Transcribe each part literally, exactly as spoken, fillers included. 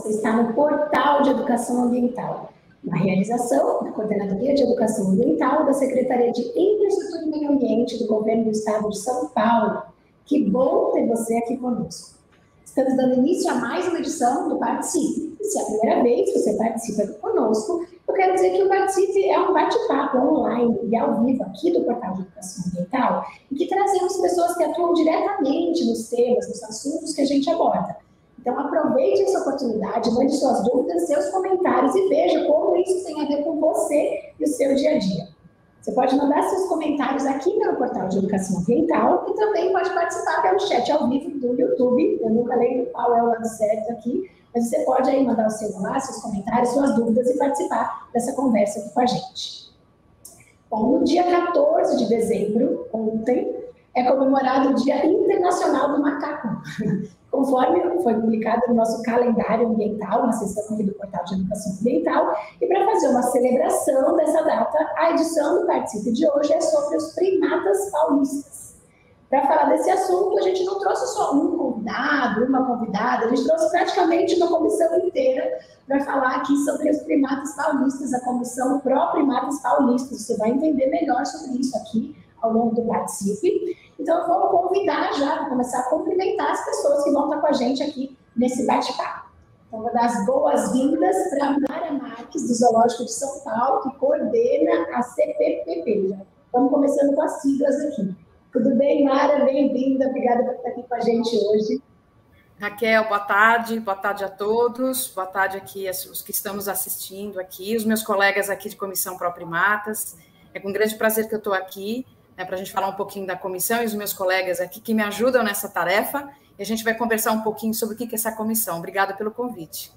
você está no Portal de Educação Ambiental, uma realização da Coordenadoria de Educação Ambiental da Secretaria de Infraestrutura e Meio Ambiente do Governo do Estado de São Paulo. Que bom ter você aqui conosco. Estamos dando início a mais uma edição do Participe. E se é a primeira vez que você participa aqui conosco, eu quero dizer que o Participe é um bate-papo online e ao vivo aqui do Portal de Educação Ambiental, em que trazemos pessoas que atuam diretamente nos temas, nos assuntos que a gente aborda. Então, aproveite essa oportunidade, mande suas dúvidas, seus comentários e veja como isso tem a ver com você e o seu dia a dia. Você pode mandar seus comentários aqui pelo Portal de Educação Ambiental e também pode participar pelo chat ao vivo do YouTube. Eu nunca lembro qual é o lado certo aqui, mas você pode aí mandar o seu lá, seus comentários, suas dúvidas e participar dessa conversa aqui com a gente. Bom, no dia quatorze de dezembro, ontem, é comemorado o Dia Internacional do Macaco, conforme foi publicado no nosso calendário ambiental, na seção aqui do Portal de Educação Ambiental, e para fazer uma celebração dessa data, a edição do Participe de hoje é sobre os primatas paulistas. Para falar desse assunto, a gente não trouxe só um convidado, uma convidada, a gente trouxe praticamente uma comissão inteira para falar aqui sobre os primatas paulistas, a comissão pró-primatas paulistas. Você vai entender melhor sobre isso aqui ao longo do Participe. Então, eu vou convidar já para começar a cumprimentar as pessoas que vão estar com a gente aqui nesse bate-papo. Então, vou dar as boas-vindas para a Mara Marques, do Zoológico de São Paulo, que coordena a C P P P. Já estamos começando com as siglas aqui. Tudo bem, Mara? Bem-vinda. Obrigada por estar aqui com a gente hoje. Raquel, boa tarde. Boa tarde a todos. Boa tarde aqui os que estamos assistindo aqui, os meus colegas aqui de Comissão Pró-Primatas. É com grande prazer que eu estou aqui, né, para a gente falar um pouquinho da comissão e os meus colegas aqui que me ajudam nessa tarefa, e a gente vai conversar um pouquinho sobre o que é essa comissão. Obrigada pelo convite.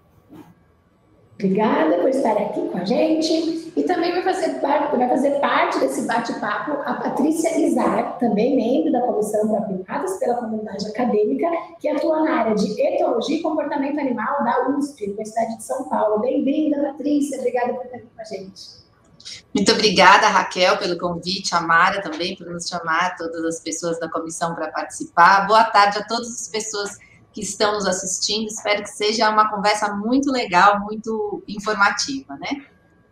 Obrigada por estar aqui com a gente. E também vai fazer parte, vai fazer parte desse bate-papo a Patrícia Izar, também membro da Comissão Pró-Primatas pela comunidade acadêmica, que atua na área de etologia e comportamento animal da U S P, Universidade de São Paulo. Bem-vinda, Patrícia. Obrigada por estar aqui com a gente. Muito obrigada, Raquel, pelo convite, a Mara também por nos chamar, todas as pessoas da comissão para participar. Boa tarde a todas as pessoas que estão nos assistindo. Espero que seja uma conversa muito legal, muito informativa, né?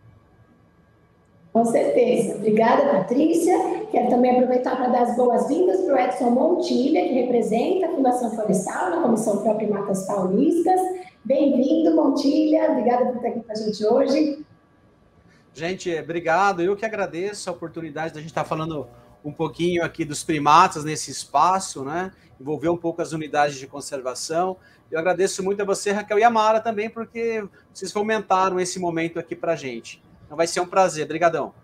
Com certeza. Obrigada, Patrícia. Quero também aproveitar para dar as boas-vindas para o Edson Montilha, que representa a Fundação Florestal na Comissão Pró-Primatas Paulistas. Bem-vindo, Montilha. Obrigada por estar aqui com a gente hoje. Gente, obrigado. Eu que agradeço a oportunidade da gente estar falando um pouquinho aqui dos primatas nesse espaço, né? Envolver um pouco as unidades de conservação. Eu agradeço muito a você, Raquel, e a Mara também, porque vocês fomentaram esse momento aqui para a gente. Então vai ser um prazer. Obrigadão.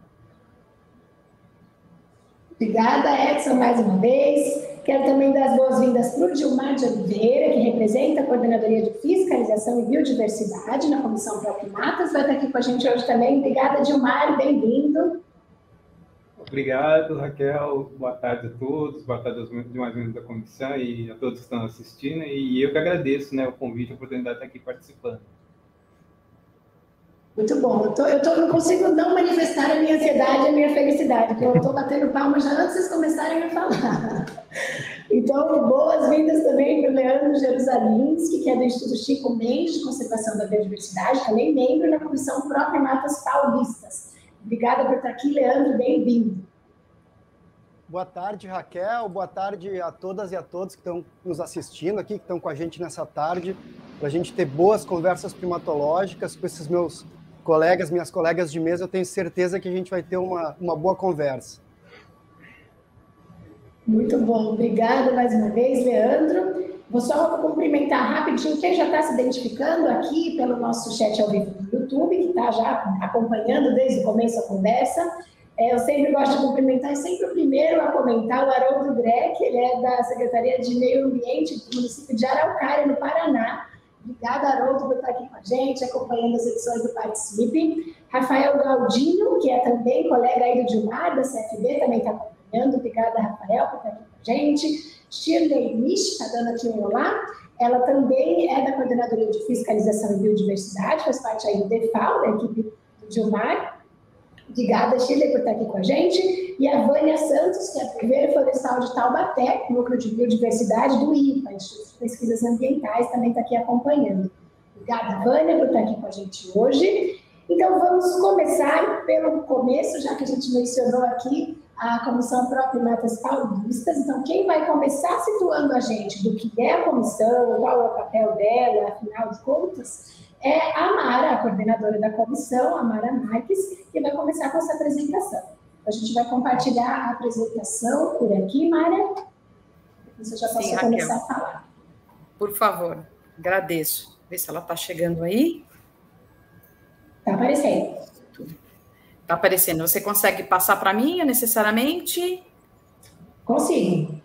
Obrigada, Edson, mais uma vez. Quero também dar as boas-vindas para o Dilmar de Oliveira, que representa a Coordenadoria de Fiscalização e Biodiversidade na Comissão Pró-Primatas. Vai estar aqui com a gente hoje também. Obrigada, Dilmar. Bem-vindo. Obrigado, Raquel. Boa tarde a todos. Boa tarde aos demais membros da comissão e a todos que estão assistindo. E eu que agradeço, né, o convite, a oportunidade de estar aqui participando. Muito bom. Eu, tô, eu tô, não consigo não manifestar a minha ansiedade e a minha felicidade, porque eu estou batendo palmas já antes de vocês começarem a falar. Então, boas-vindas também para o Leandro Jerusalinski, que é do Instituto Chico Mendes de Conservação da Biodiversidade, também membro da Comissão Pró-Primatas Paulistas. Obrigada por estar aqui, Leandro. Bem-vindo. Boa tarde, Raquel. Boa tarde a todas e a todos que estão nos assistindo aqui, que estão com a gente nessa tarde, para a gente ter boas conversas primatológicas com esses meus colegas, minhas colegas de mesa. Eu tenho certeza que a gente vai ter uma, uma boa conversa. Muito bom. Obrigada mais uma vez, Leandro. Vou só cumprimentar rapidinho quem já está se identificando aqui pelo nosso chat ao vivo do YouTube, que está já acompanhando desde o começo a conversa. É, eu sempre gosto de cumprimentar, e sempre o primeiro a comentar, o Haroldo Greck, ele é da Secretaria de Meio Ambiente do município de Araucária, no Paraná. Obrigada, Haroldo, por estar aqui com a gente, acompanhando as edições do Participe. Rafael Galdino, que é também colega aí do Dilmar, da C F B, também está acompanhando. Obrigada, Rafael, por estar aqui com a gente. Shirley Misch, está dando aqui um olá. Ela também é da Coordenadoria de Fiscalização e Biodiversidade, faz parte aí do DEFAL, da equipe do Dilmar. Obrigada, Shirley, por estar aqui com a gente. E a Vânia Santos, que é a primeira florestal de Taubaté, núcleo de biodiversidade do I P A, Instituto de Pesquisas Ambientais, também está aqui acompanhando. Obrigada, Vânia, por estar aqui com a gente hoje. Então, vamos começar pelo começo, já que a gente mencionou aqui a Comissão Pró-Primatas Paulistas. Então, quem vai começar situando a gente do que é a comissão, qual é o papel dela, afinal de contas, é a Mara, a coordenadora da comissão, a Mara Marques, que vai começar com essa apresentação. A gente vai compartilhar a apresentação por aqui, Mara. Você já pode começar a falar. Por favor, agradeço. Vê se ela está chegando aí. Está aparecendo. Está aparecendo. Você consegue passar para mim, necessariamente? Consigo.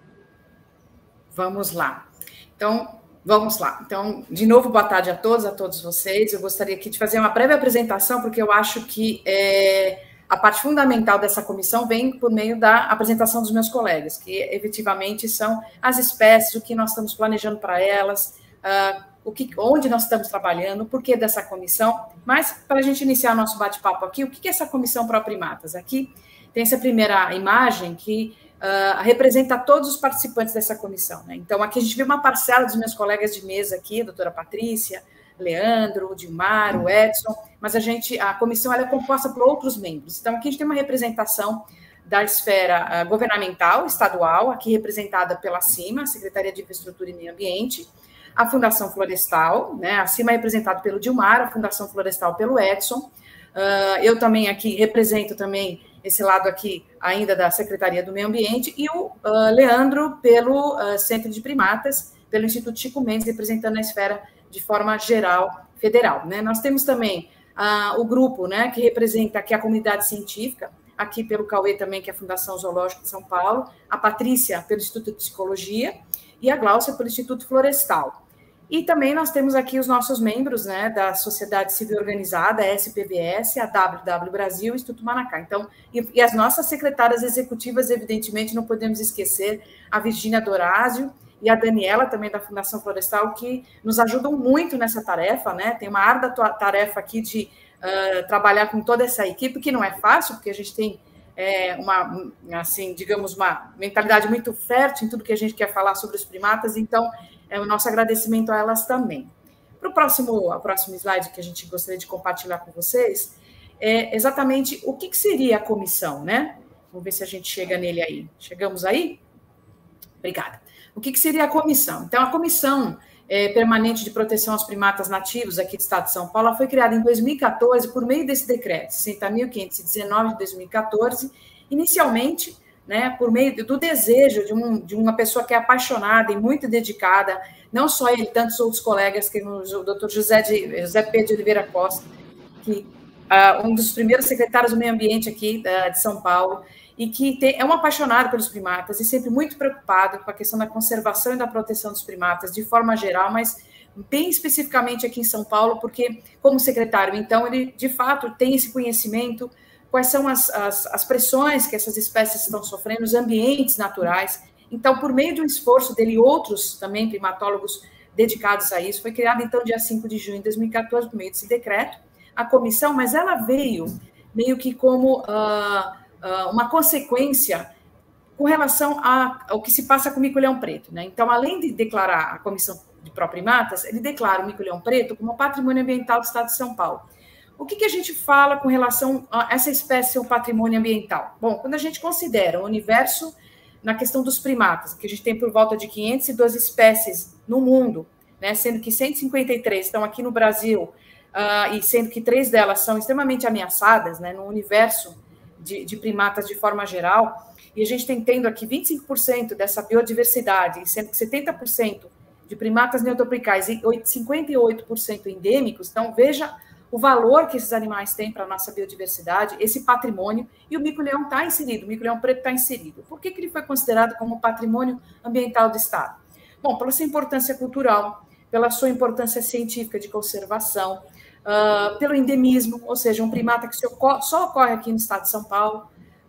Vamos lá. Então, vamos lá. Então, de novo, boa tarde a todos, a todos vocês. Eu gostaria aqui de fazer uma breve apresentação, porque eu acho que é, a parte fundamental dessa comissão vem por meio da apresentação dos meus colegas, que efetivamente são as espécies, o que nós estamos planejando para elas, uh, o que, onde nós estamos trabalhando, o porquê dessa comissão. Mas, para a gente iniciar nosso bate-papo aqui, o que é essa Comissão Pró-Primatas? Aqui tem essa primeira imagem que uh, representa todos os participantes dessa comissão, né? Então, aqui a gente vê uma parcela dos meus colegas de mesa aqui, a doutora Patrícia, Leandro, o Dilmar, o Edson, mas a gente, a comissão ela é composta por outros membros. Então, aqui a gente tem uma representação da esfera uh, governamental, estadual, aqui representada pela CIMA, a Secretaria de Infraestrutura e Meio Ambiente, a Fundação Florestal, né, acima é representado pelo Dilmar, a Fundação Florestal pelo Edson, uh, eu também aqui represento também esse lado aqui ainda da Secretaria do Meio Ambiente, e o uh, Leandro pelo uh, Centro de Primatas, pelo Instituto Chico Mendes, representando a esfera de forma geral federal, né. Nós temos também uh, o grupo, né, que representa aqui a comunidade científica, aqui pelo Cauê também, que é a Fundação Zoológica de São Paulo, a Patrícia pelo Instituto de Psicologia, e a Gláucia pelo Instituto Florestal. E também nós temos aqui os nossos membros, né, da Sociedade Civil Organizada, a S P V S, a W W Brasil e o Instituto Manacá. Então, e, e as nossas secretárias executivas, evidentemente, não podemos esquecer a Virgínia Dorásio e a Daniela, também da Fundação Florestal, que nos ajudam muito nessa tarefa, né? Tem uma árdua tarefa aqui de uh, trabalhar com toda essa equipe, que não é fácil, porque a gente tem é, uma, assim, digamos, uma mentalidade muito fértil em tudo que a gente quer falar sobre os primatas, então é o nosso agradecimento a elas também. Para o próximo, a próximo slide que a gente gostaria de compartilhar com vocês, é exatamente o que, que seria a comissão, né? Vamos ver se a gente chega nele aí. Chegamos aí? Obrigada. O que, que seria a comissão? Então, a Comissão é, Permanente de Proteção aos Primatas Nativos aqui do Estado de São Paulo, ela foi criada em dois mil e quatorze por meio desse decreto, sessenta mil quinhentos e dezenove de dois mil e quatorze, inicialmente, né, por meio do desejo de, um, de uma pessoa que é apaixonada e muito dedicada, não só ele, tantos outros colegas, que o doutor José, de, José Pedro de Oliveira Costa, que uh, um dos primeiros secretários do meio ambiente aqui uh, de São Paulo, e que tem, é um apaixonado pelos primatas e sempre muito preocupado com a questão da conservação e da proteção dos primatas, de forma geral, mas bem especificamente aqui em São Paulo, porque, como secretário, então, ele, de fato, tem esse conhecimento, quais são as, as, as pressões que essas espécies estão sofrendo, os ambientes naturais. Então, por meio de um esforço dele e outros também primatólogos dedicados a isso, foi criada, então, dia cinco de junho de dois mil e quatorze, por meio desse decreto, a comissão, mas ela veio meio que como uh, uh, uma consequência com relação a, ao que se passa com o mico-leão preto, né? Então, além de declarar a Comissão de Pró-Primatas, ele declara o mico-leão preto como patrimônio ambiental do Estado de São Paulo. O que, que a gente fala com relação a essa espécie ser um patrimônio ambiental? Bom, quando a gente considera o universo na questão dos primatas, que a gente tem por volta de quinhentas e doze espécies no mundo, né, sendo que cento e cinquenta e três estão aqui no Brasil, uh, e sendo que três delas são extremamente ameaçadas, né, no universo de, de primatas de forma geral, e a gente tem tendo aqui vinte e cinco por cento dessa biodiversidade, sendo que setenta por cento de primatas neotropicais e cinquenta e oito por cento endêmicos, então veja o valor que esses animais têm para a nossa biodiversidade, esse patrimônio, e o mico-leão está inserido, o mico-leão preto está inserido. Por que, que ele foi considerado como patrimônio ambiental do Estado? Bom, pela sua importância cultural, pela sua importância científica de conservação, uh, pelo endemismo, ou seja, um primata que só ocorre aqui no Estado de São Paulo,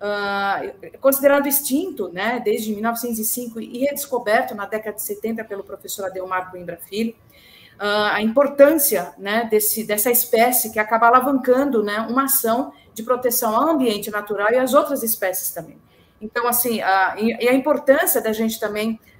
uh, considerado extinto, né, desde mil novecentos e cinco e redescoberto na década de setenta pelo professor Adelmar Coimbra Filho. Uh, a importância, né, desse, dessa espécie que acaba alavancando, né, uma ação de proteção ao ambiente natural e às outras espécies também. Então, assim, a, e a importância da gente também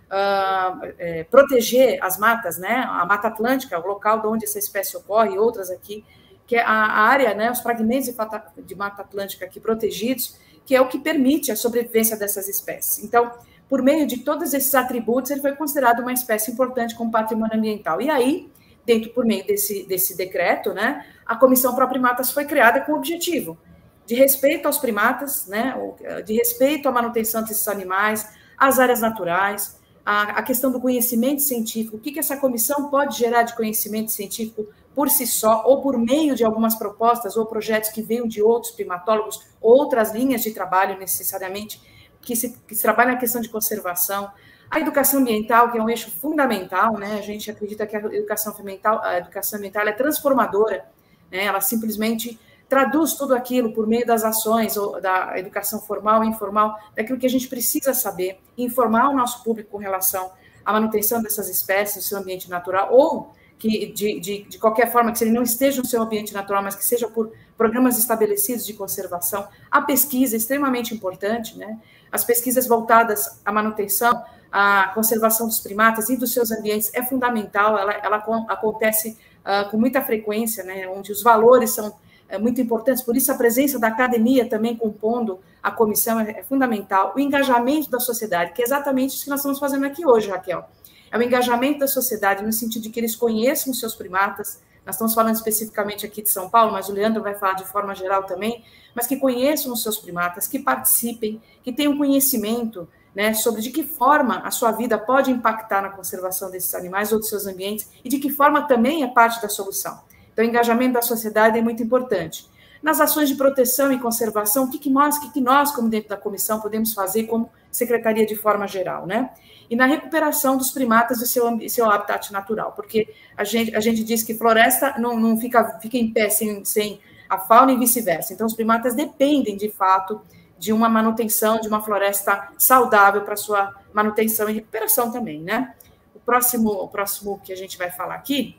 uh, é, proteger as matas, né? A Mata Atlântica, o local de onde essa espécie ocorre, e outras aqui, que é a, a área, né, os fragmentos de, fata, de Mata Atlântica aqui protegidos, que é o que permite a sobrevivência dessas espécies. Então, por meio de todos esses atributos, ele foi considerado uma espécie importante como patrimônio ambiental. E aí, dentro, por meio desse, desse decreto, né, a Comissão Pró-Primatas foi criada com o objetivo de respeito aos primatas, né, de respeito à manutenção desses animais, às áreas naturais, a, a questão do conhecimento científico, o que, que essa comissão pode gerar de conhecimento científico por si só, ou por meio de algumas propostas ou projetos que venham de outros primatólogos, outras linhas de trabalho necessariamente, que se, que se trabalha na questão de conservação, a educação ambiental, que é um eixo fundamental, né? A gente acredita que a educação ambiental, a educação ambiental é transformadora, né? Ela simplesmente traduz tudo aquilo por meio das ações, ou da educação formal e informal, daquilo que a gente precisa saber, informar o nosso público com relação à manutenção dessas espécies no seu ambiente natural, ou que, de, de, de qualquer forma, que se ele não esteja no seu ambiente natural, mas que seja por programas estabelecidos de conservação. A pesquisa é extremamente importante, né? As pesquisas voltadas à manutenção, à conservação dos primatas e dos seus ambientes é fundamental, ela, ela acontece uh, com muita frequência, né? Onde os valores são uh, muito importantes, por isso a presença da academia também compondo a comissão é, é fundamental, o engajamento da sociedade, que é exatamente isso que nós estamos fazendo aqui hoje, Raquel. É o engajamento da sociedade no sentido de que eles conheçam os seus primatas. Nós estamos falando especificamente aqui de São Paulo, mas o Leandro vai falar de forma geral também, mas que conheçam os seus primatas, que participem, que tenham conhecimento, né, sobre de que forma a sua vida pode impactar na conservação desses animais ou dos seus ambientes e de que forma também é parte da solução. Então, o engajamento da sociedade é muito importante. Nas ações de proteção e conservação, o que, que, nós, o que, que nós, como dentro da comissão, podemos fazer como secretaria de forma geral, né? E na recuperação dos primatas do seu, seu habitat natural, porque a gente, a gente diz que floresta não, não fica, fica em pé sem, sem a fauna e vice-versa. Então, os primatas dependem, de fato, de uma manutenção, de uma floresta saudável para sua manutenção e recuperação também, né? O próximo, o próximo que a gente vai falar aqui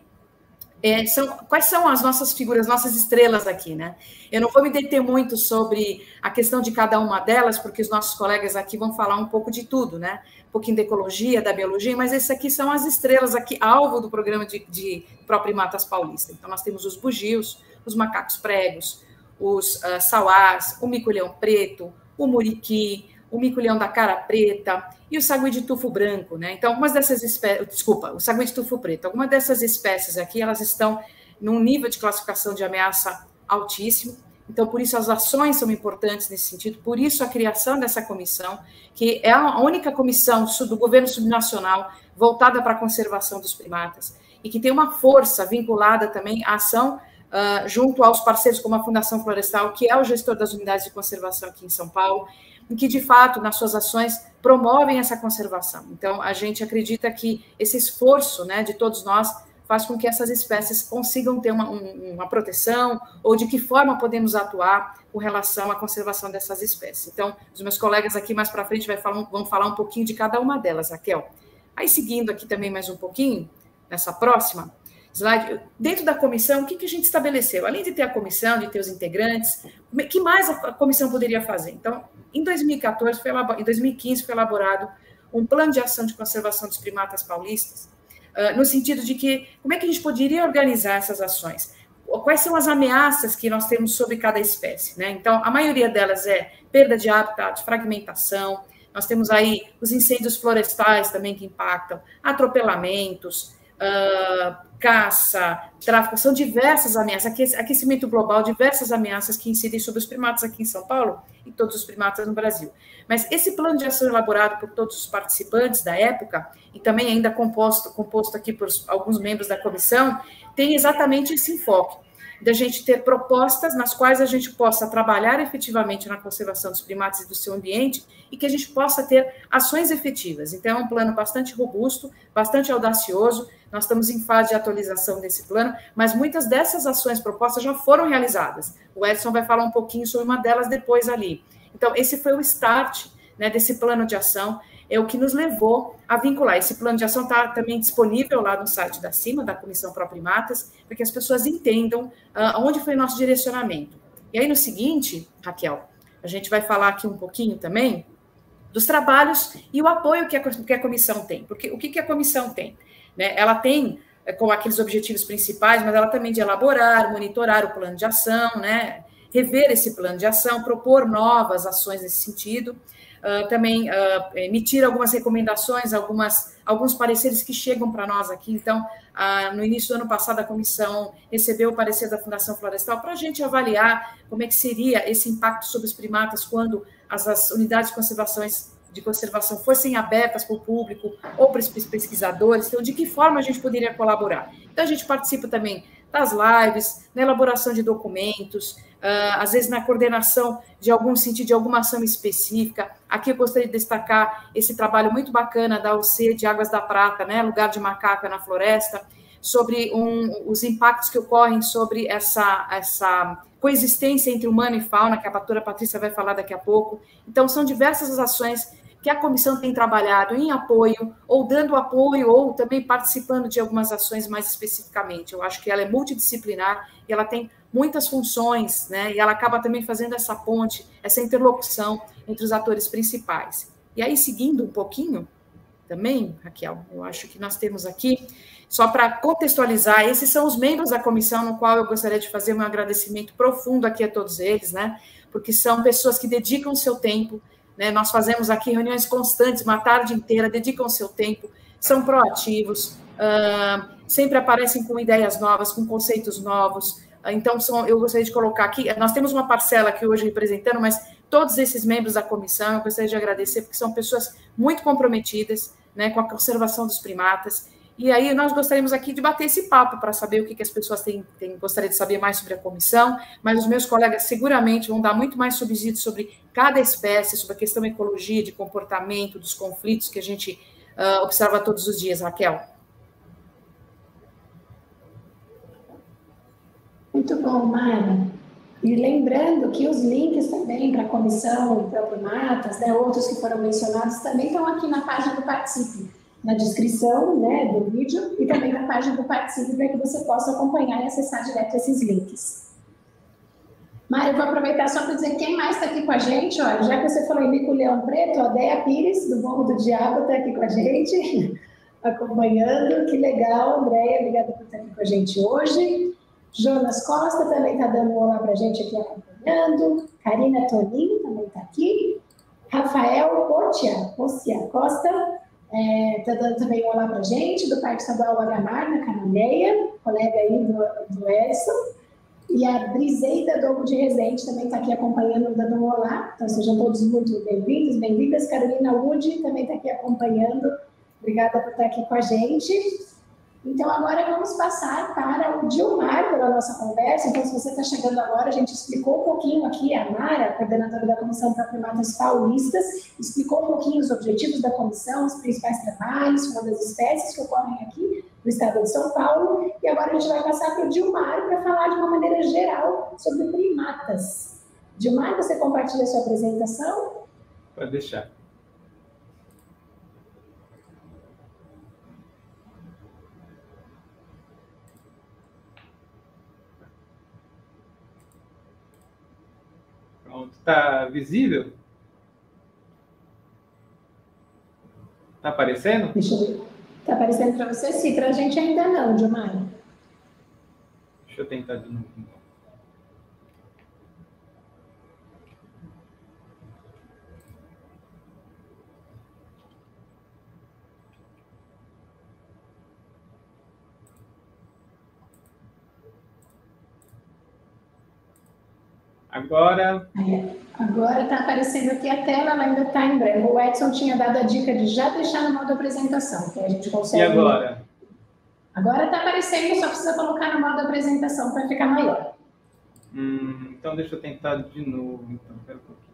é, são, quais são as nossas figuras, nossas estrelas aqui, né? Eu não vou me deter muito sobre a questão de cada uma delas, porque os nossos colegas aqui vão falar um pouco de tudo, né? Um pouquinho da ecologia, da biologia, mas esses aqui são as estrelas aqui, alvo do programa de, de Pró-Primatas Paulista. Então, nós temos os bugios, os macacos pregos, os uh, sauás, o mico-leão preto, o muriqui, o mico-leão da cara preta e o sagui de tufo branco, né? Então, algumas dessas espécies, desculpa, o sagui de tufo preto, algumas dessas espécies aqui, elas estão num nível de classificação de ameaça altíssimo, então, por isso as ações são importantes nesse sentido, por isso a criação dessa comissão, que é a única comissão do governo subnacional voltada para a conservação dos primatas, e que tem uma força vinculada também à ação Uh, junto aos parceiros como a Fundação Florestal, que é o gestor das unidades de conservação aqui em São Paulo, em que, de fato, nas suas ações, promovem essa conservação. Então, a gente acredita que esse esforço, né, de todos nós faz com que essas espécies consigam ter uma, um, uma proteção, ou de que forma podemos atuar com relação à conservação dessas espécies. Então, os meus colegas aqui mais para frente vai falar, vão falar um pouquinho de cada uma delas, Raquel. Aí, seguindo aqui também mais um pouquinho, nessa próxima slide, dentro da comissão, o que, que a gente estabeleceu? Além de ter a comissão, de ter os integrantes, o que mais a comissão poderia fazer? Então, em dois mil e quatorze, foi em dois mil e quinze, foi elaborado um plano de ação de conservação dos primatas paulistas, uh, no sentido de que, como é que a gente poderia organizar essas ações? Quais são as ameaças que nós temos sobre cada espécie, né? Então, a maioria delas é perda de habitat, fragmentação, nós temos aí os incêndios florestais também que impactam, atropelamentos, Uh, caça, tráfico, são diversas ameaças, aquecimento global, diversas ameaças que incidem sobre os primatas aqui em São Paulo e todos os primatas no Brasil. Mas esse plano de ação elaborado por todos os participantes da época, e também ainda composto, composto aqui por alguns membros da comissão, tem exatamente esse enfoque, da gente ter propostas nas quais a gente possa trabalhar efetivamente na conservação dos primatas e do seu ambiente e que a gente possa ter ações efetivas. Então, é um plano bastante robusto, bastante audacioso, nós estamos em fase de atualização desse plano, mas muitas dessas ações propostas já foram realizadas. O Edson vai falar um pouquinho sobre uma delas depois ali. Então, esse foi o start, né, desse plano de ação, é o que nos levou a vincular. Esse plano de ação está também disponível lá no site da CIMA, da Comissão Pró-Primatas, para que as pessoas entendam uh, onde foi o nosso direcionamento. E aí, no seguinte, Raquel, a gente vai falar aqui um pouquinho também dos trabalhos e o apoio que a, que a comissão tem. Porque o que, que a comissão tem? Né? Ela tem é, com aqueles objetivos principais, mas ela também de elaborar, monitorar o plano de ação, né? Rever esse plano de ação, propor novas ações nesse sentido, uh, também uh, emitir algumas recomendações, algumas, alguns pareceres que chegam para nós aqui. Então, uh, no início do ano passado, a comissão recebeu o parecer da Fundação Florestal para a gente avaliar como é que seria esse impacto sobre os primatas quando as, as unidades de conservação, de conservação fossem abertas para o público ou para os pesquisadores, então, de que forma a gente poderia colaborar. Então, a gente participa também das lives, na elaboração de documentos, Uh, às vezes na coordenação de algum sentido, de alguma ação específica. Aqui eu gostaria de destacar esse trabalho muito bacana da U C de Águas da Prata, né, lugar de macaca na floresta, sobre um, os impactos que ocorrem sobre essa, essa coexistência entre humano e fauna, que a doutora Patrícia vai falar daqui a pouco. Então, são diversas as ações que a comissão tem trabalhado em apoio, ou dando apoio, ou também participando de algumas ações mais especificamente. Eu acho que ela é multidisciplinar e ela tem muitas funções, né? E ela acaba também fazendo essa ponte, essa interlocução entre os atores principais. E aí, seguindo um pouquinho, também, Raquel, eu acho que nós temos aqui, só para contextualizar, esses são os membros da comissão, no qual eu gostaria de fazer um agradecimento profundo aqui a todos eles, né? Porque são pessoas que dedicam o seu tempo, né? Nós fazemos aqui reuniões constantes, uma tarde inteira, dedicam o seu tempo, são proativos, uh, sempre aparecem com ideias novas, com conceitos novos. Então, são, eu gostaria de colocar aqui, nós temos uma parcela aqui hoje representando, mas todos esses membros da comissão, eu gostaria de agradecer, porque são pessoas muito comprometidas, né, com a conservação dos primatas. E aí nós gostaríamos aqui de bater esse papo para saber o que, que as pessoas têm, têm, gostariam de saber mais sobre a comissão, mas os meus colegas seguramente vão dar muito mais subsídio sobre cada espécie, sobre a questão da ecologia, de comportamento, dos conflitos que a gente uh, observa todos os dias, Raquel. Muito bom, Mara. E lembrando que os links também para a comissão, para o Primatas, né, outros que foram mencionados, também estão aqui na página do Participe, na descrição, né, do vídeo, e também na página do Participe, para que você possa acompanhar e acessar direto esses links. Mara, eu vou aproveitar só para dizer quem mais está aqui com a gente. Olha, já que você falou em mico-leão preto, a Deia Pires, do Morro do Diabo, está aqui com a gente, acompanhando. Que legal, Andréia, obrigada por estar aqui com a gente hoje. Jonas Costa também está dando um olá para a gente aqui acompanhando. Karina Toninho também está aqui. Rafael Potia, Pocia Costa está é, dando também um olá para a gente, do Parque Estadual Agamar, na Cananeia, colega aí do, do Edson. E a Briseida Dogo de Resende também está aqui acompanhando, dando um olá. Então, sejam todos muito bem-vindos, bem-vindas. Carolina Wood também está aqui acompanhando. Obrigada por estar aqui com a gente. Então, agora vamos passar para o Dilmar, pela nossa conversa. Então, se você está chegando agora, a gente explicou um pouquinho aqui, a Mara, coordenadora da Comissão para Primatas Paulistas, explicou um pouquinho os objetivos da comissão, os principais trabalhos, uma das espécies que ocorrem aqui no estado de São Paulo. E agora a gente vai passar para o Dilmar para falar de uma maneira geral sobre primatas. Dilmar, você compartilha a sua apresentação? Pode deixar. Está visível? Está aparecendo? Deixa eu ver. Está aparecendo para você? Sim, para a gente ainda não, Dilmar. Deixa eu tentar de novo. Agora... Agora está aparecendo aqui a tela, ela ainda está em branco. O Edson tinha dado a dica de já deixar no modo apresentação, que a gente consegue... E agora? Agora está aparecendo, só precisa colocar no modo apresentação para ficar maior. Hum, então deixa eu tentar de novo. Então, pera um pouquinho.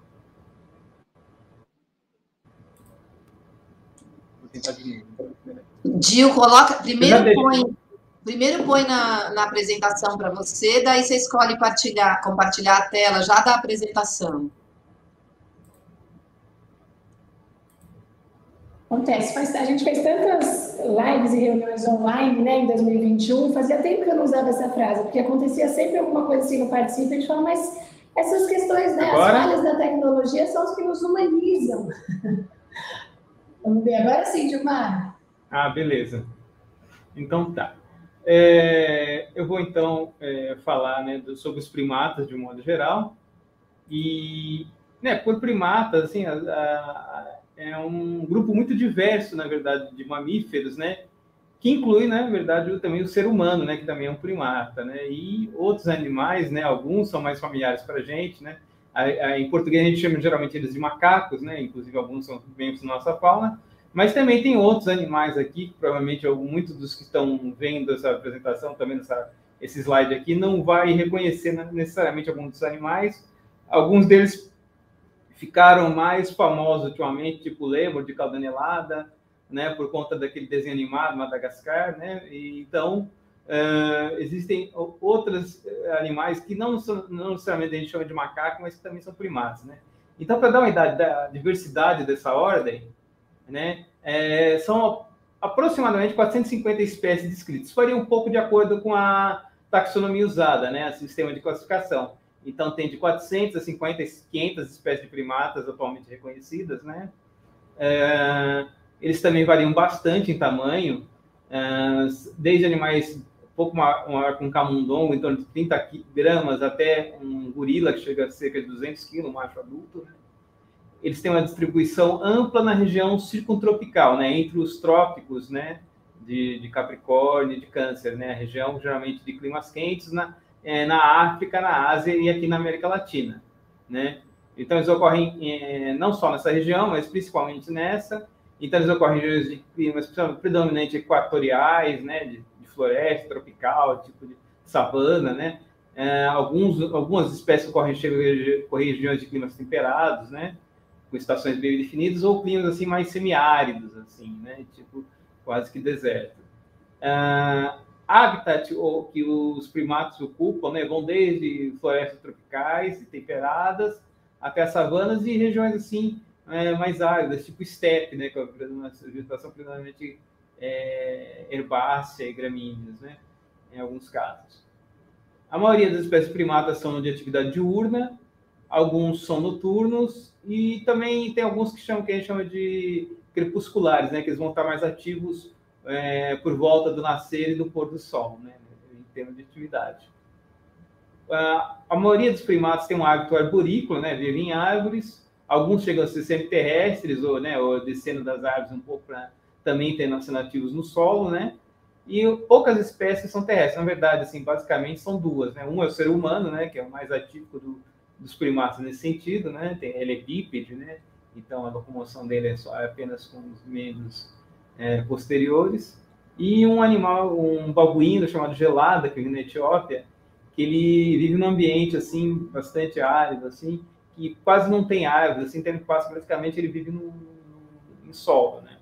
Vou tentar de novo. Gil, coloca... Primeiro põe... Primeiro põe na, na apresentação para você, daí você escolhe partilhar, compartilhar a tela já da apresentação. Acontece, faz, a gente fez tantas lives e reuniões online, né, em dois mil e vinte e um, fazia tempo que eu não usava essa frase, porque acontecia sempre alguma coisa assim no Participe, a gente fala, mas essas questões, né, Agora? as falhas da tecnologia, tecnologia são os que nos humanizam. Vamos ver agora sim, Gilmar. Ah, beleza. Então tá. É, eu vou então é, falar, né, do, sobre os primatas de um modo geral. E, né, por primatas, assim, a, a, é um grupo muito diverso, na verdade, de mamíferos, né, que inclui, né, na verdade, também o ser humano, né, que também é um primata, né, e outros animais, né, alguns são mais familiares para a gente, né, a, a, em português a gente chama geralmente eles de macacos, né, inclusive alguns são membros da nossa fauna, mas também tem outros animais aqui, que provavelmente muitos dos que estão vendo essa apresentação, também essa, esse slide aqui, não vai reconhecer necessariamente alguns dos animais. Alguns deles ficaram mais famosos ultimamente, tipo o lêmur de cauda anelada, né, por conta daquele desenho animado, Madagascar, né? E, então, uh, existem outros animais que não, são, não necessariamente a gente chama de macaco, mas que também são primatas, né? Então, para dar uma ideia da diversidade dessa ordem, né, é, são aproximadamente quatrocentas e cinquenta espécies descritas. Isso varia um pouco de acordo com a taxonomia usada, né, o sistema de classificação. Então, tem de quatrocentas a cinquenta, quinhentas espécies de primatas atualmente reconhecidas, né? É, eles também variam bastante em tamanho, é, desde animais um pouco maior, com camundongo, em torno de trinta gramas, até um gorila, que chega a cerca de duzentos quilos, um macho adulto, né? Eles têm uma distribuição ampla na região circuntropical, né, entre os trópicos, né, de, de Capricórnio e de Câncer, né, a região geralmente de climas quentes na, é, na África, na Ásia e aqui na América Latina, né. Então, eles ocorrem é, não só nessa região, mas principalmente nessa. Então, eles ocorrem em regiões de climas predominantemente equatoriais, né, de, de floresta tropical, tipo de savana, né. É, alguns, algumas espécies ocorrem em regiões de climas temperados, né, com estações bem definidas, ou climas assim mais semiáridos, assim, né, tipo quase que deserto. Uh, habitat ou, que os primatas ocupam, né, vão desde florestas tropicais e temperadas até savanas e regiões assim é, mais áridas, tipo estepe, né, que é uma vegetação predominantemente é, herbácea e gramíneas, né, em alguns casos. A maioria das espécies primatas são de atividade diurna, alguns são noturnos e também tem alguns que, chamam, que a gente chama de crepusculares, né, que eles vão estar mais ativos é, por volta do nascer e do pôr do sol, né, em termos de atividade. A, a maioria dos primatas tem um hábito arborícola, né, vive em árvores, alguns chegam a ser semi-terrestres, ou, né, ou descendo das árvores um pouco para também ter ser nativos no solo, né, e poucas espécies são terrestres. Na verdade, assim, basicamente são duas, né, um é o ser humano, né, que é o mais atípico do dos primatas nesse sentido, né? Tem, ele é bípede, né? Então a locomoção dele é, só, é apenas com os membros é, posteriores. E um animal, um babuíno chamado gelada, que vive na Etiópia, que ele vive num ambiente assim bastante árido, assim, que quase não tem árvores, assim, tendo espaço, praticamente ele vive no, no, em solo, né?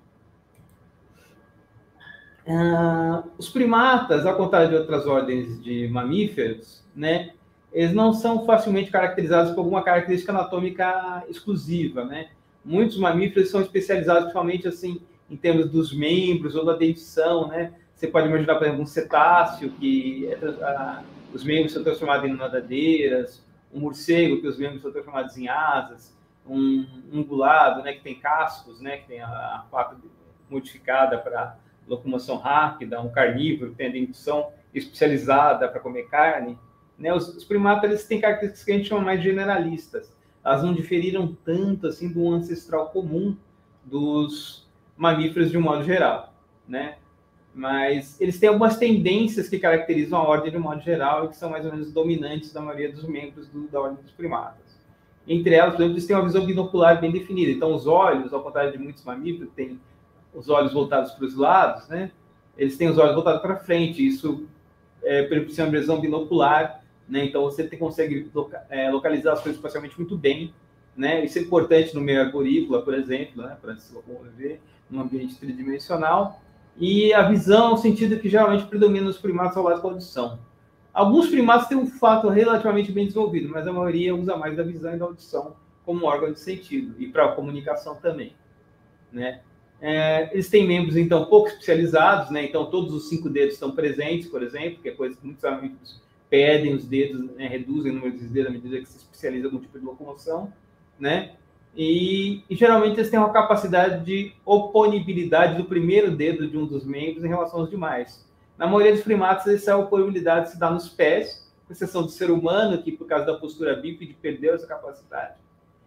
Ah, os primatas, ao contrário de outras ordens de mamíferos, né? Eles não são facilmente caracterizados por alguma característica anatômica exclusiva, né? Muitos mamíferos são especializados principalmente assim em termos dos membros ou da dentição, né? Você pode imaginar, por exemplo, um cetáceo que é, a, os membros são transformados em nadadeiras, um morcego que os membros são transformados em asas, um ungulado, né, que tem cascos, né, que tem a, a pata modificada para locomoção rápida, um carnívoro que tem a dentição especializada para comer carne. Né, os, os primatas eles têm características que a gente chama mais generalistas. Elas não diferiram tanto assim do ancestral comum dos mamíferos de um modo geral, né? Mas eles têm algumas tendências que caracterizam a ordem de um modo geral e que são mais ou menos dominantes da maioria dos membros do, da ordem dos primatas. Entre elas, por exemplo, eles têm uma visão binocular bem definida. Então, os olhos, ao contrário de muitos mamíferos, têm os olhos voltados para os lados, né? Eles têm os olhos voltados para frente. Isso é, permite uma visão binocular. Né? Então, você tem, consegue loca, é, localizar as coisas espacialmente muito bem, né? Isso é importante no meio arborícola, por exemplo, né? Para se locomover num ambiente tridimensional. E a visão, no sentido que geralmente predomina nos primatas ao lado da audição. Alguns primatas têm um fato relativamente bem desenvolvido, mas a maioria usa mais da visão e da audição como órgão de sentido, e para a comunicação também. Né? É, eles têm membros, então, pouco especializados, né? Então todos os cinco dedos estão presentes, por exemplo, que é coisa que muitos mamíferos pedem os dedos, né, reduzem o número de dedos à medida que se especializa em algum tipo de locomoção. né? E, e geralmente eles têm uma capacidade de oponibilidade do primeiro dedo de um dos membros em relação aos demais. Na maioria dos primatas, essa oponibilidade se dá nos pés, com exceção do ser humano, que por causa da postura bípede perdeu essa capacidade.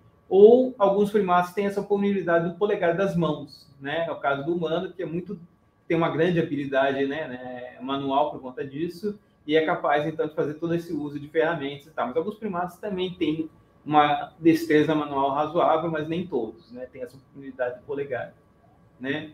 Ou alguns primatas têm essa oponibilidade do polegar das mãos, né? É o caso do humano, que é muito, tem uma grande habilidade, né, né, manual por conta disso, e é capaz, então, de fazer todo esse uso de ferramentas e tal. Mas alguns primatas também têm uma destreza manual razoável, mas nem todos, né? Tem essa oportunidade de polegar, né?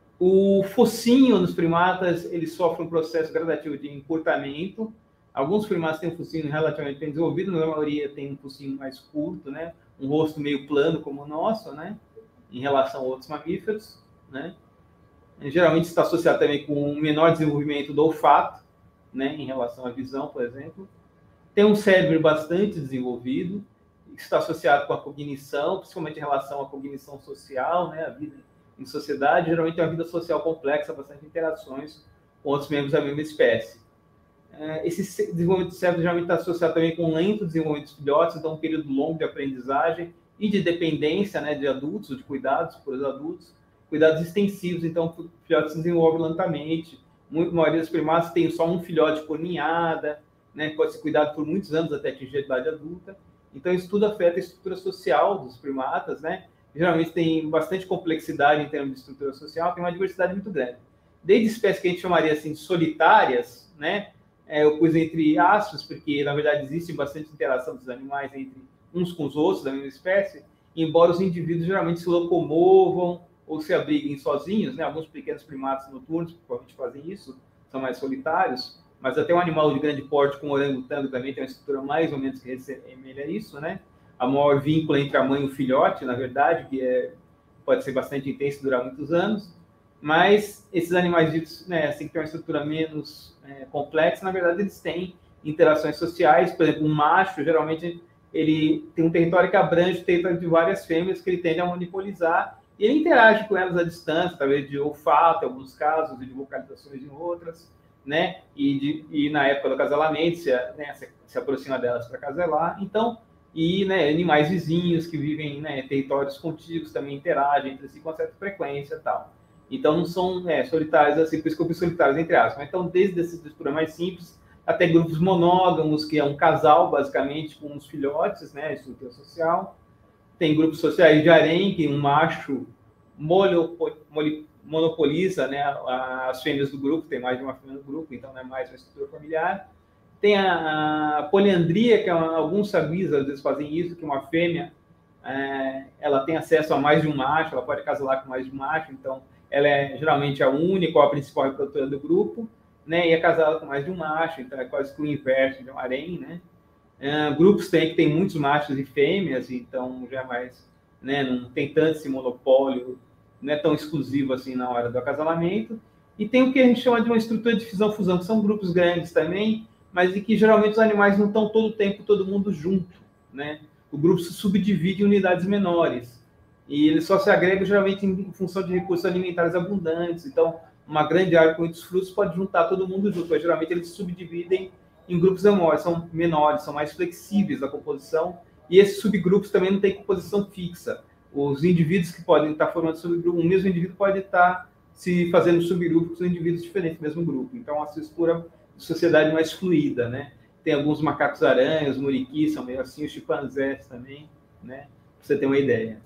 O focinho nos primatas, ele sofre um processo gradativo de encurtamento. Alguns primatas têm um focinho relativamente bem desenvolvido, mas a maioria tem um focinho mais curto, né? Um rosto meio plano como o nosso, né? Em relação a outros mamíferos, né? Geralmente está associado também com um menor desenvolvimento do olfato, né? Em relação à visão, por exemplo. Tem um cérebro bastante desenvolvido, que está associado com a cognição, principalmente em relação à cognição social, né? A vida em sociedade, geralmente é uma vida social complexa, bastante interações com outros membros da mesma espécie. Esse desenvolvimento do cérebro geralmente está associado também com um lento desenvolvimento dos filhotes, então um período longo de aprendizagem e de dependência, né, de adultos, de cuidados por os adultos, cuidados extensivos, então o filhote se desenvolve lentamente. A maioria dos primatas tem só um filhote por ninhada, né, pode ser cuidado por muitos anos até atingir a idade adulta. Então isso tudo afeta a estrutura social dos primatas, né? Geralmente tem bastante complexidade em termos de estrutura social, tem uma diversidade muito grande. Desde espécies que a gente chamaria assim de solitárias, né? É, eu pus entre aspas, porque na verdade existe bastante interação dos animais entre uns com os outros da mesma espécie, embora os indivíduos geralmente se locomovam ou se abriguem sozinhos, né? Alguns pequenos primatas noturnos provavelmente fazem isso, são mais solitários, mas até um animal de grande porte como o orangotango também tem uma estrutura mais ou menos que ressemelha isso, né? A maior vínculo entre a mãe e o filhote, na verdade, que é, pode ser bastante intenso e durar muitos anos, mas esses animais ditos, né, assim, que têm uma estrutura menos é, complexa, na verdade, eles têm interações sociais. Por exemplo, um macho, geralmente, ele tem um território que abrange o território de várias fêmeas que ele tende a monopolizar, e ele interage com elas à distância, através de olfato, em alguns casos, e de vocalizações em outras, né, e, de, e na época do acasalamento, se, né, se, se aproxima delas para acasalar. Então, e né, animais vizinhos que vivem, né, em territórios contíguos também interagem entre si com certa frequência e tal. Então, não são é, solitários, assim, por isso que eu fiz solitários entre aspas. Então, desde essa estrutura mais simples até grupos monógamos, que é um casal, basicamente, com os filhotes, né, estrutura social. Tem grupos sociais de harém, que um macho monopoliza, né, as fêmeas do grupo, tem mais de uma fêmea no grupo, então não é mais uma estrutura familiar. Tem a, a poliandria, que é uma, alguns saguis às vezes fazem isso, que uma fêmea é, ela tem acesso a mais de um macho, ela pode casalar com mais de um macho, então ela é geralmente a única ou a principal reprodutora do grupo, né, e é casada com mais de um macho, então é quase que o inverso de um harém, né. É, grupos tem que tem muitos machos e fêmeas, então já é mais, né, não tem tanto esse monopólio, não é tão exclusivo assim na hora do acasalamento. E tem o que a gente chama de uma estrutura de fisão-fusão, que são grupos grandes também, mas em que geralmente os animais não estão todo o tempo, todo mundo junto, né? O grupo se subdivide em unidades menores, e eles só se agregam geralmente em função de recursos alimentares abundantes. Então, uma grande árvore com muitos frutos pode juntar todo mundo junto, mas geralmente eles se subdividem em grupos menores, são menores, são mais flexíveis da composição, e esses subgrupos também não têm composição fixa. Os indivíduos que podem estar formando subgrupo, o mesmo indivíduo pode estar se fazendo subgrupos com indivíduos diferentes do mesmo grupo. Então, a estrutura sociedade mais fluida, né? Tem alguns macacos-aranhas, muriquis, são meio assim, os chimpanzés também, né? Pra você ter uma ideia.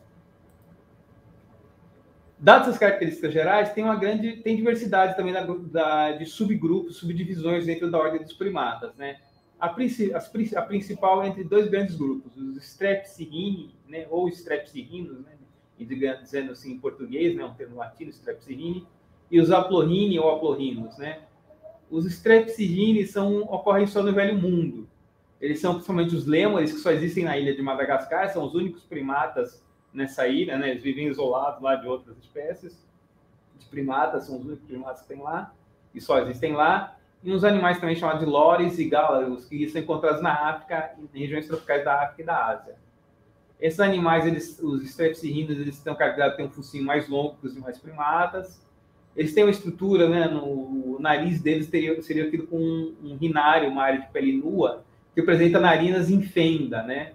Dadas as características gerais, tem uma grande, tem diversidade também da, da, de subgrupos, subdivisões dentro da ordem dos primatas, né? A, as, a principal é entre dois grandes grupos, os Strepsirrhini, né? Ou Strepsirrhinos, né? Dizendo assim em português, né? Um termo latino, Strepsirrhini, e os Aplorrhini ou Aplorrhinos, né? Os Strepsirrhini são, ocorrem só no Velho Mundo. Eles são principalmente os lêmures, que só existem na ilha de Madagascar, são os únicos primatas nessa ilha, né? Eles vivem isolados lá de outras espécies de primatas, são os únicos primatas que tem lá, e só existem lá. E uns animais também chamados de lores e gálaros, que são encontrados na África, em regiões tropicais da África e da Ásia. Esses animais, eles, os Strepsirrhinos, eles têm característica de ter um focinho mais longo que os demais primatas. Eles têm uma estrutura, né, no o nariz deles teria, seria aquilo com um, um rinário, uma área de pele nua, que apresenta narinas em fenda, né?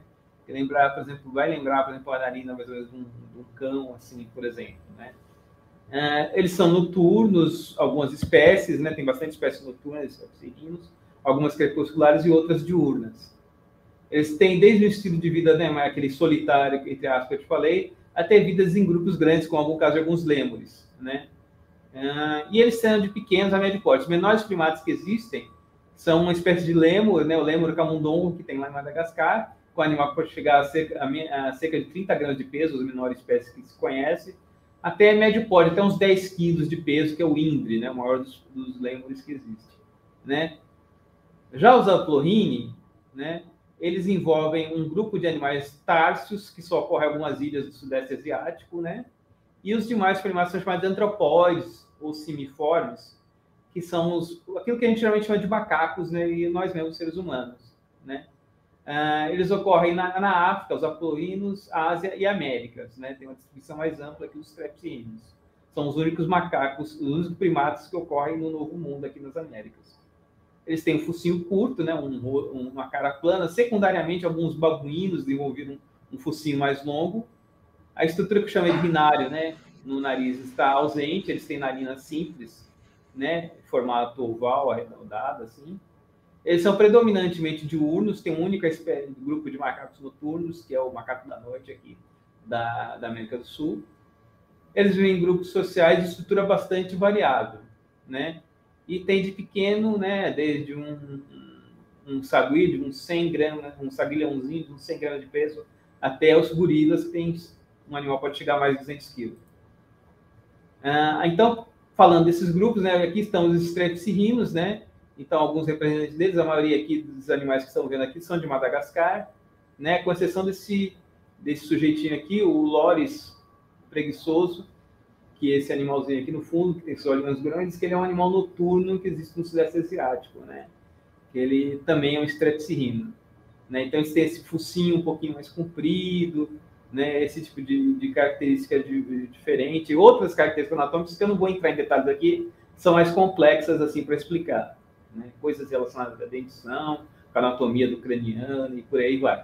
lembrar, por exemplo, vai lembrar, por exemplo, a narina mais ou menos de um, de um cão, assim, por exemplo, né? Uh, eles são noturnos, algumas espécies, né? Tem bastante espécies noturnas, serrinos, algumas crepusculares e outras diurnas. Eles têm desde o estilo de vida, né, aquele solitário, entre aspas, que eu te falei, até vidas em grupos grandes, como algum caso de alguns lêmures, né? Uh, e eles são de pequenos a médio porte. Os menores primatas que existem são uma espécie de lêmur, né, o lêmur camundongo, que tem lá em Madagascar, com o animal que pode chegar a cerca, a cerca de trinta gramas de peso, a menor espécie que se conhece, até médio porte, até uns dez quilos de peso, que é o indre, né, o maior dos, dos lêmures que existe, né? Já os aplorhini, né, eles envolvem um grupo de animais társios, que só ocorre em algumas ilhas do Sudeste Asiático, né? E os demais primatas são chamados de antropóides, ou simiformes, que são os, aquilo que a gente geralmente chama de macacos, né? E nós mesmos, seres humanos, né? Uh, eles ocorrem na, na África, os aplorinos, Ásia e Américas, né? Tem uma distribuição mais ampla que os strepsinos. São os únicos macacos, os únicos primatas que ocorrem no Novo Mundo, aqui nas Américas. Eles têm um focinho curto, né? um, uma cara plana. Secundariamente, alguns babuínos desenvolveram um focinho mais longo. A estrutura que eu chamei de rinário, né, no nariz está ausente, eles têm narina simples, né, formato oval, arredondado, assim. Eles são predominantemente diurnos, tem um único espécie, grupo de macacos noturnos, que é o macaco da noite aqui, da, da América do Sul. Eles vivem em grupos sociais de estrutura bastante variável, né, e tem de pequeno, né, desde um, um, um sagui de uns cem gramas, um saguilhãozinho de uns cem gramas de peso, até os gorilas, que tem... um animal pode chegar a mais de duzentos quilos. Ah, então, falando desses grupos, né, aqui estão os strepsirrinos, né? Então, alguns representantes deles, a maioria aqui dos animais que estão vendo aqui são de Madagascar, né? Com exceção desse, desse sujeitinho aqui, o Loris preguiçoso, que é esse animalzinho aqui no fundo, que tem seus olhinhos grandes, que ele é um animal noturno que existe no Sudeste Asiático, né? Que ele também é um strepsirrino, né? Então, eles têm esse focinho um pouquinho mais comprido, né, esse tipo de, de característica de, de, diferente. Outras características anatômicas que eu não vou entrar em detalhes aqui, são mais complexas assim para explicar, né? Coisas relacionadas à dentição, com a anatomia do craniano e por aí vai.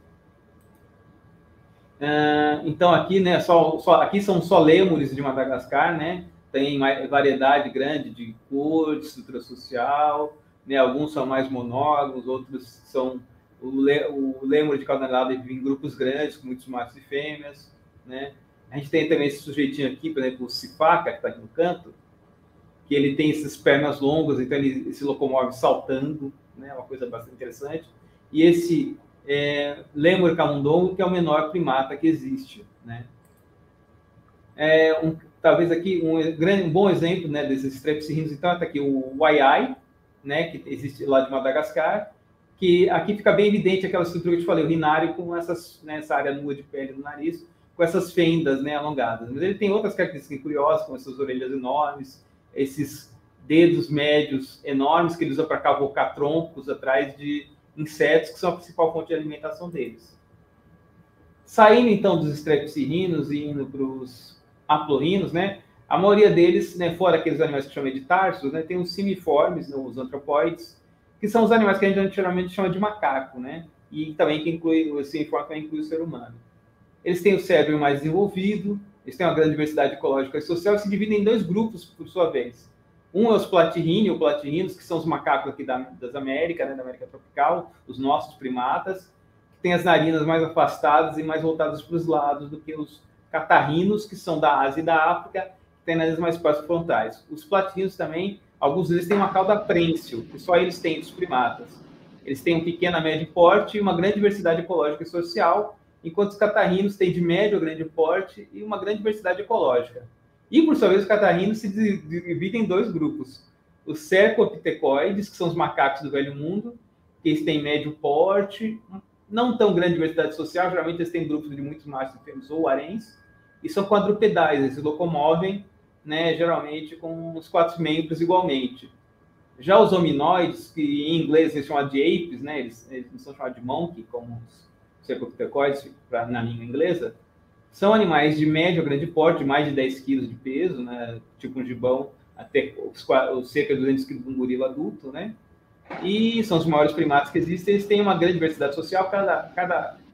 Ah, então aqui, né, só, só, aqui são só lêmures de Madagascar, né? Tem uma variedade grande de cor, de estrutura social, né? Alguns são mais monógamos, outros são O, lê, o lêmur de cauda alada vive em grupos grandes, com muitos machos e fêmeas, né? A gente tem também esse sujeitinho aqui, por exemplo, o sifaca, que está aqui no canto, que ele tem essas pernas longas, então ele, ele se locomove saltando, né? Uma coisa bastante interessante. E esse é, lêmur camundongo, que é o menor primata que existe, né? É um, talvez aqui um, grande, um bom exemplo, né, desses strepsirrinos, então, está aqui o waiai, né, que existe lá de Madagascar, que aqui fica bem evidente aquela estrutura que eu te falei, o rinário com essas, né, essa área nua de pele do nariz, com essas fendas, né, alongadas. Mas ele tem outras características curiosas, como essas orelhas enormes, esses dedos médios enormes que ele usa para cavocar troncos atrás de insetos, que são a principal fonte de alimentação deles. Saindo, então, dos strepsirrinos e indo para os aplorhinos, né, a maioria deles, né, fora aqueles animais que eu chamei de tarsos, né, tem os simiformes, né, os antropóides, que são os animais que a gente geralmente chama de macaco, né? E também que inclui, o simiforme também inclui o ser humano. Eles têm o cérebro mais desenvolvido, eles têm uma grande diversidade ecológica e social, e se dividem em dois grupos, por sua vez. Um é os platirrini, ou platirrinos, que são os macacos aqui da, das Américas, né, da América tropical, os nossos primatas, que têm as narinas mais afastadas e mais voltadas para os lados do que os catarrinos, que são da Ásia e da África, que têm narinas mais próximas frontais. Os platirrinos também, alguns deles têm uma cauda prênsil, que só eles têm dos primatas. Eles têm um pequeno a médio porte e uma grande diversidade ecológica e social, enquanto os catarrinos têm de médio a grande porte e uma grande diversidade ecológica. E, por sua vez, os catarrinos se dividem em dois grupos. Os cercopitecoides, que são os macacos do Velho Mundo, que eles têm médio porte, não tão grande diversidade social, geralmente eles têm grupos de muitos machos e fêmeas ou haréns, e são quadrupedais, eles se locomovem, né, geralmente com os quatro membros igualmente. Já os hominoides, que em inglês eles chamam de apes, né, eles, eles não são chamados de monkey, como os cercopitecoides na língua inglesa, são animais de médio a grande porte, de mais de dez quilos de peso, né, tipo um gibão, até os, os cerca de duzentos quilos de um gorila adulto, né? E são os maiores primatas que existem, eles têm uma grande diversidade social, cada, cada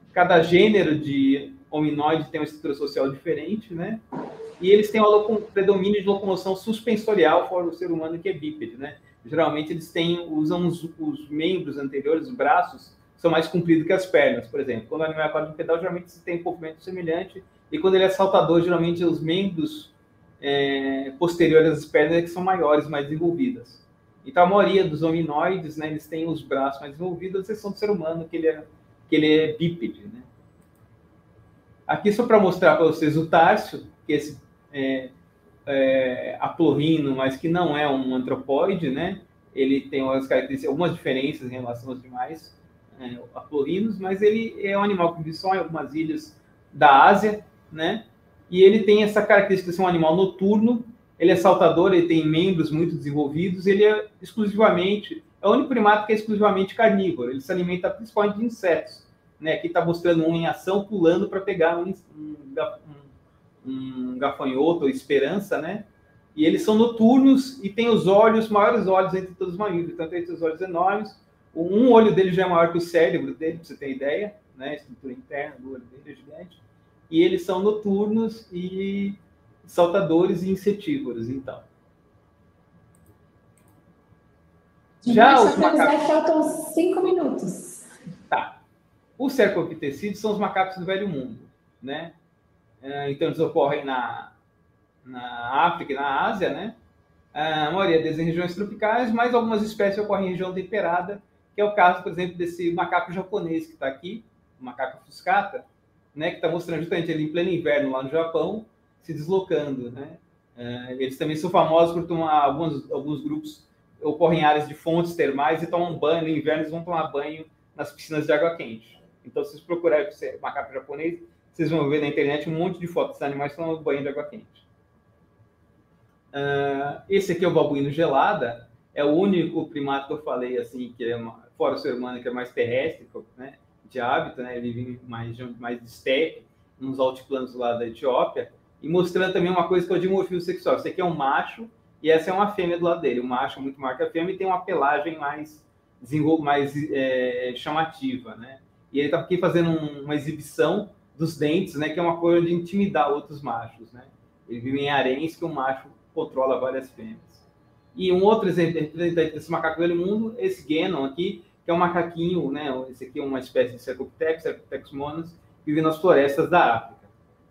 cada gênero de hominoide tem uma estrutura social diferente, né? E eles têm um predomínio de locomoção suspensorial, fora o ser humano que é bípede, né? Geralmente eles têm, usam os, os membros anteriores, os braços, são mais compridos que as pernas, por exemplo. Quando o animal é quadrupedal, geralmente você tem um movimento semelhante, e quando ele é saltador, geralmente os membros é, posteriores às pernas é que são maiores, mais desenvolvidas. Então, a maioria dos hominoides, né, eles têm os braços mais desenvolvidos, à exceção do ser humano, que ele é, que ele é bípede, né? Aqui, só para mostrar para vocês o Tárcio, que esse é, é, aplorrino, mas que não é um antropóide, né? Ele tem algumas características, algumas diferenças em relação aos demais é, aplorinos, mas ele é um animal que vive só em algumas ilhas da Ásia, né? E ele tem essa característica de ser um animal noturno, ele é saltador, ele tem membros muito desenvolvidos, ele é exclusivamente, é o único primata que é exclusivamente carnívoro, ele se alimenta principalmente de insetos, né? Aqui está mostrando um em ação, pulando para pegar um, um, um gafanhoto ou esperança, né? E eles são noturnos e têm os olhos, maiores olhos entre todos os mamíferos, então tem esses olhos enormes, um olho dele já é maior que o cérebro dele, para você ter ideia, né? A estrutura interna do olho dele é gigante. E eles são noturnos e saltadores e insetívoros, então. Já os macacos... faltam cinco minutos. Tá. Os cercopitecídeos são os macacos do Velho Mundo, né? Então, eles ocorrem na, na África e na Ásia, né? A maioria deles em regiões tropicais, mas algumas espécies ocorrem em região temperada, que é o caso, por exemplo, desse macaco japonês que está aqui, o macaco fuscata, né, que está mostrando justamente ele em pleno inverno lá no Japão, se deslocando, né? Uh, eles também são famosos por tomar, alguns, alguns grupos ocorrem em áreas de fontes termais e tomam banho, no inverno eles vão tomar banho nas piscinas de água quente. Então, se vocês procurarem o macaco japonês, vocês vão ver na internet um monte de fotos dos animais tomando banho de água quente. Uh, esse aqui é o babuíno gelada, é o único primata que eu falei, assim, que é, uma, fora o ser humano, que é mais terrestre, né? De hábito, né? Ele vive mais, mais de steppe, nos altiplanos lá da Etiópia, e mostrando também uma coisa que é o dimorfismo sexual. Esse aqui é um macho e essa é uma fêmea do lado dele. O macho é muito maior que a fêmea e tem uma pelagem mais, mais é, chamativa, né? E ele está aqui fazendo um, uma exibição dos dentes, né? Que é uma coisa de intimidar outros machos, né? Ele vive em haréns que o macho controla várias fêmeas. E um outro exemplo desse macaco do Velho Mundo, esse Genon aqui, que é um macaquinho, né? Esse aqui é uma espécie de Cercopithecus, Cercopithecus monas, que vive nas florestas da África.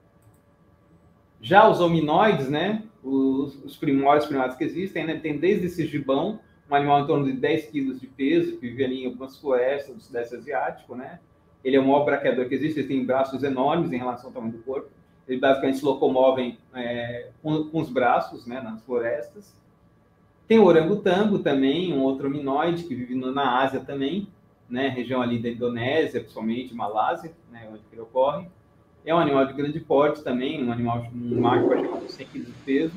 Já os hominoides, né? Os, os primórdios primatas que existem, né? Tem desde esse gibão, um animal em torno de dez quilos de peso, que vive ali em algumas florestas do Sudeste Asiático, né? Ele é o maior braqueador que existe, ele tem braços enormes em relação ao tamanho do corpo. Eles basicamente se locomovem é, com, com os braços, né? Nas florestas. Tem o orangotango também, um outro hominoide que vive na Ásia também, né, região ali da Indonésia, principalmente Malásia, né, onde ele ocorre. É um animal de grande porte também, um animal, um macho que vai chegar a cem quilos de peso.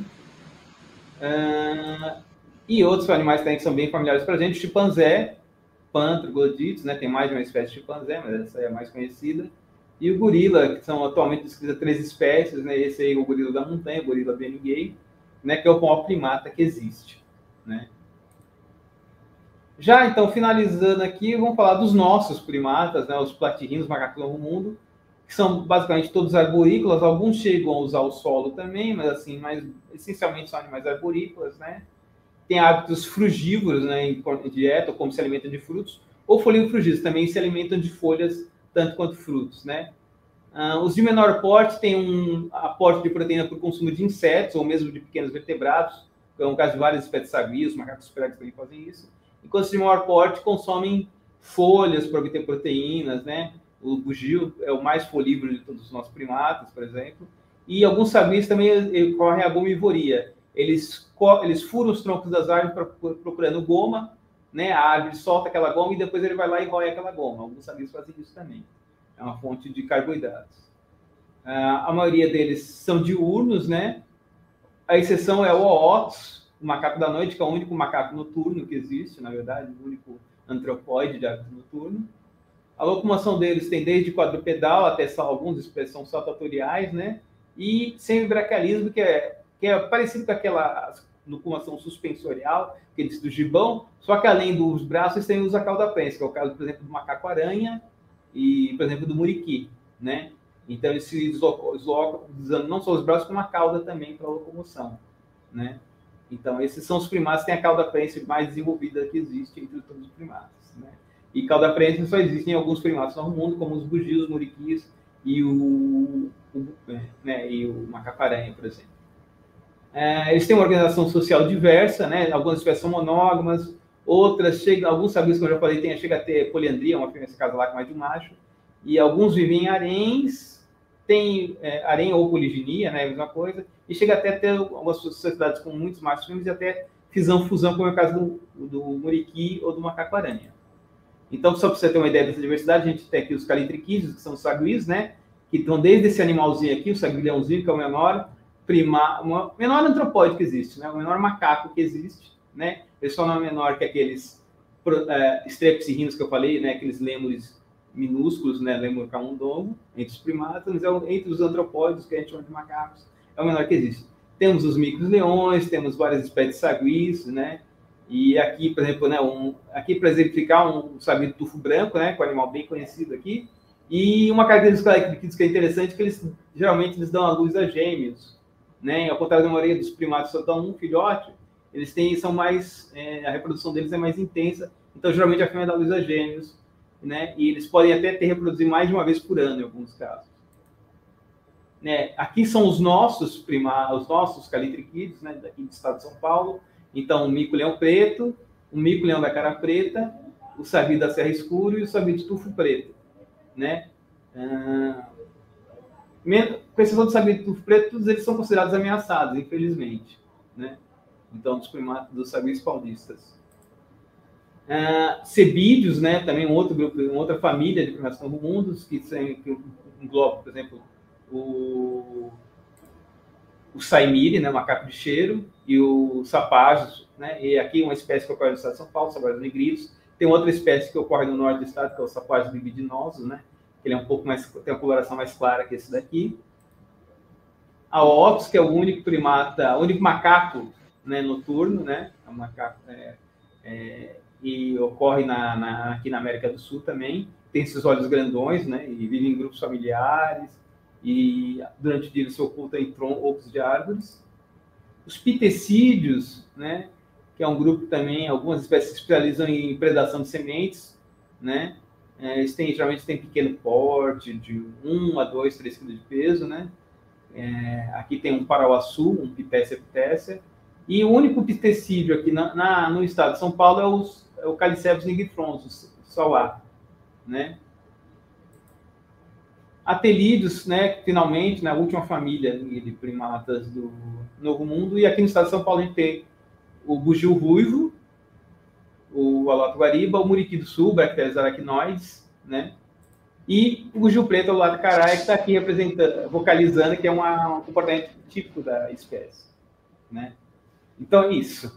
Uh, e outros animais também que são bem familiares para a gente, o chimpanzé, Pan-troglodites, né, tem mais de uma espécie de chimpanzé, mas essa é a mais conhecida. E o gorila, que são atualmente descritas três espécies, né, esse aí é o gorila da montanha, o gorila benguei, né, que é o maior primata que existe. Né? Já, então, finalizando aqui, vamos falar dos nossos primatas, né, os platirrinos, macacos do mundo, que são basicamente todos arborícolas, alguns chegam a usar o solo também, mas assim, mas essencialmente são animais arborícolas, né? Tem hábitos frugívoros, né, em dieta, como se alimentam de frutos, ou folífrugívoros, também se alimentam de folhas, tanto quanto frutos, né? Uh, os de menor porte têm um aporte de proteína por consumo de insetos, ou mesmo de pequenos vertebrados, é um caso de várias espécies de sabios, macacos pregos também fazem isso. Enquanto os de maior porte consomem folhas para obter proteínas, né? O bugio é o mais folívoro de todos os nossos primatas, por exemplo. E alguns sabios também correm a gomivoria. Eles, eles furam os troncos das árvores pra, procurando goma, né? A árvore solta aquela goma e depois ele vai lá e rói aquela goma. Alguns sabios fazem isso também. É uma fonte de carboidratos. Uh, a maioria deles são diurnos, né? A exceção é o Ootus, o macaco da noite, que é o único macaco noturno que existe, na verdade, o único antropóide de hábito noturno. A locomoção deles tem desde quadrupedal até alguns espécies são saltatoriais, né? E semibraquialismo, que é, que é parecido com aquela locomoção suspensorial, que eles do gibão, só que além dos braços, eles têm uso a cauda prensa, que é o caso, por exemplo, do macaco-aranha e, por exemplo, do muriqui, né? Então, eles se deslocam, deslocam usando não só os braços, como a cauda também para locomoção, né? Então, esses são os primatas que têm a cauda prensil mais desenvolvida que existe entre todos os primatas, né? E cauda prensil só existe em alguns primatas no mundo, como os bugios, os muriquis e o, o, né, e o macaco-aranha, por exemplo. É, eles têm uma organização social diversa, né? Algumas espécies são monógamas, outras chegam, alguns sabios, como eu já falei, tem, chega a ter poliandria, uma fêmea se casa lá com mais de um macho, e alguns vivem em haréns, tem é, harém ou poliginia, né? A mesma coisa, e chega até a ter algumas sociedades com muitos machos fêmeas e até fisão, fusão, como é o caso do, do muriqui ou do macaco-aranha. Então, só para você ter uma ideia dessa diversidade, a gente tem aqui os calitriquídeos, que são os saguis, né? Que estão desde esse animalzinho aqui, o saguilhãozinho, que é o menor, prima, o menor antropóide que existe, né? O menor macaco que existe, né? Ele só não é menor que aqueles uh, strepsirrinos que eu falei, né? Aqueles lêmures minúsculos, né? Lêmur camundongo, entre os primatas, mas é entre os antropóides, que a gente chama de macacos, é o menor que existe. Temos os micos-leões, temos várias espécies de saguis, né? E aqui, por exemplo, né, um, aqui para exemplificar um sagui de tufo branco, né, com um animal bem conhecido aqui, e uma característica que é interessante é que eles geralmente eles dão a luz a gêmeos, né? Ao contrário da maioria dos primatas só dão um filhote, eles têm são mais é, a reprodução deles é mais intensa, então geralmente a fêmea dá luz a gêmeos, né? E eles podem até ter reproduzir mais de uma vez por ano em alguns casos. Né? Aqui são os nossos primatas, os nossos calitriquídeos, né, daqui do estado de São Paulo. Então, o mico-leão preto, o mico-leão da cara preta, o sagui da serra escuro e o sagui de tufo preto, né? Ah, com exceção do sagui de tufo preto, todos eles são considerados ameaçados, infelizmente, né? Então, dos primatas, dos saguis paulistas. Ah, sebídeos, né? Também um outro grupo, uma outra família de primatas novo-mundos, que, que engloba, por exemplo, o... o saimiri, né, o macaco de cheiro, e o sapajos, né, e aqui uma espécie que ocorre no estado de São Paulo, o sapajos negritos. Tem outra espécie que ocorre no norte do estado, que é o sapajos libidinosos, né, ele é um pouco mais, tem uma coloração mais clara que esse daqui. A otus, que é o único primata, o único macaco, né, noturno, né, é um macaco, é, é, e ocorre na, na, aqui na América do Sul também, tem esses olhos grandões, né, e vive em grupos familiares, e durante o dia ele se oculta em troncos de árvores. Os pitecídeos, né, que é um grupo também, algumas espécies se especializam em predação de sementes, né, eles têm, geralmente têm pequeno porte, de um a dois, três quilos de peso, né, é, aqui tem um parauaçu, um Pithecia pithecia, e o único pitecídeo aqui na, na, no estado de São Paulo é, os, é o Calicebus nigrifrons, o sauá, né. Atelídeos, né, finalmente, na última família de primatas do Novo Mundo, e aqui no estado de São Paulo a gente tem o bugio ruivo, o aloto-guariba, o muriqui do sul, Bracteres aracnoides, né, e o bugio preto, o aloto-caraia, que está aqui representando, vocalizando, que é uma, um comportamento típico da espécie, né. Então, é isso.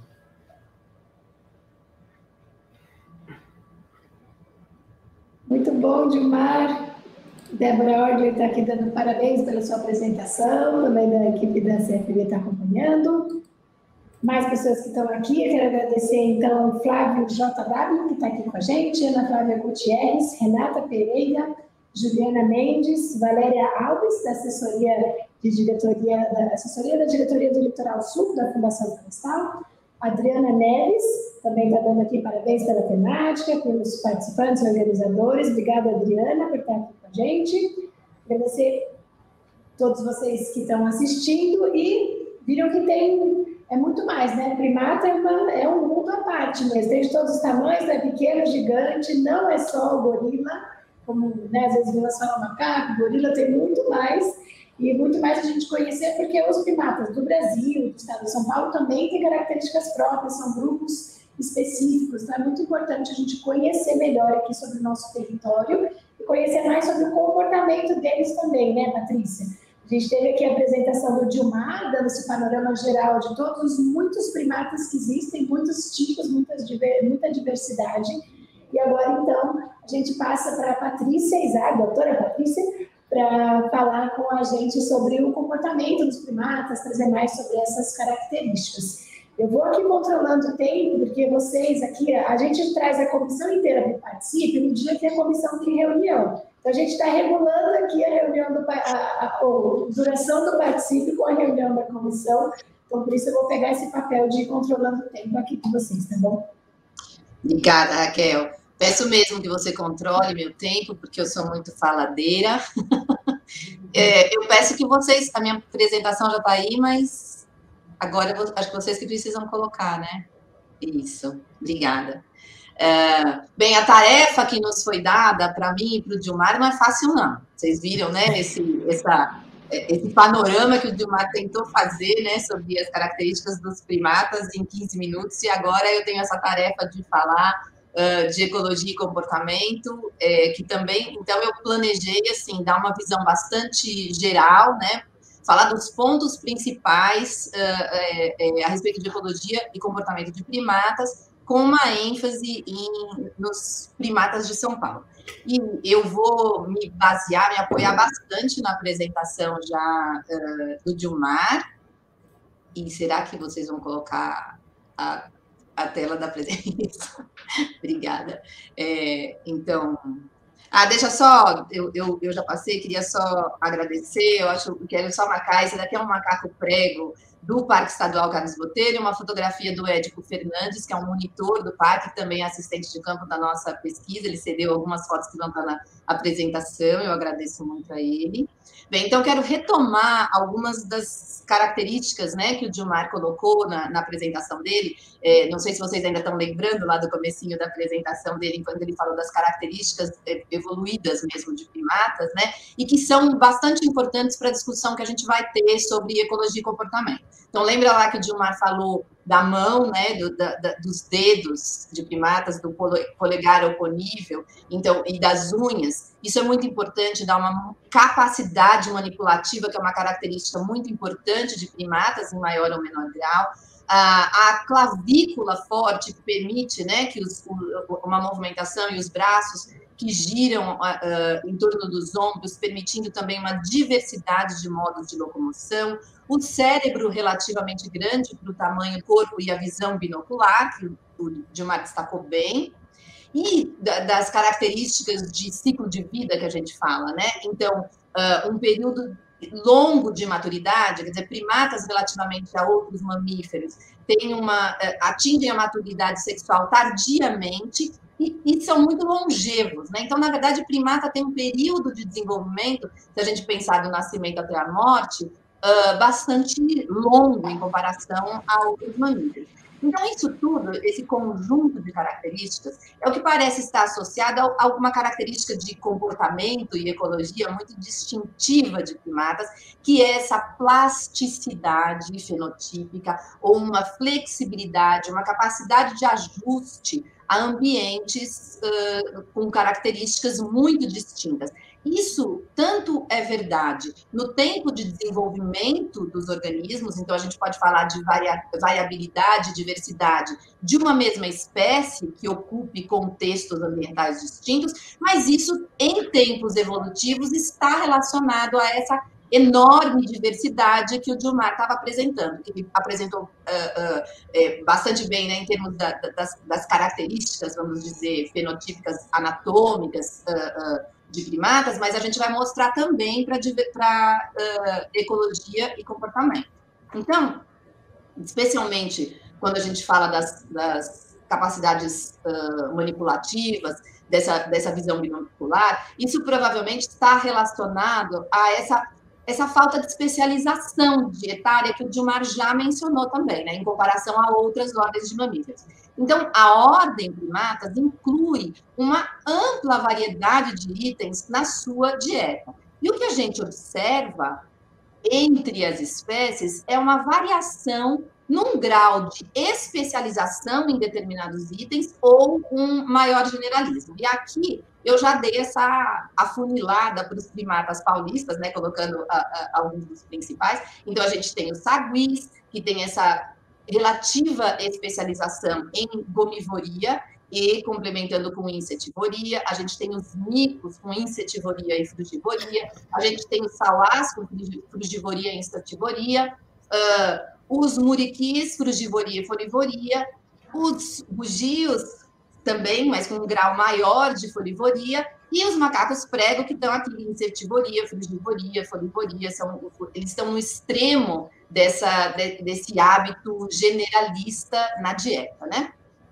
Muito bom, Dilmar. Débora Ordem está aqui dando parabéns pela sua apresentação, também da equipe da C F B está acompanhando. Mais pessoas que estão aqui, eu quero agradecer, então, Flávio J W, que está aqui com a gente, Ana Flávia Gutierrez, Renata Pereira, Juliana Mendes, Valéria Alves, da assessoria, de diretoria, da assessoria da Diretoria do Litoral Sul, da Fundação Florestal, Adriana Neves, também está dando aqui parabéns pela temática, pelos participantes e organizadores. Obrigada, Adriana, por estar aqui com a gente. Agradecer a todos vocês que estão assistindo e viram que tem, é muito mais, né? Primata é, uma, é um mundo à parte mesmo, tem de todos os tamanhos, é pequeno, gigante, não é só o gorila, como, né, às vezes nós falamos macaco, gorila tem muito mais. E muito mais a gente conhecer, porque os primatas do Brasil, do estado de São Paulo, também têm características próprias, são grupos específicos. Então, é muito importante a gente conhecer melhor aqui sobre o nosso território e conhecer mais sobre o comportamento deles também, né, Patrícia? A gente teve aqui a apresentação do Dilmar, dando esse panorama geral de todos os muitos primatas que existem, muitos tipos, muitas, muita diversidade. E agora, então, a gente passa para a Patrícia Izar, doutora Patrícia, para falar com a gente sobre o comportamento dos primatas, trazer mais sobre essas características. Eu vou aqui controlando o tempo, porque vocês aqui, a gente traz a comissão inteira para participar no dia que a comissão tem reunião. Então, a gente está regulando aqui a reunião, do, a, a, a duração do participe com a reunião da comissão. Então, por isso eu vou pegar esse papel de ir controlando o tempo aqui com vocês, tá bom? Obrigada, Raquel. Peço mesmo que você controle meu tempo, porque eu sou muito faladeira. É, eu peço que vocês... A minha apresentação já está aí, mas agora eu vou, acho que vocês que precisam colocar, né? Isso, obrigada. É, bem, a tarefa que nos foi dada para mim e para o Dilmar não é fácil, não. Vocês viram, né, esse, essa, esse panorama que o Dilmar tentou fazer, né, sobre as características dos primatas em quinze minutos, e agora eu tenho essa tarefa de falar uh, de ecologia e comportamento, é, que também, então eu planejei, assim, dar uma visão bastante geral, né, falar dos pontos principais uh, é, é, a respeito de ecologia e comportamento de primatas, com uma ênfase em, nos primatas de São Paulo. E eu vou me basear, me apoiar bastante na apresentação já uh, do Dilmar. E será que vocês vão colocar a, a tela da apresentação? Obrigada. É, então... Ah, deixa só, eu, eu, eu já passei, queria só agradecer, eu acho que quero só marcar, esse daqui é um macaco prego do Parque Estadual Carlos Botelho, uma fotografia do Édico Fernandes, que é um monitor do parque, também é assistente de campo da nossa pesquisa, ele cedeu algumas fotos que vão estar na apresentação, eu agradeço muito a ele. Bem, então quero retomar algumas das características, né, que o Dilmar colocou na, na apresentação dele, é, não sei se vocês ainda estão lembrando lá do comecinho da apresentação dele, quando ele falou das características evoluídas mesmo de primatas, né, e que são bastante importantes para a discussão que a gente vai ter sobre ecologia e comportamento. Então, lembra lá que o Dilmar falou da mão, né, do, da, da, dos dedos de primatas, do polegar oponível, então, e das unhas. Isso é muito importante, dá uma capacidade manipulativa, que é uma característica muito importante de primatas, em maior ou menor grau. A, a clavícula forte, que permite, né, que os, uma movimentação, e os braços que giram uh, em torno dos ombros, permitindo também uma diversidade de modos de locomoção. O cérebro relativamente grande para o tamanho do corpo e a visão binocular, que o Dilmar destacou bem, e das características de ciclo de vida que a gente fala, né? Então, uh, um período longo de maturidade, quer dizer, primatas relativamente a outros mamíferos, tem uma, uh, atingem a maturidade sexual tardiamente e, e são muito longevos, né? Então, na verdade, primata tem um período de desenvolvimento, se a gente pensar do nascimento até a morte, Uh, bastante longo em comparação a outros mamíferos. Então, isso tudo, esse conjunto de características, é o que parece estar associado a alguma característica de comportamento e ecologia muito distintiva de primatas, que é essa plasticidade fenotípica, ou uma flexibilidade, uma capacidade de ajuste a ambientes uh, com características muito distintas. Isso tanto é verdade no tempo de desenvolvimento dos organismos, então a gente pode falar de variabilidade, diversidade de uma mesma espécie que ocupe contextos ambientais distintos, mas isso em tempos evolutivos está relacionado a essa enorme diversidade que o Dilmar estava apresentando, que ele apresentou uh, uh, é, bastante bem, né, em termos da, das, das características, vamos dizer, fenotípicas, anatômicas, uh, uh, de primatas, mas a gente vai mostrar também para uh, ecologia e comportamento. Então, especialmente quando a gente fala das, das capacidades uh, manipulativas, dessa, dessa visão binocular, isso provavelmente está relacionado a essa, essa falta de especialização dietária que o Dilmar já mencionou também, né, em comparação a outras ordens de mamíferos. Então, a ordem primatas inclui uma ampla variedade de itens na sua dieta. E o que a gente observa entre as espécies é uma variação num grau de especialização em determinados itens ou um maior generalismo. E aqui eu já dei essa afunilada para os primatas paulistas, né, colocando a, a, alguns dos principais. Então, a gente tem os saguis, que tem essa relativa especialização em gomivoria e complementando com insetivoria. A gente tem os micos com insetivoria e frugivoria. A gente tem os salás com frugivoria e insetivoria. Uh, os muriquis, frugivoria e folivoria, os bugios também, mas com um grau maior de folivoria, e os macacos prego, que estão aqui em insectivoria, frugivoria, folivoria, são, eles estão no extremo dessa, de, desse hábito generalista na dieta, né?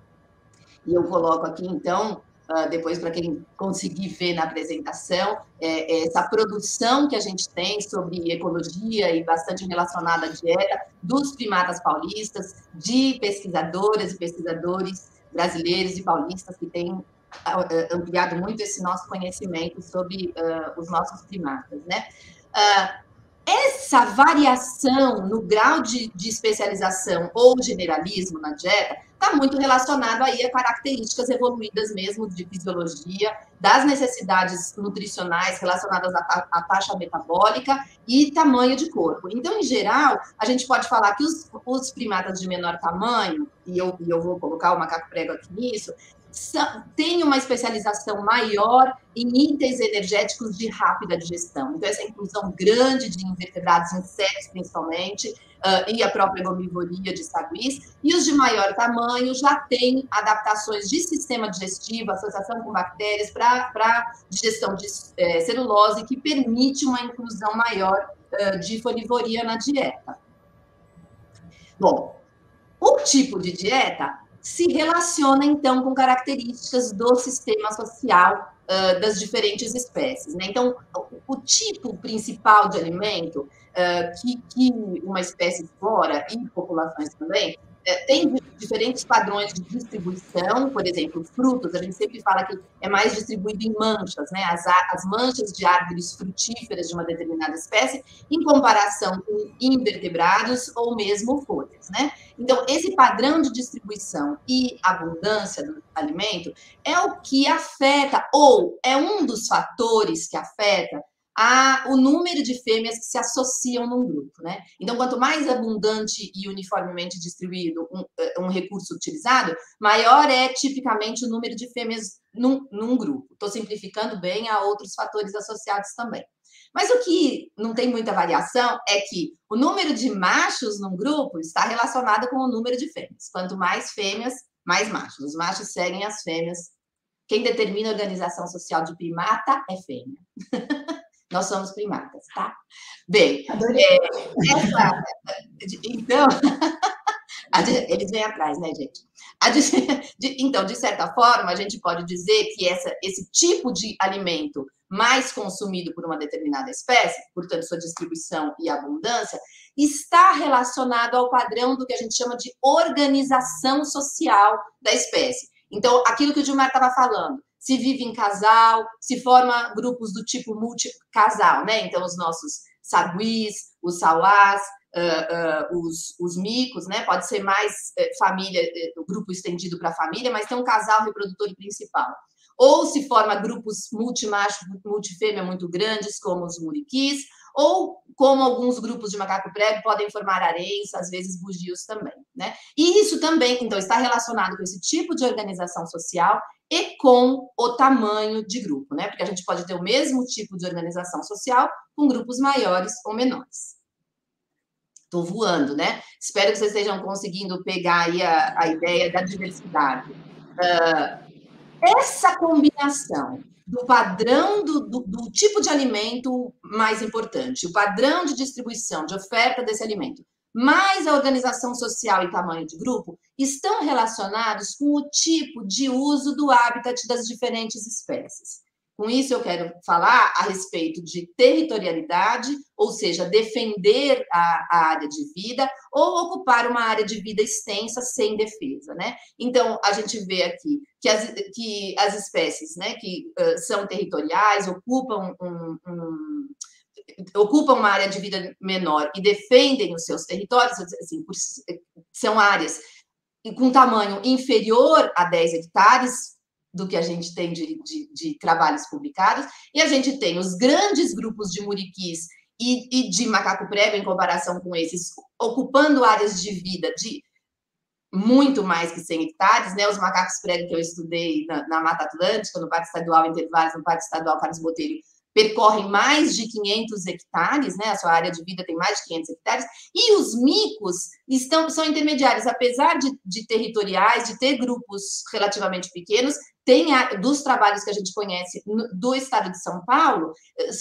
E eu coloco aqui, então, uh, depois para quem conseguir ver na apresentação, é, é essa produção que a gente tem sobre ecologia e bastante relacionada à dieta dos primatas paulistas, de pesquisadoras e pesquisadores brasileiros e paulistas que têm uh, ampliado muito esse nosso conhecimento sobre uh, os nossos primatas, né? Uh, essa variação no grau de, de especialização ou generalismo na dieta está muito relacionado aí a características evoluídas mesmo de fisiologia, das necessidades nutricionais relacionadas à, à taxa metabólica e tamanho de corpo. Então, em geral, a gente pode falar que os, os primatas de menor tamanho, e eu, e eu vou colocar o macaco prego aqui nisso, tem uma especialização maior em itens energéticos de rápida digestão. Então, essa inclusão grande de invertebrados, insetos principalmente, uh, e a própria herbívoria de saguis, e os de maior tamanho já têm adaptações de sistema digestivo, associação com bactérias para digestão de eh, celulose, que permite uma inclusão maior uh, de folivoria na dieta. Bom, o tipo de dieta se relaciona, então, com características do sistema social uh, das diferentes espécies, né? Então, o, o tipo principal de alimento uh, que, que uma espécie explora, e populações também, uh, tem diferentes padrões de distribuição. Por exemplo, frutos, a gente sempre fala que é mais distribuído em manchas, né? As, as manchas de árvores frutíferas de uma determinada espécie, em comparação com invertebrados ou mesmo folhas, né? Então, esse padrão de distribuição e abundância do alimento é o que afeta, ou é um dos fatores que afeta a, o número de fêmeas que se associam num grupo, né? Então, quanto mais abundante e uniformemente distribuído um, um recurso utilizado, maior é tipicamente o número de fêmeas num, num grupo. Estou simplificando bem, há outros fatores associados também. Mas o que não tem muita variação é que o número de machos num grupo está relacionado com o número de fêmeas. Quanto mais fêmeas, mais machos. Os machos seguem as fêmeas. Quem determina a organização social de primata é fêmea. Nós somos primatas, tá? Bem, é, essa, então, eles vêm atrás, né, gente? Então, de certa forma, a gente pode dizer que essa, esse tipo de alimento mais consumido por uma determinada espécie, portanto, sua distribuição e abundância, está relacionado ao padrão do que a gente chama de organização social da espécie. Então, aquilo que o Gilmar estava falando, se vive em casal, se forma grupos do tipo multicasal, né? Então, os nossos saguis, os sauás, uh, uh, os, os micos, né? Pode ser mais uh, família, uh, grupo estendido para a família, mas tem um casal reprodutor principal. Ou se forma grupos multimacho, multifêmea muito grandes, como os muriquis, ou como alguns grupos de macaco prego podem formar haréns, às vezes bugios também, né? E isso também, então, está relacionado com esse tipo de organização social e com o tamanho de grupo, né? Porque a gente pode ter o mesmo tipo de organização social com grupos maiores ou menores. Estou voando, né? Espero que vocês estejam conseguindo pegar aí a, a ideia da diversidade. Uh, Essa combinação do padrão do, do, do tipo de alimento mais importante, o padrão de distribuição, de oferta desse alimento, mais a organização social e tamanho de grupo, estão relacionados com o tipo de uso do habitat das diferentes espécies. Com isso, eu quero falar a respeito de territorialidade, ou seja, defender a, a área de vida ou ocupar uma área de vida extensa sem defesa, né? Então, a gente vê aqui que as, que as espécies, né, que uh, são territoriais, ocupam, um, um, ocupam uma área de vida menor e defendem os seus territórios, assim, por, são áreas com tamanho inferior a dez hectares, do que a gente tem de, de, de trabalhos publicados, e a gente tem os grandes grupos de muriquis e, e de macaco prego, em comparação com esses, ocupando áreas de vida de muito mais que cem hectares, né? Os macacos prego que eu estudei na, na Mata Atlântica, no Parque Estadual Intervalos, no Parque Estadual Carlos Botelho, percorrem mais de quinhentos hectares, né? A sua área de vida tem mais de quinhentos hectares, e os micos estão, são intermediários, apesar de, de territoriais, de ter grupos relativamente pequenos, tem a, dos trabalhos que a gente conhece no, do estado de São Paulo,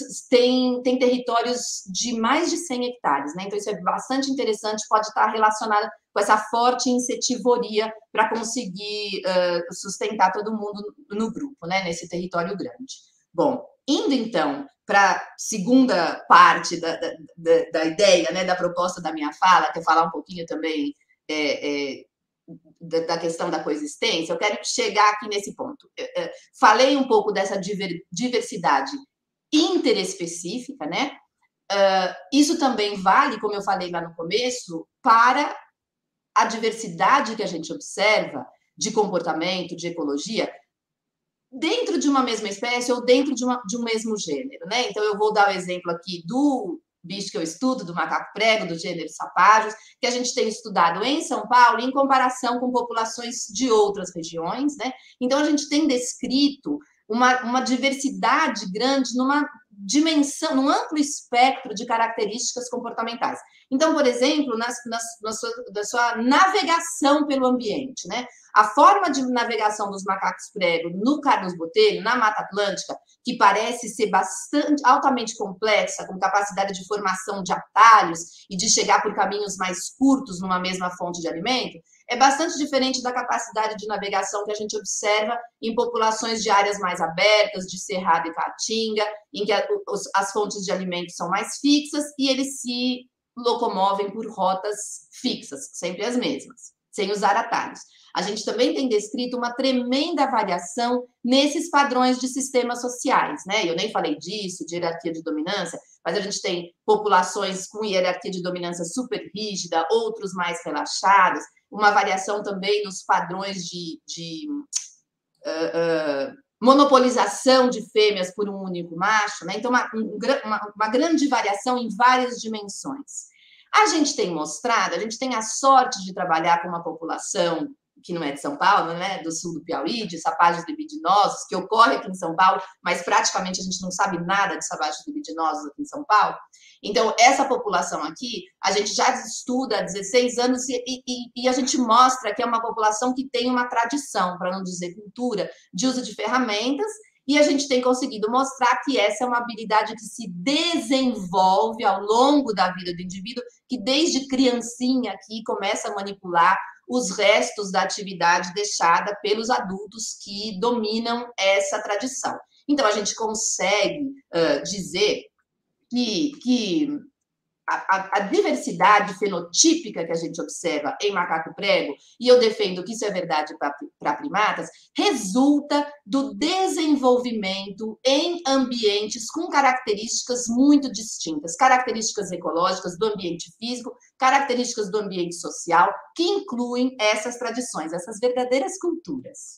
tem, tem territórios de mais de cem hectares, né? Então, isso é bastante interessante, pode estar relacionado com essa forte insetivoria para conseguir uh, sustentar todo mundo no, no grupo, né? Nesse território grande. Bom, indo então para a segunda parte da, da, da, da ideia, né, da proposta da minha fala, que é falar um pouquinho também é, é, da, da questão da coexistência, eu quero chegar aqui nesse ponto. Eu, eu falei um pouco dessa diver, diversidade interespecífica, né? Uh, isso também vale, como eu falei lá no começo, para a diversidade que a gente observa de comportamento, de ecologia, dentro de uma mesma espécie ou dentro de, uma, de um mesmo gênero, né? Então, eu vou dar o exemplo aqui do bicho que eu estudo, do macaco prego, do gênero sapajos, que a gente tem estudado em São Paulo em comparação com populações de outras regiões, né? Então, a gente tem descrito uma, uma diversidade grande numa dimensão, num amplo espectro de características comportamentais. Então, por exemplo, nas, nas, na, sua, na sua navegação pelo ambiente, né? A forma de navegação dos macacos prego no Carlos Botelho, na Mata Atlântica, que parece ser bastante altamente complexa, com capacidade de formação de atalhos e de chegar por caminhos mais curtos numa mesma fonte de alimento, é bastante diferente da capacidade de navegação que a gente observa em populações de áreas mais abertas, de Cerrado e Caatinga, em que a, os, as fontes de alimento são mais fixas e eles se locomovem por rotas fixas, sempre as mesmas, sem usar atalhos. A gente também tem descrito uma tremenda variação nesses padrões de sistemas sociais, né? Eu nem falei disso, de hierarquia de dominância, mas a gente tem populações com hierarquia de dominância super rígida, outros mais relaxados, uma variação também nos padrões de, de uh, uh, monopolização de fêmeas por um único macho, né? Então, uma, uma, uma grande variação em várias dimensões. A gente tem mostrado, a gente tem a sorte de trabalhar com uma população que não é de São Paulo, né, do sul do Piauí, de sapajos libidinosos, que ocorre aqui em São Paulo, mas praticamente a gente não sabe nada de sapajos libidinosos aqui em São Paulo. Então, essa população aqui, a gente já estuda há dezesseis anos e, e, e a gente mostra que é uma população que tem uma tradição, para não dizer cultura, de uso de ferramentas, e a gente tem conseguido mostrar que essa é uma habilidade que se desenvolve ao longo da vida do indivíduo, que desde criancinha aqui começa a manipular os restos da atividade deixada pelos adultos que dominam essa tradição. Então, a gente consegue uh, dizer que, que a, a diversidade fenotípica que a gente observa em macaco prego, e eu defendo que isso é verdade para primatas, resulta do desenvolvimento em ambientes com características muito distintas, características ecológicas do ambiente físico, características do ambiente social, que incluem essas tradições, essas verdadeiras culturas.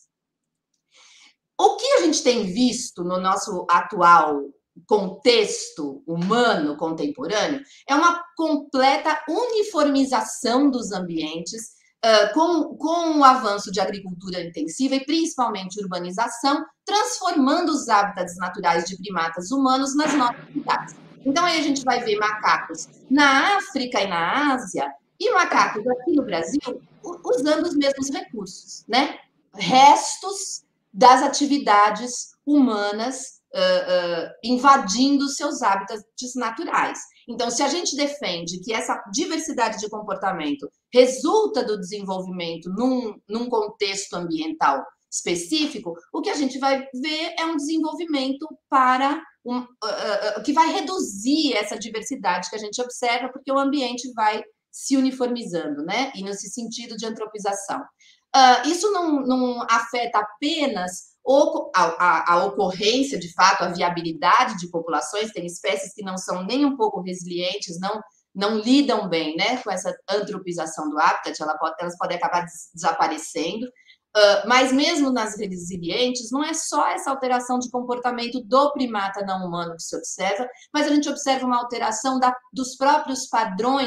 O que a gente tem visto no nosso atual contexto humano contemporâneo é uma completa uniformização dos ambientes uh, com, com o avanço de agricultura intensiva e principalmente urbanização, transformando os hábitats naturais de primatas humanos nas nossas cidades. Então aí a gente vai ver macacos na África e na Ásia e macacos aqui no Brasil usando os mesmos recursos, né? Restos das atividades humanas Uh, uh, invadindo seus hábitats naturais. Então, se a gente defende que essa diversidade de comportamento resulta do desenvolvimento num, num contexto ambiental específico, o que a gente vai ver é um desenvolvimento para um, uh, uh, que vai reduzir essa diversidade que a gente observa, porque o ambiente vai se uniformizando, né? E nesse sentido de antropização. Uh, isso não, não afeta apenas A, a, a ocorrência, de fato, a viabilidade de populações, tem espécies que não são nem um pouco resilientes, não, não lidam bem, né, com essa antropização do habitat, ela pode, elas podem acabar des, desaparecendo, uh, mas mesmo nas resilientes, não é só essa alteração de comportamento do primata não humano que se observa, mas a gente observa uma alteração da, dos próprios padrões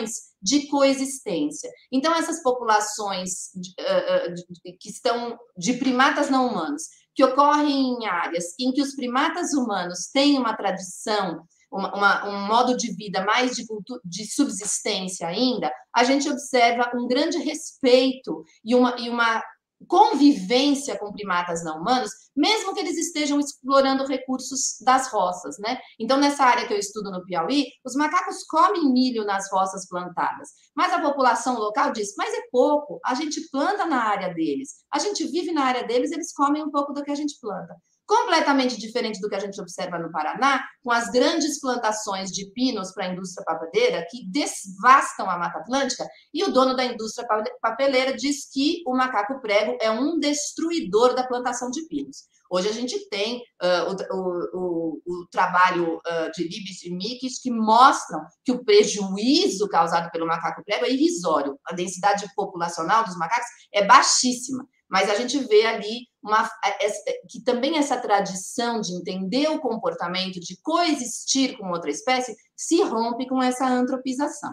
de coexistência. Então, essas populações uh, uh, que estão de primatas não humanos, que ocorrem em áreas em que os primatas humanos têm uma tradição, uma, uma, um modo de vida mais de, de subsistência ainda, a gente observa um grande respeito e uma, e uma convivência com primatas não humanos, mesmo que eles estejam explorando recursos das roças, né? Então, nessa área que eu estudo no Piauí, os macacos comem milho nas roças plantadas, mas a população local diz, mas é pouco, a gente planta na área deles, a gente vive na área deles, eles comem um pouco do que a gente planta. Completamente diferente do que a gente observa no Paraná, com as grandes plantações de pinos para a indústria papeleira, que devastam a Mata Atlântica, e o dono da indústria papeleira diz que o macaco prego é um destruidor da plantação de pinos. Hoje a gente tem uh, o, o, o trabalho uh, de Libes e Mikis que mostram que o prejuízo causado pelo macaco prego é irrisório. A densidade populacional dos macacos é baixíssima. Mas a gente vê ali uma, que também essa tradição de entender o comportamento, de coexistir com outra espécie, se rompe com essa antropização.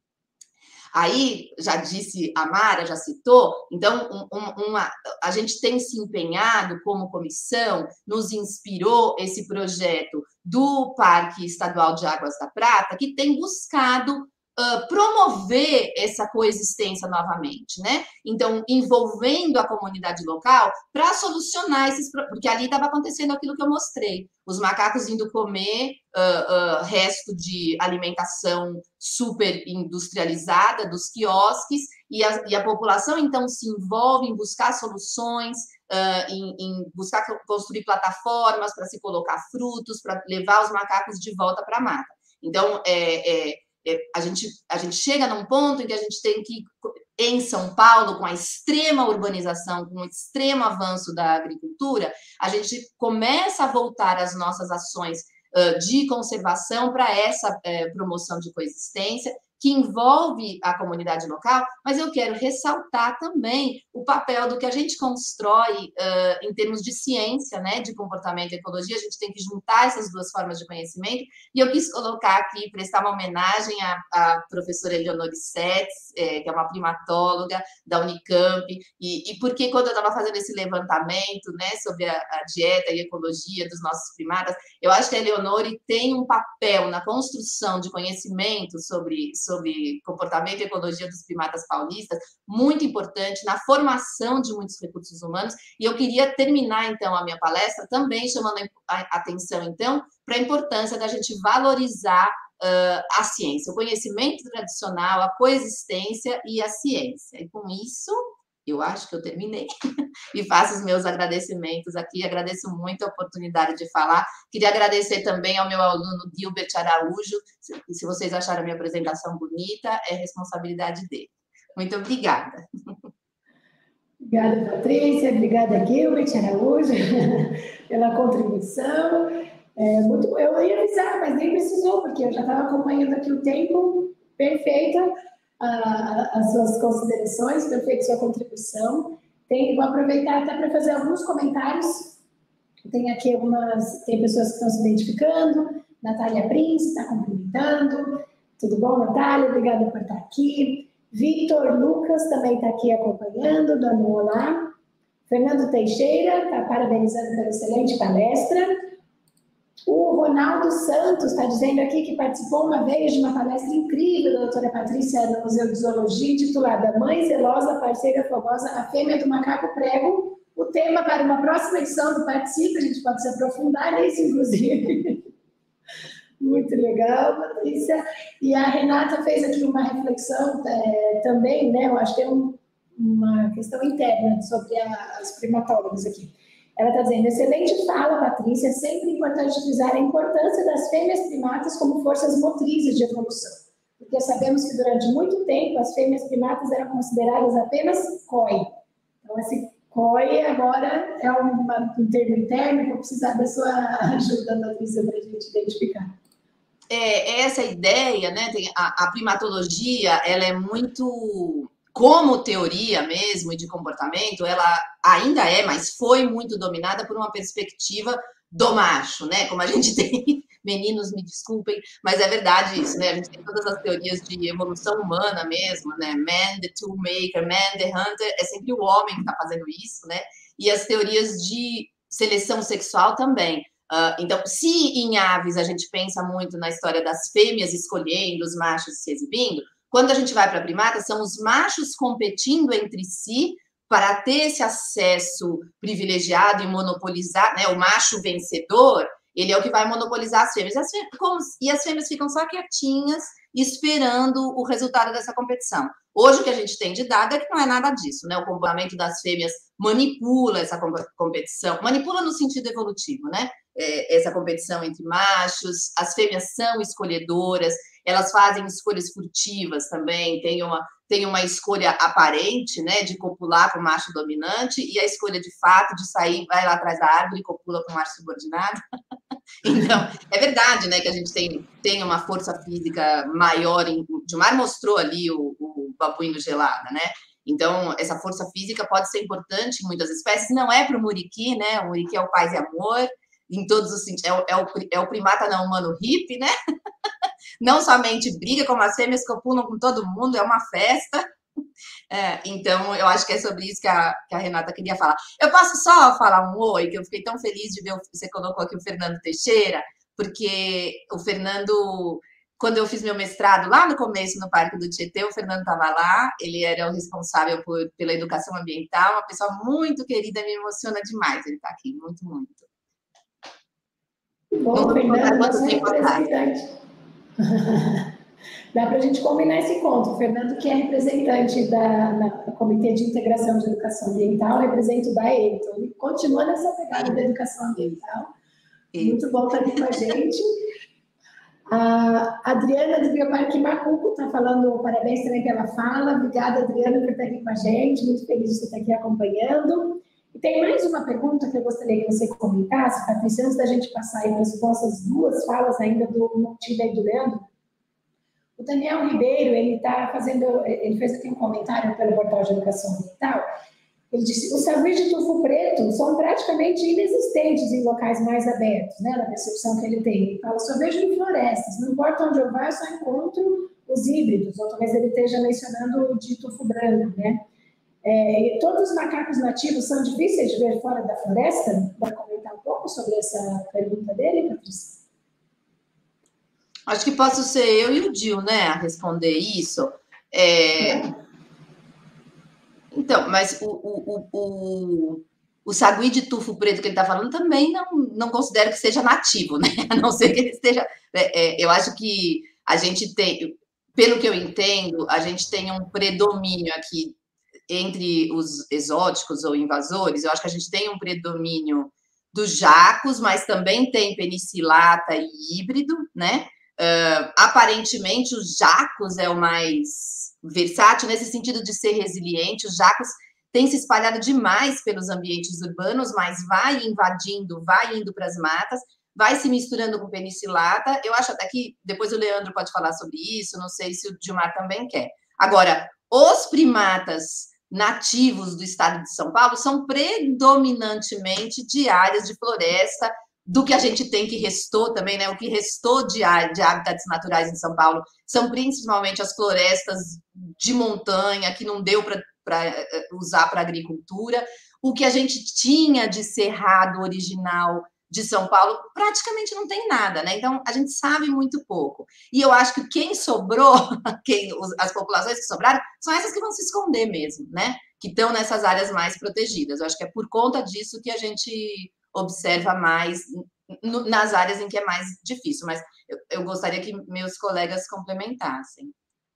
Aí, já disse a Mara, já citou, então um, um, uma, a gente tem se empenhado como comissão, nos inspirou esse projeto do Parque Estadual de Águas da Prata, que tem buscado Uh, promover essa coexistência novamente, né? Então, envolvendo a comunidade local para solucionar esses... Porque ali estava acontecendo aquilo que eu mostrei. Os macacos indo comer uh, uh, resto de alimentação super industrializada dos quiosques e a, e a população, então, se envolve em buscar soluções, uh, em, em buscar construir plataformas para se colocar frutos, para levar os macacos de volta para a mata. Então, é... é A gente, a gente chega num ponto em que a gente tem que, em São Paulo, com a extrema urbanização, com o extremo avanço da agricultura, a gente começa a voltar as nossas ações uh, de conservação para essa uh, promoção de coexistência, que envolve a comunidade local, mas eu quero ressaltar também o papel do que a gente constrói uh, em termos de ciência, né, de comportamento e ecologia. A gente tem que juntar essas duas formas de conhecimento, e eu quis colocar aqui, prestar uma homenagem à, à professora Eleonore Setz, é, que é uma primatóloga da Unicamp, e, e porque quando eu estava fazendo esse levantamento, né, sobre a, a dieta e ecologia dos nossos primatas, eu acho que a Eleonore tem um papel na construção de conhecimento sobre sobre comportamento e ecologia dos primatas paulistas, muito importante na formação de muitos recursos humanos, e eu queria terminar, então, a minha palestra também chamando a atenção, então, para a importância da gente valorizar uh, a ciência, o conhecimento tradicional, a coexistência e a ciência. E com isso, eu acho que eu terminei e faço os meus agradecimentos aqui, agradeço muito a oportunidade de falar, queria agradecer também ao meu aluno Gilbert Araújo, se, se vocês acharam a minha apresentação bonita, é responsabilidade dele. Muito obrigada. Obrigada, Patrícia, obrigada, Gilbert Araújo, pela contribuição. É, muito, eu ia avisar, mas nem precisou, porque eu já estava acompanhando aqui o tempo, perfeita. As suas considerações, perfeito, sua contribuição. Tem, vou aproveitar até para fazer alguns comentários. Tem aqui algumas, tem pessoas que estão se identificando. Natália Prince está cumprimentando. Tudo bom, Natália? Obrigada por estar aqui. Victor Lucas também está aqui acompanhando, dando um olá. Fernando Teixeira está parabenizando pela excelente palestra. O Ronaldo Santos está dizendo aqui que participou uma vez de uma palestra incrível da doutora Patrícia no Museu de Zoologia, intitulada Mãe Zelosa, Parceira Fogosa, a Fêmea do Macaco Prego. O tema para uma próxima edição do Participa, a gente pode se aprofundar nisso, inclusive. Muito legal, Patrícia. E a Renata fez aqui uma reflexão é, também, né? Eu acho que é um, uma questão interna sobre a, as primatólogas aqui. Ela está dizendo, excelente fala, Patrícia, é sempre importante frisar a importância das fêmeas primatas como forças motrizes de evolução, porque sabemos que durante muito tempo as fêmeas primatas eram consideradas apenas C O I. Então, esse C O I agora é uma, um termo interno que eu vou precisar da sua ajuda, Patrícia, para a gente identificar. É, essa ideia, né, tem a, a primatologia, ela é muito... Como teoria mesmo e de comportamento, ela ainda é, mas foi muito dominada por uma perspectiva do macho, né? Como a gente tem, meninos, me desculpem, mas é verdade isso, né? A gente tem todas as teorias de evolução humana mesmo, né? Man, the toolmaker, man, the hunter, é sempre o homem que está fazendo isso, né? E as teorias de seleção sexual também. Uh, então, se em aves a gente pensa muito na história das fêmeas escolhendo, os machos se exibindo, quando a gente vai para primata, são os machos competindo entre si para ter esse acesso privilegiado e monopolizar, né? O macho vencedor, ele é o que vai monopolizar as fêmeas. E as fêmeas, como, e as fêmeas ficam só quietinhas, esperando o resultado dessa competição. Hoje, o que a gente tem de dado é que não é nada disso, né? O comportamento das fêmeas manipula essa competição, manipula no sentido evolutivo, né? É, essa competição entre machos, as fêmeas são escolhedoras, elas fazem escolhas furtivas também, tem uma, tem uma escolha aparente, né, de copular com o macho dominante, e a escolha de fato de sair, vai lá atrás da árvore e copula com o macho subordinado. Então, é verdade, né, que a gente tem, tem uma força física maior, em, o Gilmar mostrou ali o, o babuíno gelada, né? Então, essa força física pode ser importante em muitas espécies, não é para o muriqui, né? O muriqui é o paz e amor, em todos os sentidos, é o, é o, é o primata não humano hippie, né? Não somente briga, como as fêmeas copulam com todo mundo, é uma festa. É, então, eu acho que é sobre isso que a, que a Renata queria falar. Eu posso só falar um oi, que eu fiquei tão feliz de ver, você colocou aqui o Fernando Teixeira, porque o Fernando, quando eu fiz meu mestrado lá no começo, no Parque do Tietê, o Fernando estava lá, ele era o responsável por, pela educação ambiental, uma pessoa muito querida, me emociona demais ele está aqui, muito, muito. Bom, não Fernando, nosso representante. Dá para a gente combinar esse encontro. O Fernando, que é representante da, na, do Comitê de Integração de Educação Ambiental, representa o D A E. Então, ele continua nessa pegada da educação ambiental. Muito bom estar aqui com a gente. A Adriana do Bioparque Macuco está falando parabéns também pela fala. Obrigada, Adriana, por estar aqui com a gente. Muito feliz de você estar aqui acompanhando. E tem mais uma pergunta que eu gostaria que você comentasse, Patrícia, antes da gente passar aí para as nossas duas falas ainda do Montilha e do Leandro. O Daniel Ribeiro, ele está fazendo, ele fez aqui um comentário pelo portal de educação ambiental. Ele disse: os saguis de tufo preto são praticamente inexistentes em locais mais abertos, né, na percepção que ele tem. Ele fala: só vejo em florestas, não importa onde eu vá, eu só encontro os híbridos, ou talvez ele esteja mencionando o de tufo branco, né? É, todos os macacos nativos são difíceis de ver fora da floresta? Vai comentar um pouco sobre essa pergunta dele, Patrícia? Acho que posso ser eu e o Dil, né, a responder isso. É... Então, mas o, o, o, o sagui de tufo preto que ele está falando também não, não considero que seja nativo, né? A não ser que ele esteja... É, é, eu acho que a gente tem, pelo que eu entendo, a gente tem um predomínio aqui entre os exóticos ou invasores. Eu acho que a gente tem um predomínio dos jacos, mas também tem penicilata e híbrido, né? Uh, aparentemente, os jacos é o mais versátil, nesse sentido de ser resiliente. Os jacos têm se espalhado demais pelos ambientes urbanos, mas vai invadindo, vai indo para as matas, vai se misturando com penicilata. Eu acho até que depois o Leandro pode falar sobre isso, não sei se o Gilmar também quer. Agora, os primatas nativos do estado de São Paulo são predominantemente de áreas de floresta, do que a gente tem que restou também, né? O que restou de, de hábitats naturais em São Paulo são principalmente as florestas de montanha, que não deu para usar para agricultura. O que a gente tinha de cerrado original de São Paulo praticamente não tem nada, né? Então a gente sabe muito pouco. E eu acho que quem sobrou, quem, as populações que sobraram, são essas que vão se esconder mesmo, né? Que estão nessas áreas mais protegidas. Eu acho que é por conta disso que a gente observa mais no, nas áreas em que é mais difícil. Mas eu, eu gostaria que meus colegas complementassem.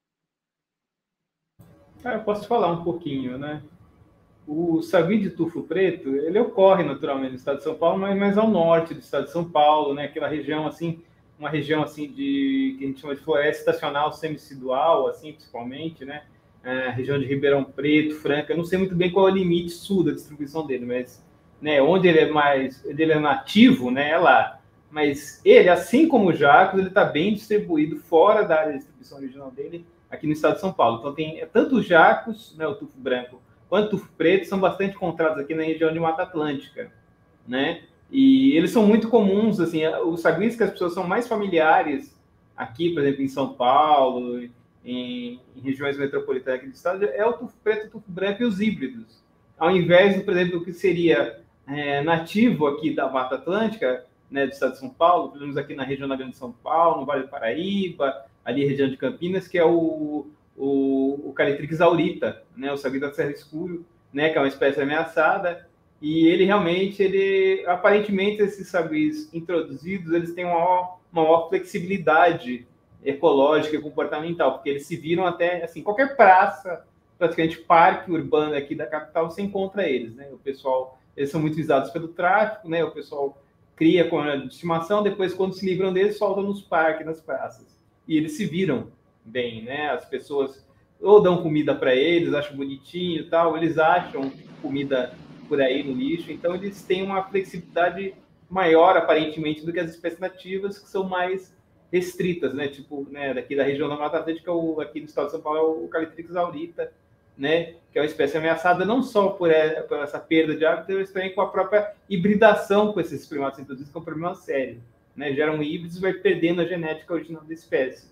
Ah, eu posso falar um pouquinho, né? O sagui de tufo preto, ele ocorre naturalmente no estado de São Paulo, mas mais ao norte do estado de São Paulo, né? Aquela região assim, uma região assim de que a gente chama de floresta estacional semicidual, assim, principalmente, né? A região de Ribeirão Preto, Franca. Eu não sei muito bem qual é o limite sul da distribuição dele, mas, né, onde ele é mais, ele é nativo, né, é lá. Mas ele, assim como o jacos, ele está bem distribuído fora da área de distribuição original dele, aqui no estado de São Paulo. Então tem tanto os jacos, né, o tufo branco, quanto o tufo preto são bastante encontrados aqui na região de Mata Atlântica, né? E eles são muito comuns, assim, os saguis que as pessoas são mais familiares aqui, por exemplo, em São Paulo, em, em regiões metropolitanas aqui do estado, é o tufo preto, o tufo branco e os híbridos. Ao invés, por exemplo, do que seria é, nativo aqui da Mata Atlântica, né, do estado de São Paulo, pelo menos aqui na região da Grande São Paulo, no Vale do Paraíba, ali região de Campinas, que é o, o, o Calitrix aurita, né, o sagui da Serra Escuro, né, que é uma espécie ameaçada, e ele realmente, ele, aparentemente, esses saguis introduzidos, eles têm uma maior, uma maior flexibilidade ecológica e comportamental, porque eles se viram até, assim, qualquer praça, praticamente parque urbano aqui da capital, você encontra eles, né? O pessoal, eles são muito visados pelo tráfico, né? O pessoal cria com a estimação, depois, quando se livram deles, soltam nos parques, nas praças. E eles se viram bem, né? As pessoas ou dão comida para eles, acham bonitinho e tal, eles acham comida por aí no lixo, então eles têm uma flexibilidade maior, aparentemente, do que as espécies nativas, que são mais restritas, né? Tipo, né, daqui da região da Mata Atlântica, o, aqui no estado de São Paulo, é o Calitrix aurita, né? Que é uma espécie ameaçada não só por, é, por essa perda de hábitat, mas também com a própria hibridação com esses primatas introduzidos, que é um problema sério, né? Geram híbridos e vai perdendo a genética original da espécie.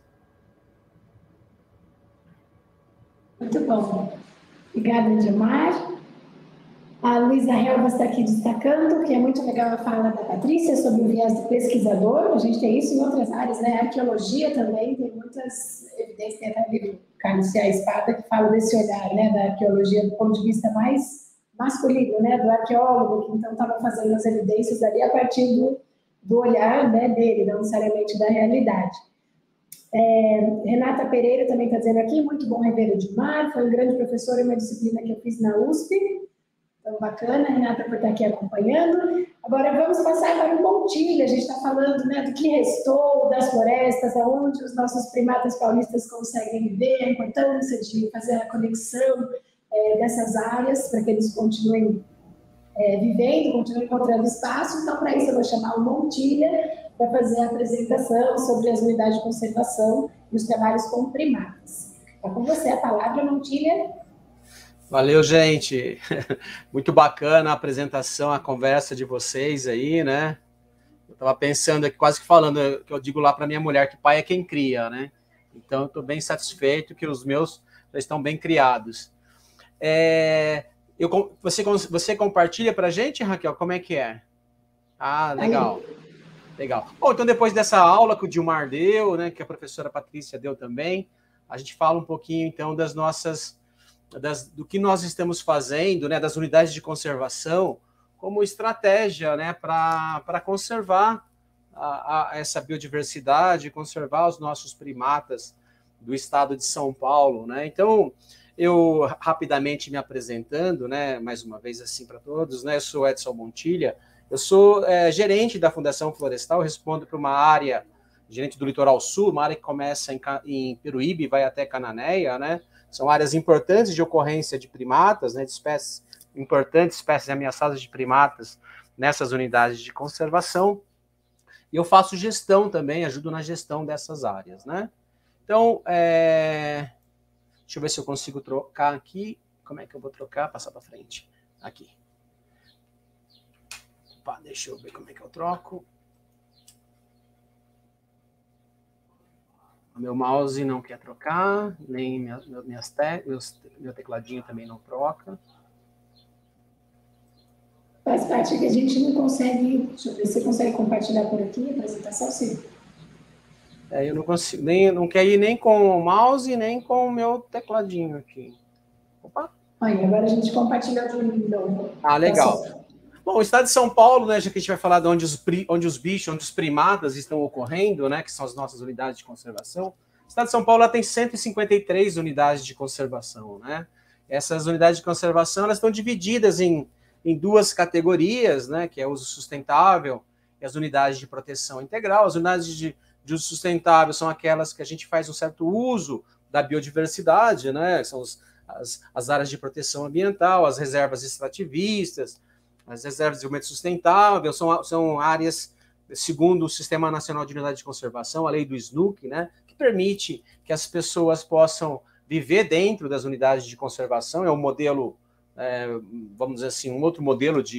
Muito bom. Obrigada, Edmar. A Luísa Helva está aqui destacando que é muito legal a fala da Patrícia sobre o viés do pesquisador. A gente tem isso em outras áreas, né? A arqueologia também tem muitas evidências, tem até o livro Carlos C. Espada que fala desse olhar, né, da arqueologia do ponto de vista mais masculino, né, do arqueólogo, que então estava fazendo as evidências ali a partir do, do olhar, né, dele, não necessariamente da realidade. É, Renata Pereira também está dizendo aqui, muito bom rever o Edmar, foi um grande professor em uma disciplina que eu fiz na U S P. Então, bacana, Renata, por estar aqui acompanhando. Agora, vamos passar para o Montilha. A gente está falando, né, do que restou das florestas, aonde os nossos primatas paulistas conseguem viver, a importância de fazer a conexão é, dessas áreas para que eles continuem é, vivendo, continuem encontrando espaço. Então, para isso, eu vou chamar o Montilha para fazer a apresentação sobre as unidades de conservação e os trabalhos com primatas. Está com você a palavra, Montilha. Valeu, gente. Muito bacana a apresentação, a conversa de vocês aí, né? Eu estava pensando aqui, quase que falando, que eu digo lá para minha mulher que pai é quem cria, né? Então, eu estou bem satisfeito que os meus já estão bem criados. É, eu, você, você compartilha para a gente, Raquel? Como é que é? Ah, legal. Legal. Bom, então, depois dessa aula que o Dilmar deu, né, que a professora Patrícia deu também, a gente fala um pouquinho, então, das nossas... Das, do que nós estamos fazendo, né, das unidades de conservação, como estratégia, né, para conservar a, a, essa biodiversidade, conservar os nossos primatas do estado de São Paulo, né? Então, eu rapidamente me apresentando, né, mais uma vez assim para todos, né, eu sou Edson Montilha, eu sou é, gerente da Fundação Florestal, respondo para uma área, gerente do Litoral Sul, uma área que começa em, em Peruíbe e vai até Cananéia, né? São áreas importantes de ocorrência de primatas, né, de espécies importantes, espécies ameaçadas de primatas nessas unidades de conservação. E eu faço gestão também, ajudo na gestão dessas áreas, né? Então, é... deixa eu ver se eu consigo trocar aqui. Como é que eu vou trocar? Passar para frente. Aqui. Opa, deixa eu ver como é que eu troco. Meu mouse não quer trocar, nem minhas, minhas te, meus, meu tecladinho também não troca. Faz parte que a gente não consegue... Deixa eu ver se você consegue compartilhar por aqui a apresentação, sim. É, eu não consigo, nem, não quer ir nem com o mouse, nem com o meu tecladinho aqui. Opa! Olha, agora a gente compartilhou de novo. Ah, legal. Bom, o estado de São Paulo, né, já que a gente vai falar de onde os, onde os bichos, onde os primatas estão ocorrendo, né, que são as nossas unidades de conservação, o estado de São Paulo lá tem cento e cinquenta e três unidades de conservação, né? Essas unidades de conservação, elas estão divididas em, em duas categorias, né, que é o uso sustentável e as unidades de proteção integral. As unidades de, de uso sustentável são aquelas que a gente faz um certo uso da biodiversidade, né, são os, as, as áreas de proteção ambiental, as reservas extrativistas, as reservas de desenvolvimento sustentável, são, são áreas, segundo o Sistema Nacional de Unidade de Conservação, a lei do S N U C, né, que permite que as pessoas possam viver dentro das unidades de conservação. É um modelo, é, vamos dizer assim, um outro modelo de,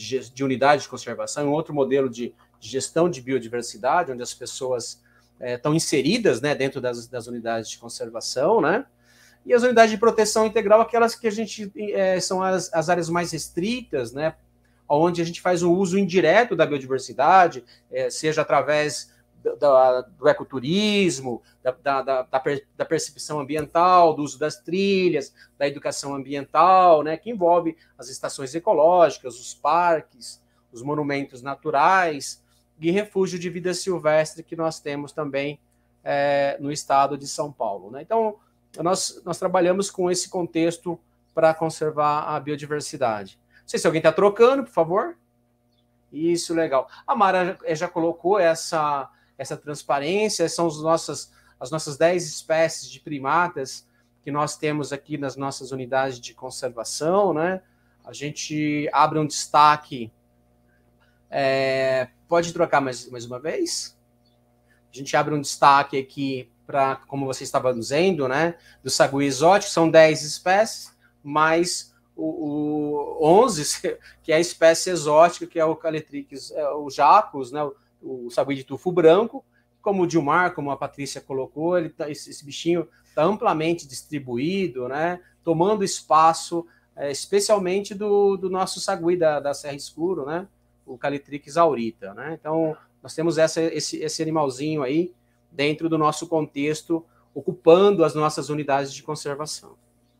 de, de unidade de conservação, um outro modelo de, de gestão de biodiversidade, onde as pessoas é, estão inseridas, né, dentro das, das unidades de conservação, né? E as unidades de proteção integral, aquelas que a gente é, são as, as áreas mais restritas, né? Onde a gente faz um uso indireto da biodiversidade, é, seja através da, do ecoturismo, da, da, da, da percepção ambiental, do uso das trilhas, da educação ambiental, né, que envolve as estações ecológicas, os parques, os monumentos naturais e refúgio de vida silvestre que nós temos também é, no estado de São Paulo, né? Então, nós, nós trabalhamos com esse contexto para conservar a biodiversidade. Não sei se alguém está trocando, por favor. Isso, legal. A Mara já, já colocou essa... essa transparência, são as nossas, as nossas dez espécies de primatas que nós temos aqui nas nossas unidades de conservação, né? A gente abre um destaque, é, pode trocar mais, mais uma vez? A gente abre um destaque aqui para, como você estava dizendo, né? Do sagui exótico, são dez espécies, mais o, o onze, que é a espécie exótica, que é o Caletrix, é, o jacus, né? O sagui de tufo branco, como o Dilmar, como a Patrícia colocou, ele tá, esse, esse bichinho está amplamente distribuído, né, tomando espaço, é, especialmente do, do nosso sagui da, da Serra Escuro, né, o Caletrix aurita, né. Então, nós temos essa, esse, esse animalzinho aí dentro do nosso contexto, ocupando as nossas unidades de conservação.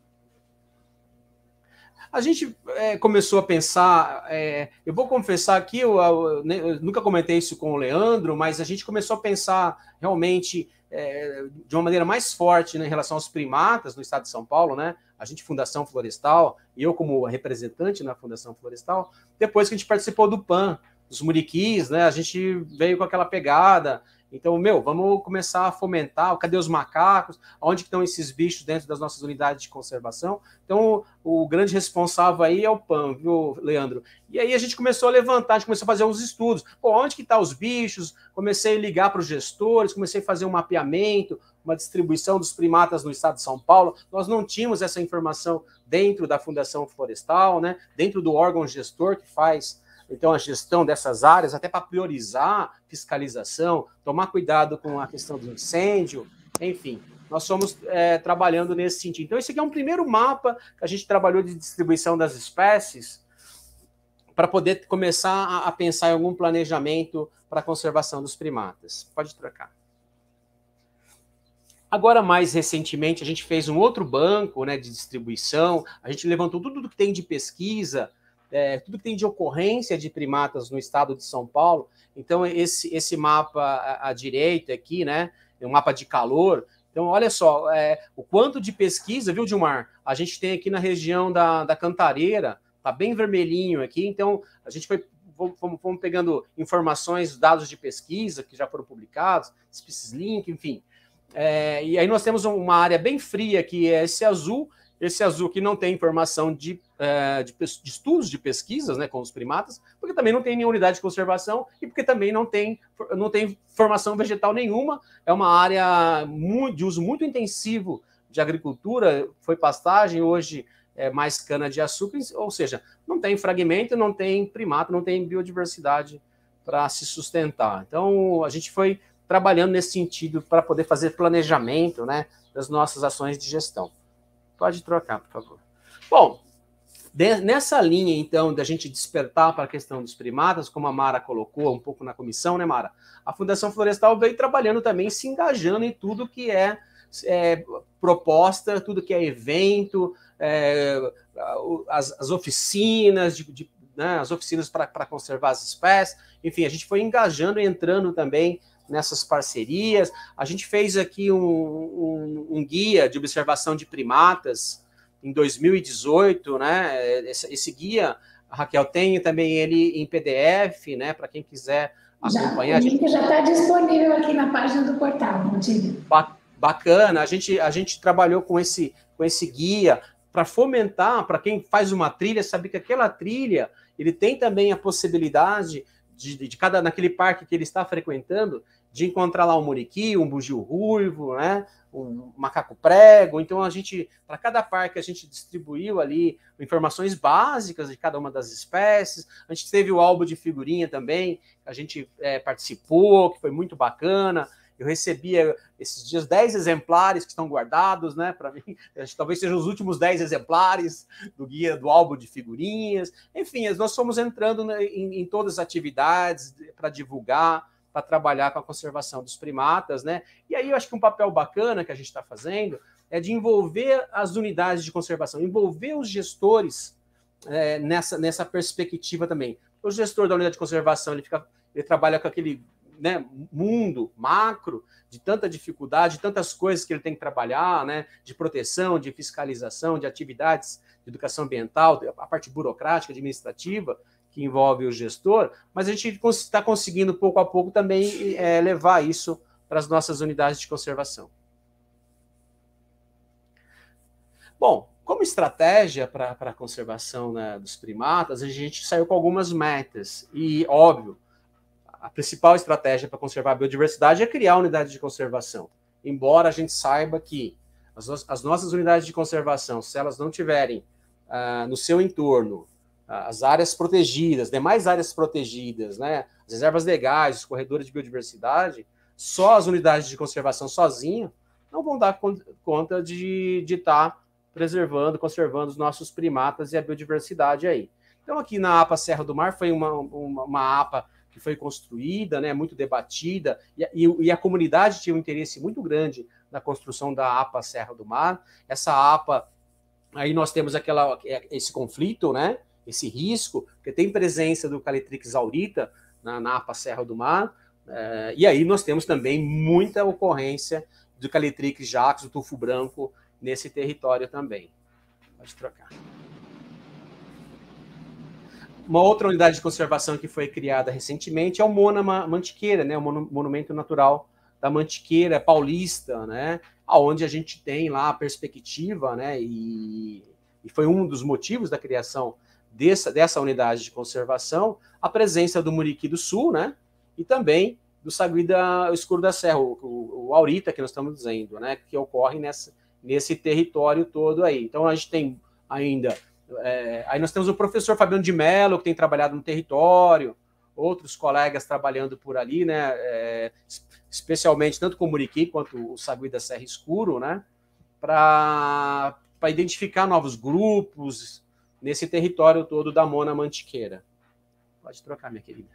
A gente é, começou a pensar, é, eu vou confessar aqui, eu, eu, eu nunca comentei isso com o Leandro, mas a gente começou a pensar realmente é, de uma maneira mais forte, né, em relação aos primatas no estado de São Paulo, né? A gente, Fundação Florestal, e eu como representante na Fundação Florestal, depois que a gente participou do P A N, dos muriquis, né? A gente veio com aquela pegada. Então, meu, vamos começar a fomentar, cadê os macacos, onde estão esses bichos dentro das nossas unidades de conservação? Então, o grande responsável aí é o P A N, viu, Leandro? E aí a gente começou a levantar, a gente começou a fazer uns estudos. Pô, onde que estão os bichos? Comecei a ligar para os gestores, comecei a fazer um mapeamento, uma distribuição dos primatas no estado de São Paulo. Nós não tínhamos essa informação dentro da Fundação Florestal, né? Dentro do órgão gestor que faz... Então, a gestão dessas áreas, até para priorizar fiscalização, tomar cuidado com a questão do incêndio, enfim, nós somos é, trabalhando nesse sentido. Então, esse aqui é um primeiro mapa que a gente trabalhou de distribuição das espécies para poder começar a, a pensar em algum planejamento para a conservação dos primatas. Pode trocar. Agora, mais recentemente, a gente fez um outro banco, né, de distribuição, a gente levantou tudo que tem de pesquisa, É, tudo que tem de ocorrência de primatas no estado de São Paulo. Então, esse, esse mapa à, à direita aqui, né, é um mapa de calor. Então, olha só, é, o quanto de pesquisa, viu, Dilmar? A gente tem aqui na região da, da Cantareira, tá bem vermelhinho aqui, então a gente foi, fomos, fomos pegando informações, dados de pesquisa que já foram publicados, Species Link, enfim. É, e aí nós temos uma área bem fria, que é esse azul, esse azul que não tem informação de, é, de, de estudos de pesquisas, né, com os primatas, porque também não tem nenhuma unidade de conservação e porque também não tem, não tem formação vegetal nenhuma. É uma área muito, de uso muito intensivo de agricultura, foi pastagem, hoje é mais cana-de-açúcar, ou seja, não tem fragmento, não tem primata, não tem biodiversidade para se sustentar. Então, a gente foi trabalhando nesse sentido para poder fazer planejamento, né, das nossas ações de gestão. Pode trocar, por favor. Bom, de, nessa linha, então, da gente despertar para a questão dos primatas, como a Mara colocou um pouco na comissão, né, Mara? A Fundação Florestal veio trabalhando também, se engajando em tudo que é, é proposta, tudo que é evento, é, as, as oficinas, de, de, né, as oficinas para conservar as espécies. Enfim, a gente foi engajando e entrando também nessas parcerias. A gente fez aqui um, um, um guia de observação de primatas em dois mil e dezoito, né? Esse, esse guia, a Raquel tem também ele em P D F, né? Para quem quiser acompanhar. Já, o link já está disponível aqui na página do portal, Montilho. Bacana. A gente, a gente trabalhou com esse, com esse guia para fomentar, para quem faz uma trilha, saber que aquela trilha, ele tem também a possibilidade de, de cada, naquele parque que ele está frequentando, de encontrar lá um muriqui, um bugio ruivo, né? Um macaco prego. Então, a gente, para cada parque, a gente distribuiu ali informações básicas de cada uma das espécies. A gente teve o álbum de figurinha também, a gente é, participou, que foi muito bacana. Eu recebia esses dias dez exemplares que estão guardados, né? Para mim, talvez sejam os últimos dez exemplares do guia do álbum de figurinhas. Enfim, nós fomos entrando em, em todas as atividades para divulgar, para trabalhar com a conservação dos primatas, né? E aí eu acho que um papel bacana que a gente está fazendo é de envolver as unidades de conservação, envolver os gestores é, nessa, nessa perspectiva também. O gestor da unidade de conservação, ele, fica, ele trabalha com aquele, né, mundo macro, de tanta dificuldade, de tantas coisas que ele tem que trabalhar, né, de proteção, de fiscalização, de atividades de educação ambiental, a parte burocrática, administrativa, que envolve o gestor, mas a gente está conseguindo, pouco a pouco, também é, levar isso para as nossas unidades de conservação. Bom, como estratégia para a conservação, né, dos primatas, a gente saiu com algumas metas, e, óbvio, a principal estratégia para conservar a biodiversidade é criar unidades de conservação, embora a gente saiba que as, as nossas unidades de conservação, se elas não tiverem ah, no seu entorno as áreas protegidas, demais áreas protegidas, né, as reservas legais, os corredores de biodiversidade, só as unidades de conservação sozinhas não vão dar conta de estar preservando, conservando os nossos primatas e a biodiversidade aí. Então, aqui na APA Serra do Mar foi uma, uma, uma APA que foi construída, né, muito debatida, e, e, e a comunidade tinha um interesse muito grande na construção da APA Serra do Mar. Essa APA, aí nós temos aquela, esse conflito, né, esse risco, porque tem presença do Calitrix aurita na, na APA Serra do Mar, é, e aí nós temos também muita ocorrência do Calitrix jacus, do tufo branco, nesse território também. Pode trocar. Uma outra unidade de conservação que foi criada recentemente é o Mona Mantiqueira, né, o Monumento Natural da Mantiqueira Paulista, né, onde a gente tem lá a perspectiva, né, e, e foi um dos motivos da criação Dessa, dessa unidade de conservação, a presença do muriqui do sul, né, e também do sagui da escuro da serra, o, o, o aurita que nós estamos dizendo, né, que ocorre nessa, nesse território todo aí. Então, a gente tem ainda, é, aí nós temos o professor Fabiano de Mello, que tem trabalhado no território, outros colegas trabalhando por ali, né, é, especialmente tanto com o muriqui quanto o sagui da serra escuro, né, para para identificar novos grupos nesse território todo da Mona Mantiqueira. Pode trocar, minha querida.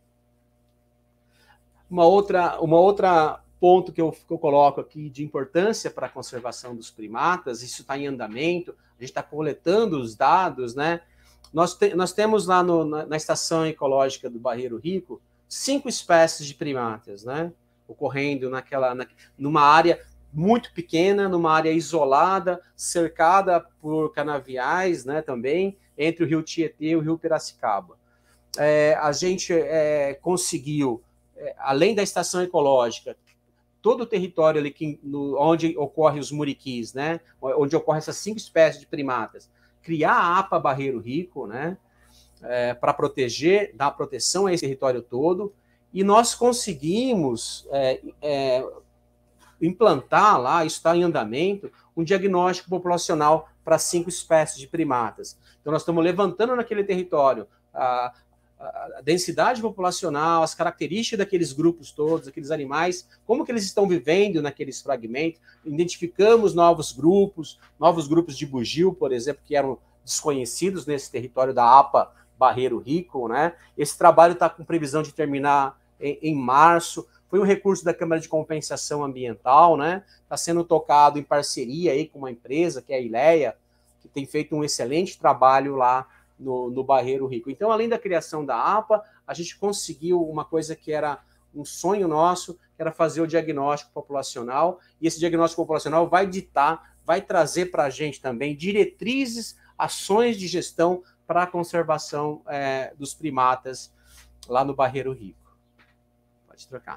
Uma outra, uma outra ponto que eu, que eu coloco aqui de importância para a conservação dos primatas, isso está em andamento, a gente está coletando os dados, né? Nós, te, nós temos lá no, na, na Estação Ecológica do Barreiro Rico cinco espécies de primatas, né? Ocorrendo naquela, na, numa área muito pequena, numa área isolada, cercada por canaviais, né, também, entre o rio Tietê e o rio Piracicaba. É, a gente é, conseguiu, é, além da estação ecológica, todo o território ali que, no, onde ocorrem os muriquis, né, onde ocorrem essas cinco espécies de primatas, criar a APA Barreiro Rico, né, é, para proteger, dar proteção a esse território todo, e nós conseguimos é, é, implantar lá, isso está em andamento, um diagnóstico populacional para cinco espécies de primatas. Então, nós estamos levantando naquele território a, a densidade populacional, as características daqueles grupos todos, aqueles animais, como que eles estão vivendo naqueles fragmentos, identificamos novos grupos, novos grupos de bugio, por exemplo, que eram desconhecidos nesse território da APA Barreiro Rico, né? Esse trabalho está com previsão de terminar em, em março. Foi um recurso da Câmara de Compensação Ambiental, né? Está sendo tocado em parceria aí com uma empresa, que é a Ileia, que tem feito um excelente trabalho lá no, no Barreiro Rico. Então, além da criação da APA, a gente conseguiu uma coisa que era um sonho nosso, que era fazer o diagnóstico populacional, e esse diagnóstico populacional vai ditar, vai trazer para a gente também diretrizes, ações de gestão para a conservação é, dos primatas lá no Barreiro Rico. Pode trocar.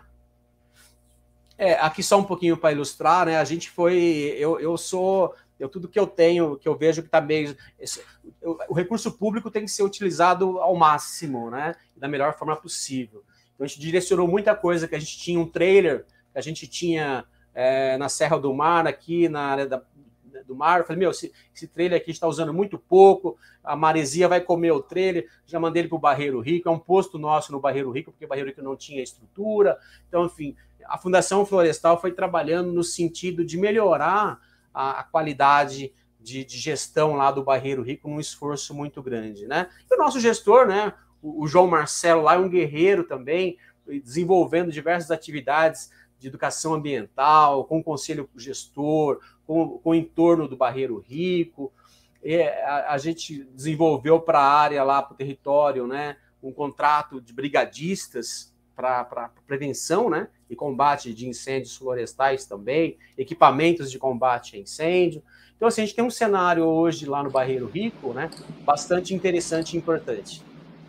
É, aqui só um pouquinho para ilustrar, né? A gente foi, eu, eu sou, eu tudo que eu tenho, que eu vejo que está meio, esse, o, o recurso público tem que ser utilizado ao máximo, né? Da melhor forma possível. Então, a gente direcionou muita coisa, que a gente tinha um trailer, que a gente tinha é, na Serra do Mar, aqui na área da, do mar. Eu falei, meu, esse, esse trailer aqui está usando muito pouco, a maresia vai comer o trailer. Já mandei ele para o Barreiro Rico, é um posto nosso no Barreiro Rico, porque o Barreiro Rico não tinha estrutura. Então, enfim, a Fundação Florestal foi trabalhando no sentido de melhorar a, a qualidade de, de gestão lá do Barreiro Rico, num esforço muito grande, né? E o nosso gestor, né, o, o João Marcelo lá é um guerreiro também, desenvolvendo diversas atividades de educação ambiental, com o conselho gestor, com, com o entorno do Barreiro Rico. E a, a gente desenvolveu para a área lá, para o território, né, um contrato de brigadistas para prevenção, né, e combate de incêndios florestais também, equipamentos de combate a incêndio. Então, assim, a gente tem um cenário hoje lá no Barreiro Rico, né, bastante interessante e importante.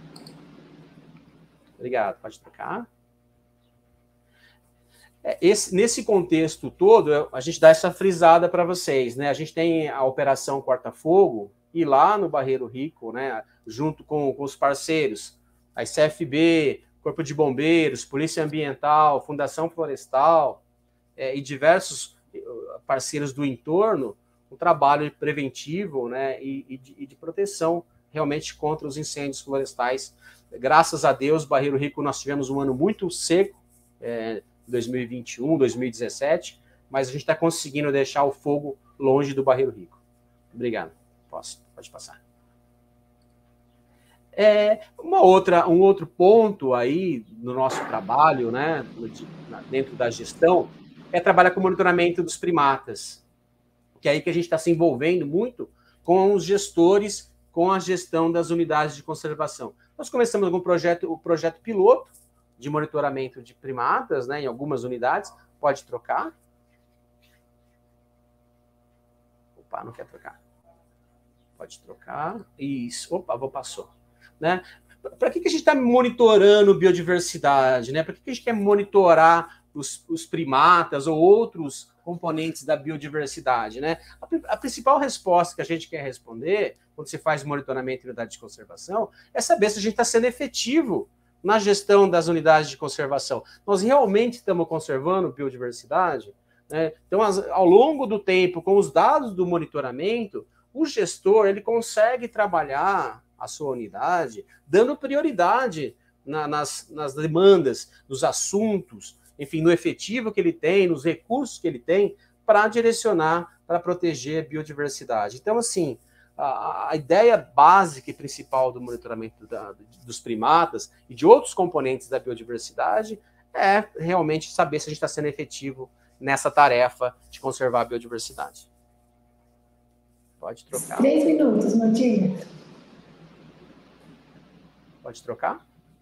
Obrigado, pode tocar. Esse, nesse contexto todo, a gente dá essa frisada para vocês, né? A gente tem a Operação Corta-Fogo, e lá no Barreiro Rico, né, junto com, com os parceiros, a C F B, Corpo de Bombeiros, Polícia Ambiental, Fundação Florestal é, e diversos parceiros do entorno, um trabalho preventivo, né, e, e, de, e de proteção realmente contra os incêndios florestais. Graças a Deus, Barreiro Rico, nós tivemos um ano muito seco, é, dois mil e vinte e um, dois mil e dezessete, mas a gente está conseguindo deixar o fogo longe do Barreiro Rico. Obrigado. Posso, pode passar. É, uma outra, um outro ponto aí no nosso trabalho, né, dentro da gestão, é trabalhar com o monitoramento dos primatas, que é aí que a gente está se envolvendo muito com os gestores, com a gestão das unidades de conservação. Nós começamos com um projeto, o projeto piloto de monitoramento de primatas, né, em algumas unidades. Pode trocar. Opa, não quer trocar. Pode trocar. Isso. Opa, vou passou. Né? Para que, que a gente está monitorando biodiversidade? Né? Para que, que a gente quer monitorar os, os primatas ou outros componentes da biodiversidade? Né? A, a principal resposta que a gente quer responder, quando se faz monitoramento em unidade de conservação, é saber se a gente está sendo efetivo na gestão das unidades de conservação. Nós realmente estamos conservando biodiversidade? Né? Então, as, ao longo do tempo, com os dados do monitoramento, o gestor ele consegue trabalhar a sua unidade dando prioridade na, nas, nas demandas, nos assuntos, enfim, no efetivo que ele tem, nos recursos que ele tem para direcionar, para proteger a biodiversidade. Então, assim, a, a ideia básica e principal do monitoramento da, dos primatas e de outros componentes da biodiversidade é realmente saber se a gente está sendo efetivo nessa tarefa de conservar a biodiversidade. Pode trocar. Três minutos, Mandinha. Pode trocar?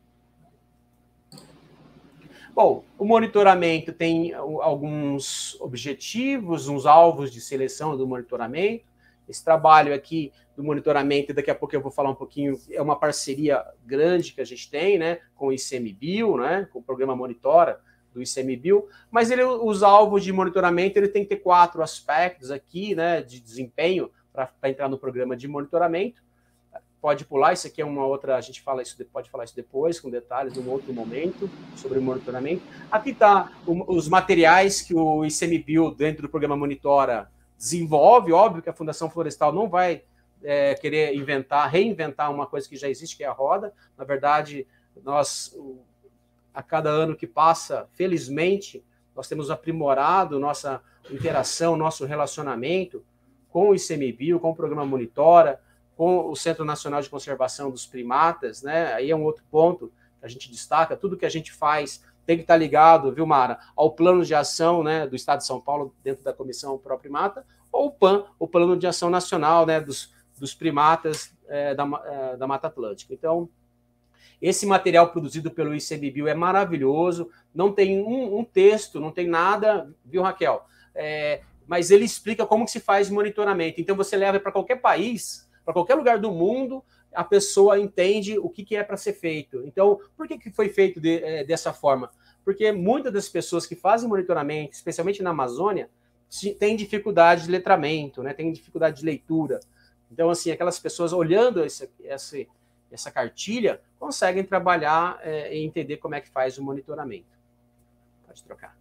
Bom, o monitoramento tem alguns objetivos, uns alvos de seleção do monitoramento. Esse trabalho aqui do monitoramento, daqui a pouco eu vou falar um pouquinho, é uma parceria grande que a gente tem, né, com o ICMBio, né, com o programa Monitora do ICMBio, mas ele, os alvos de monitoramento, ele tem que ter quatro aspectos aqui, né, de desempenho para entrar no programa de monitoramento. Pode pular, isso aqui é uma outra, a gente fala isso, pode falar isso depois, com detalhes, num outro momento, sobre o monitoramento. Aqui está os materiais que o ICMBio, dentro do programa Monitora, desenvolve. Óbvio que a Fundação Florestal não vai é, querer inventar, reinventar uma coisa que já existe, que é a roda. Na verdade, nós, a cada ano que passa, felizmente, nós temos aprimorado nossa interação, nosso relacionamento com o ICMBio, com o programa Monitora, com o Centro Nacional de Conservação dos Primatas, né? Aí é um outro ponto que a gente destaca, tudo que a gente faz tem que estar ligado, viu, Mara, ao plano de ação, né, do Estado de São Paulo, dentro da Comissão Pro Primata, ou o P A N, o Plano de Ação Nacional, né, dos, dos primatas é, da, é, da Mata Atlântica. Então, esse material produzido pelo ICMBio é maravilhoso, não tem um, um texto, não tem nada, viu, Raquel? É, mas ele explica como que se faz monitoramento. Então, você leva para qualquer país, para qualquer lugar do mundo, a pessoa entende o que, que é para ser feito. Então, por que, que foi feito de, é, dessa forma? Porque muitas das pessoas que fazem monitoramento, especialmente na Amazônia, têm dificuldade de letramento, né? Têm dificuldade de leitura. Então, assim, aquelas pessoas olhando esse, esse, essa cartilha conseguem trabalhar é, e entender como é que faz o monitoramento. Pode trocar.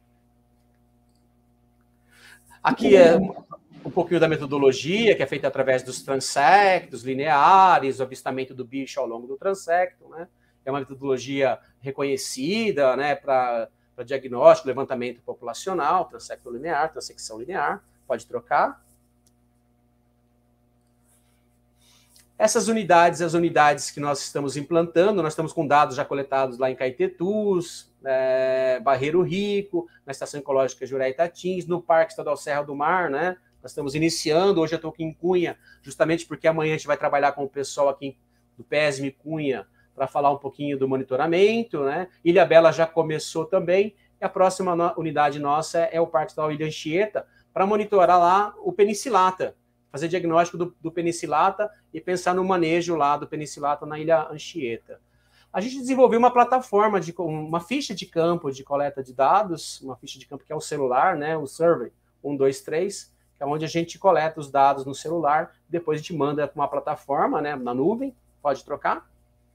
Aqui é um pouquinho da metodologia, que é feita através dos transectos lineares, o avistamento do bicho ao longo do transecto, né? É uma metodologia reconhecida, né, para diagnóstico, levantamento populacional, transecto linear, transecção linear. Pode trocar. Essas unidades, as unidades que nós estamos implantando, nós estamos com dados já coletados lá em Caetetus, é, Barreiro Rico, na Estação Ecológica Juré Itatins, no Parque Estadual Serra do Mar, né? Nós estamos iniciando, hoje eu estou aqui em Cunha, justamente porque amanhã a gente vai trabalhar com o pessoal aqui do PESM Cunha para falar um pouquinho do monitoramento, né? Ilha Bela já começou também, e a próxima no- unidade nossa é o Parque Estadual Ilha Anchieta, para monitorar lá o penicilata, fazer diagnóstico do, do penicilata e pensar no manejo lá do penicilata na Ilha Anchieta. A gente desenvolveu uma plataforma, de, uma ficha de campo de coleta de dados, uma ficha de campo que é o celular, né, o Survey um, dois, três, que é onde a gente coleta os dados no celular, depois a gente manda para uma plataforma, né, na nuvem. Pode trocar?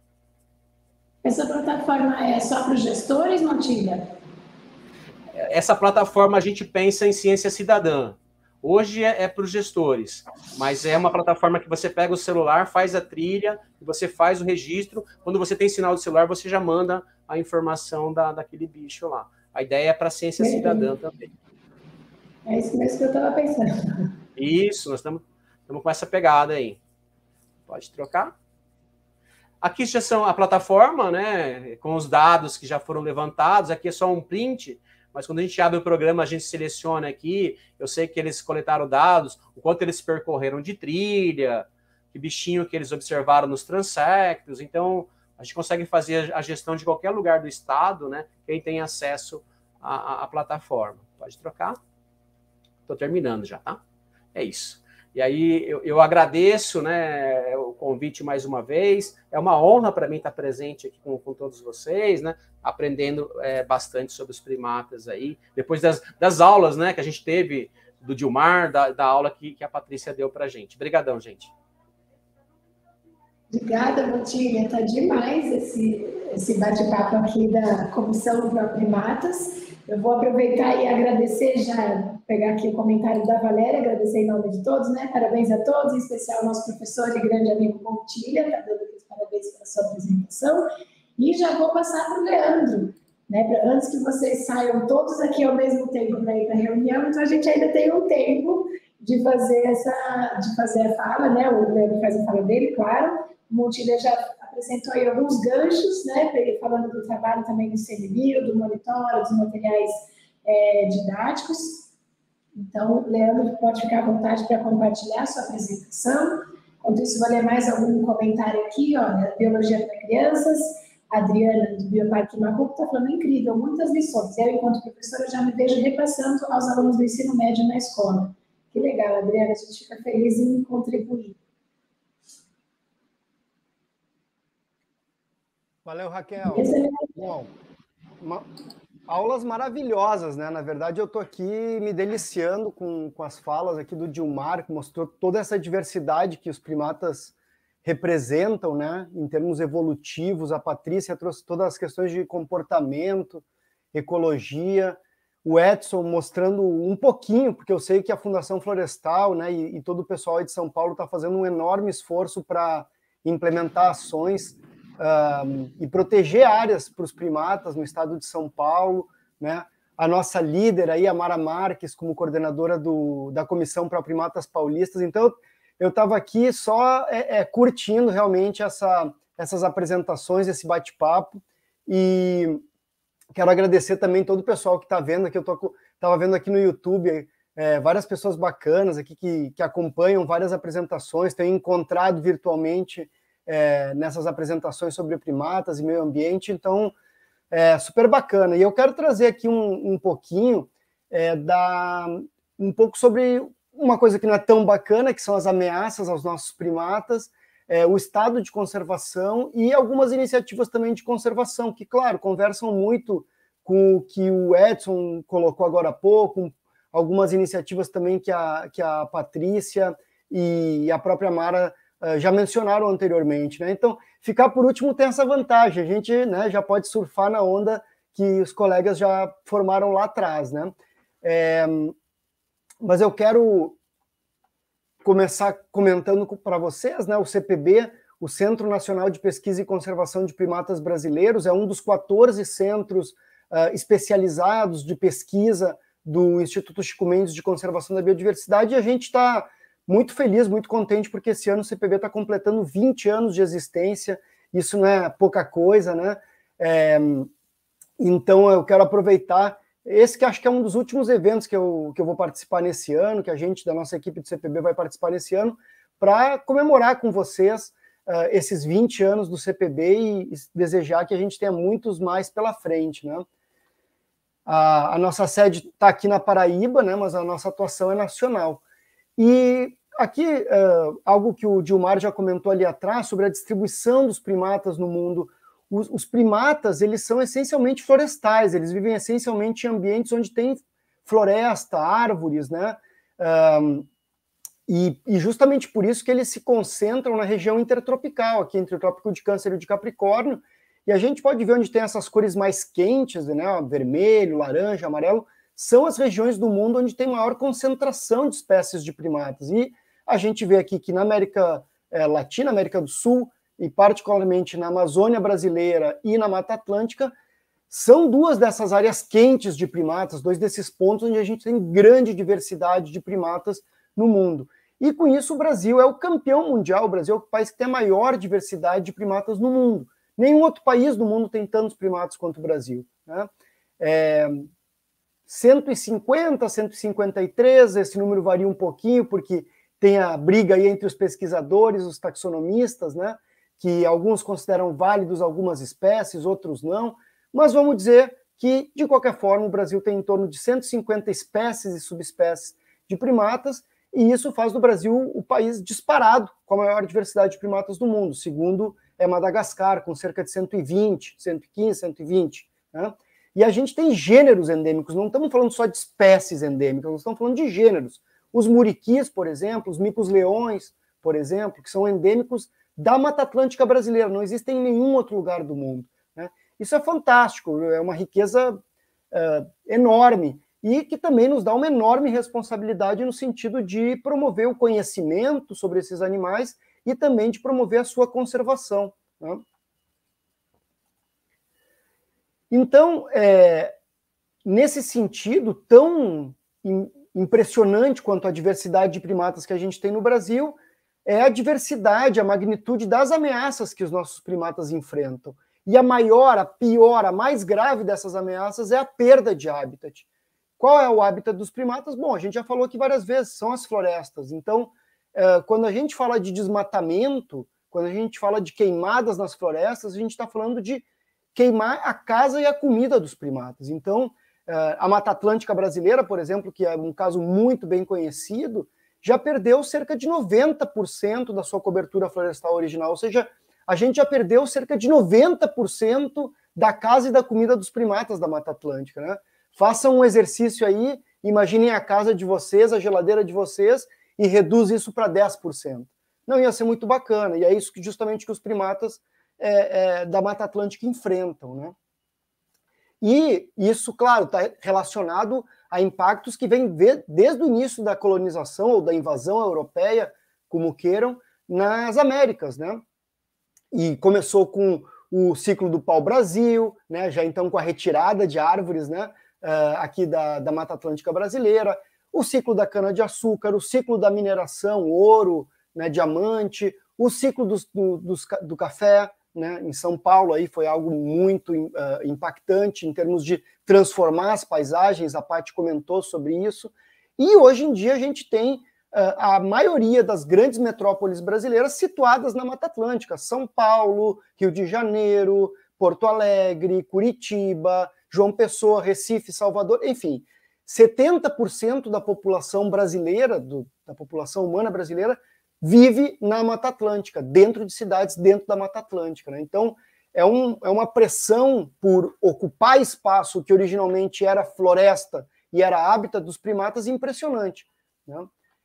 Essa plataforma é só para os gestores, Matilda? Essa plataforma a gente pensa em ciência cidadã. Hoje é, é para os gestores, mas é uma plataforma que você pega o celular, faz a trilha, você faz o registro. Quando você tem sinal do celular, você já manda a informação da, daquele bicho lá. A ideia é para a ciência Bem, cidadã também. É isso mesmo que eu estava pensando. Isso, nós estamos com essa pegada aí. Pode trocar? Aqui já são a plataforma, né, com os dados que já foram levantados. Aqui é só um print, mas quando a gente abre o programa, a gente seleciona aqui. Eu sei que eles coletaram dados, o quanto eles percorreram de trilha, que bichinho que eles observaram nos transectos. Então, a gente consegue fazer a gestão de qualquer lugar do estado, né, quem tem acesso à, à plataforma. Pode trocar? Estou terminando já, tá? É isso. E aí eu, eu agradeço, né, o convite mais uma vez. É uma honra para mim estar presente aqui com, com todos vocês, né, aprendendo é, bastante sobre os primatas aí. Depois das, das aulas, né, que a gente teve do Dilmar, da, da aula que, que a Patrícia deu para a gente. Obrigadão, gente. Obrigada, Matilda. Está demais esse, esse bate-papo aqui da Comissão para Primatas. Eu vou aproveitar e agradecer, já pegar aqui o comentário da Valéria, agradecer em nome de todos, né? Parabéns a todos, em especial ao nosso professor e grande amigo Montilha, está dando aqui os parabéns pela sua apresentação. E já vou passar para o Leandro, né? Pra, antes que vocês saiam todos aqui ao mesmo tempo para ir para a reunião, então a gente ainda tem um tempo de fazer essa, de fazer a fala, né? O Leandro faz a fala dele, claro. O Montilha já apresentou aí alguns ganchos, né, ele falando do trabalho também do C N B I, do monitor, dos materiais é, didáticos. Então, Leandro, pode ficar à vontade para compartilhar a sua apresentação. Enquanto isso, vou ler mais algum comentário aqui, ó, da Biologia para Crianças. A Adriana, do Bioparque Macuco, está falando incrível, muitas lições. Eu, enquanto professora, já me vejo repassando aos alunos do ensino médio na escola. Que legal, Adriana, a gente fica feliz em contribuir. Valeu, Raquel. Bom, uma, aulas maravilhosas, né? Na verdade, eu estou aqui me deliciando com, com as falas aqui do Dilmar, que mostrou toda essa diversidade que os primatas representam, né? Em termos evolutivos. A Patrícia trouxe todas as questões de comportamento, ecologia. O Edson mostrando um pouquinho, porque eu sei que a Fundação Florestal, né, e, e todo o pessoal aí de São Paulo está fazendo um enorme esforço para implementar ações Um, e proteger áreas para os primatas no estado de São Paulo, né? A nossa líder aí, a Mara Marques, como coordenadora do, da Comissão para Primatas Paulistas. Então, eu estava aqui só é, é, curtindo realmente essa, essas apresentações, esse bate-papo, e quero agradecer também todo o pessoal que está vendo aqui. Eu estava vendo aqui no YouTube é, várias pessoas bacanas aqui que, que acompanham várias apresentações, tenho encontrado virtualmente É, nessas apresentações sobre primatas e meio ambiente, então é super bacana. E eu quero trazer aqui um, um pouquinho é, da, um pouco sobre uma coisa que não é tão bacana, que são as ameaças aos nossos primatas, é, o estado de conservação e algumas iniciativas também de conservação, que, claro, conversam muito com o que o Edson colocou agora há pouco, algumas iniciativas também que a, que a Patrícia e a própria Mara uh, já mencionaram anteriormente, né? Então, ficar por último tem essa vantagem, a gente, né, já pode surfar na onda que os colegas já formaram lá atrás, né? É, mas eu quero começar comentando para vocês, né? O C P B, o Centro Nacional de Pesquisa e Conservação de Primatas Brasileiros, é um dos quatorze centros uh, especializados de pesquisa do Instituto Chico Mendes de Conservação da Biodiversidade, e a gente está muito feliz, muito contente, porque esse ano o C P B está completando vinte anos de existência, isso não é pouca coisa, né? É, então eu quero aproveitar, esse que acho que é um dos últimos eventos que eu, que eu vou participar nesse ano, que a gente da nossa equipe do C P B vai participar nesse ano, para comemorar com vocês uh, esses vinte anos do C P B e, e desejar que a gente tenha muitos mais pela frente, né? A, a nossa sede está aqui na Paraíba, né, mas a nossa atuação é nacional. E aqui, uh, algo que o Dilmar já comentou ali atrás, sobre a distribuição dos primatas no mundo. Os, os primatas, eles são essencialmente florestais, eles vivem essencialmente em ambientes onde tem floresta, árvores, né? Um, e, e justamente por isso que eles se concentram na região intertropical, aqui entre o Trópico de Câncer e o de Capricórnio, e a gente pode ver onde tem essas cores mais quentes, né? Vermelho, laranja, amarelo, são as regiões do mundo onde tem maior concentração de espécies de primatas. E a gente vê aqui que na América é, Latina, América do Sul, e particularmente na Amazônia brasileira e na Mata Atlântica, são duas dessas áreas quentes de primatas, dois desses pontos onde a gente tem grande diversidade de primatas no mundo. E com isso o Brasil é o campeão mundial, o Brasil é o país que tem a maior diversidade de primatas no mundo. Nenhum outro país do mundo tem tantos primatas quanto o Brasil, né? É, cento e cinquenta, cento e cinquenta e três, esse número varia um pouquinho, porque tem a briga aí entre os pesquisadores, os taxonomistas, né? Que alguns consideram válidos algumas espécies, outros não, mas vamos dizer que, de qualquer forma, o Brasil tem em torno de cento e cinquenta espécies e subespécies de primatas, e isso faz do Brasil o país disparado com a maior diversidade de primatas do mundo. Segundo é Madagascar, com cerca de cento e vinte, cento e quinze, cento e vinte, né? E a gente tem gêneros endêmicos, não estamos falando só de espécies endêmicas, nós estamos falando de gêneros. Os muriquis, por exemplo, os micos-leões, por exemplo, que são endêmicos da Mata Atlântica brasileira, não existem em nenhum outro lugar do mundo, né? Isso é fantástico, é uma riqueza uh, enorme, e que também nos dá uma enorme responsabilidade no sentido de promover o conhecimento sobre esses animais e também de promover a sua conservação, né? Então, é, nesse sentido tão impressionante quanto a diversidade de primatas que a gente tem no Brasil, é a diversidade, a magnitude das ameaças que os nossos primatas enfrentam. E a maior, a pior, a mais grave dessas ameaças é a perda de habitat. Qual é o habitat dos primatas? Bom, a gente já falou aqui várias vezes, são as florestas. Então, quando a gente fala de desmatamento, quando a gente fala de queimadas nas florestas, a gente está falando de queimar a casa e a comida dos primatas. Então, a Mata Atlântica brasileira, por exemplo, que é um caso muito bem conhecido, já perdeu cerca de noventa por cento da sua cobertura florestal original, ou seja, a gente já perdeu cerca de noventa por cento da casa e da comida dos primatas da Mata Atlântica, né? Façam um exercício aí, imaginem a casa de vocês, a geladeira de vocês, e reduz isso para dez por cento. Não ia ser muito bacana, e é isso que justamente que os primatas é, é, da Mata Atlântica enfrentam, né? E isso, claro, está relacionado a impactos que vêm desde o início da colonização ou da invasão europeia, como queiram, nas Américas, né? E começou com o ciclo do pau-brasil, né? Já então com a retirada de árvores, né? Uh, aqui da, da Mata Atlântica brasileira, o ciclo da cana-de-açúcar, o ciclo da mineração, ouro, né? Diamante, o ciclo dos, do, dos, do café, né? Em São Paulo aí foi algo muito uh, impactante em termos de transformar as paisagens, a Paty comentou sobre isso, e hoje em dia a gente tem uh, a maioria das grandes metrópoles brasileiras situadas na Mata Atlântica, São Paulo, Rio de Janeiro, Porto Alegre, Curitiba, João Pessoa, Recife, Salvador, enfim, setenta por cento da população brasileira, do, da população humana brasileira, vive na Mata Atlântica, dentro de cidades dentro da Mata Atlântica, né? Então, é, um, é uma pressão por ocupar espaço que originalmente era floresta e era hábitat dos primatas impressionante, né?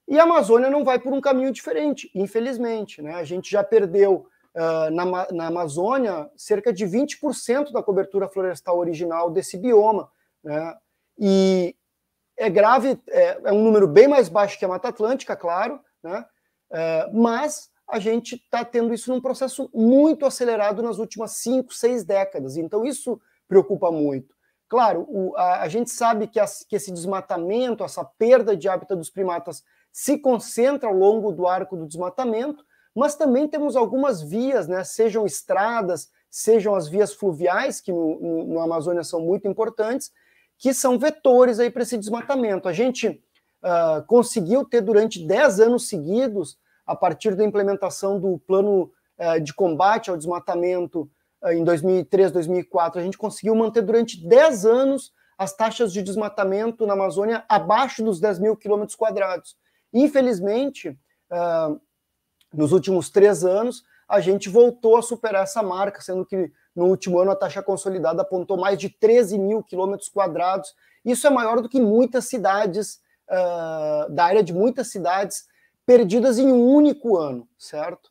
E a Amazônia não vai por um caminho diferente, infelizmente, né? A gente já perdeu uh, na, na Amazônia cerca de vinte por cento da cobertura florestal original desse bioma, né? E é grave, é, é um número bem mais baixo que a Mata Atlântica, claro, né? Uh, mas a gente está tendo isso num processo muito acelerado nas últimas cinco, seis décadas, então isso preocupa muito. Claro, o, a, a gente sabe que, as, que esse desmatamento, essa perda de hábitat dos primatas se concentra ao longo do arco do desmatamento, mas também temos algumas vias, né, sejam estradas, sejam as vias fluviais, que no, no, no Amazônia são muito importantes, que são vetores aí para esse desmatamento. A gente uh, conseguiu ter durante dez anos seguidos, a partir da implementação do plano uh, de combate ao desmatamento uh, em dois mil e três, dois mil e quatro, a gente conseguiu manter durante dez anos as taxas de desmatamento na Amazônia abaixo dos dez mil quilômetros quadrados. Infelizmente, uh, nos últimos três anos, a gente voltou a superar essa marca, sendo que no último ano a taxa consolidada apontou mais de treze mil quilômetros quadrados. Isso é maior do que muitas cidades, uh, da área de muitas cidades, perdidas em um único ano, certo?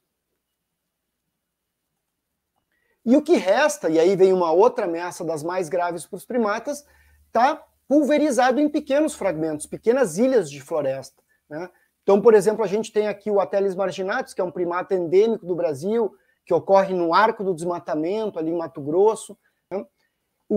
E o que resta, e aí vem uma outra ameaça das mais graves para os primatas, está pulverizado em pequenos fragmentos, pequenas ilhas de floresta, né? Então, por exemplo, a gente tem aqui o Ateles marginatus, que é um primata endêmico do Brasil, que ocorre no arco do desmatamento, ali em Mato Grosso, né? O,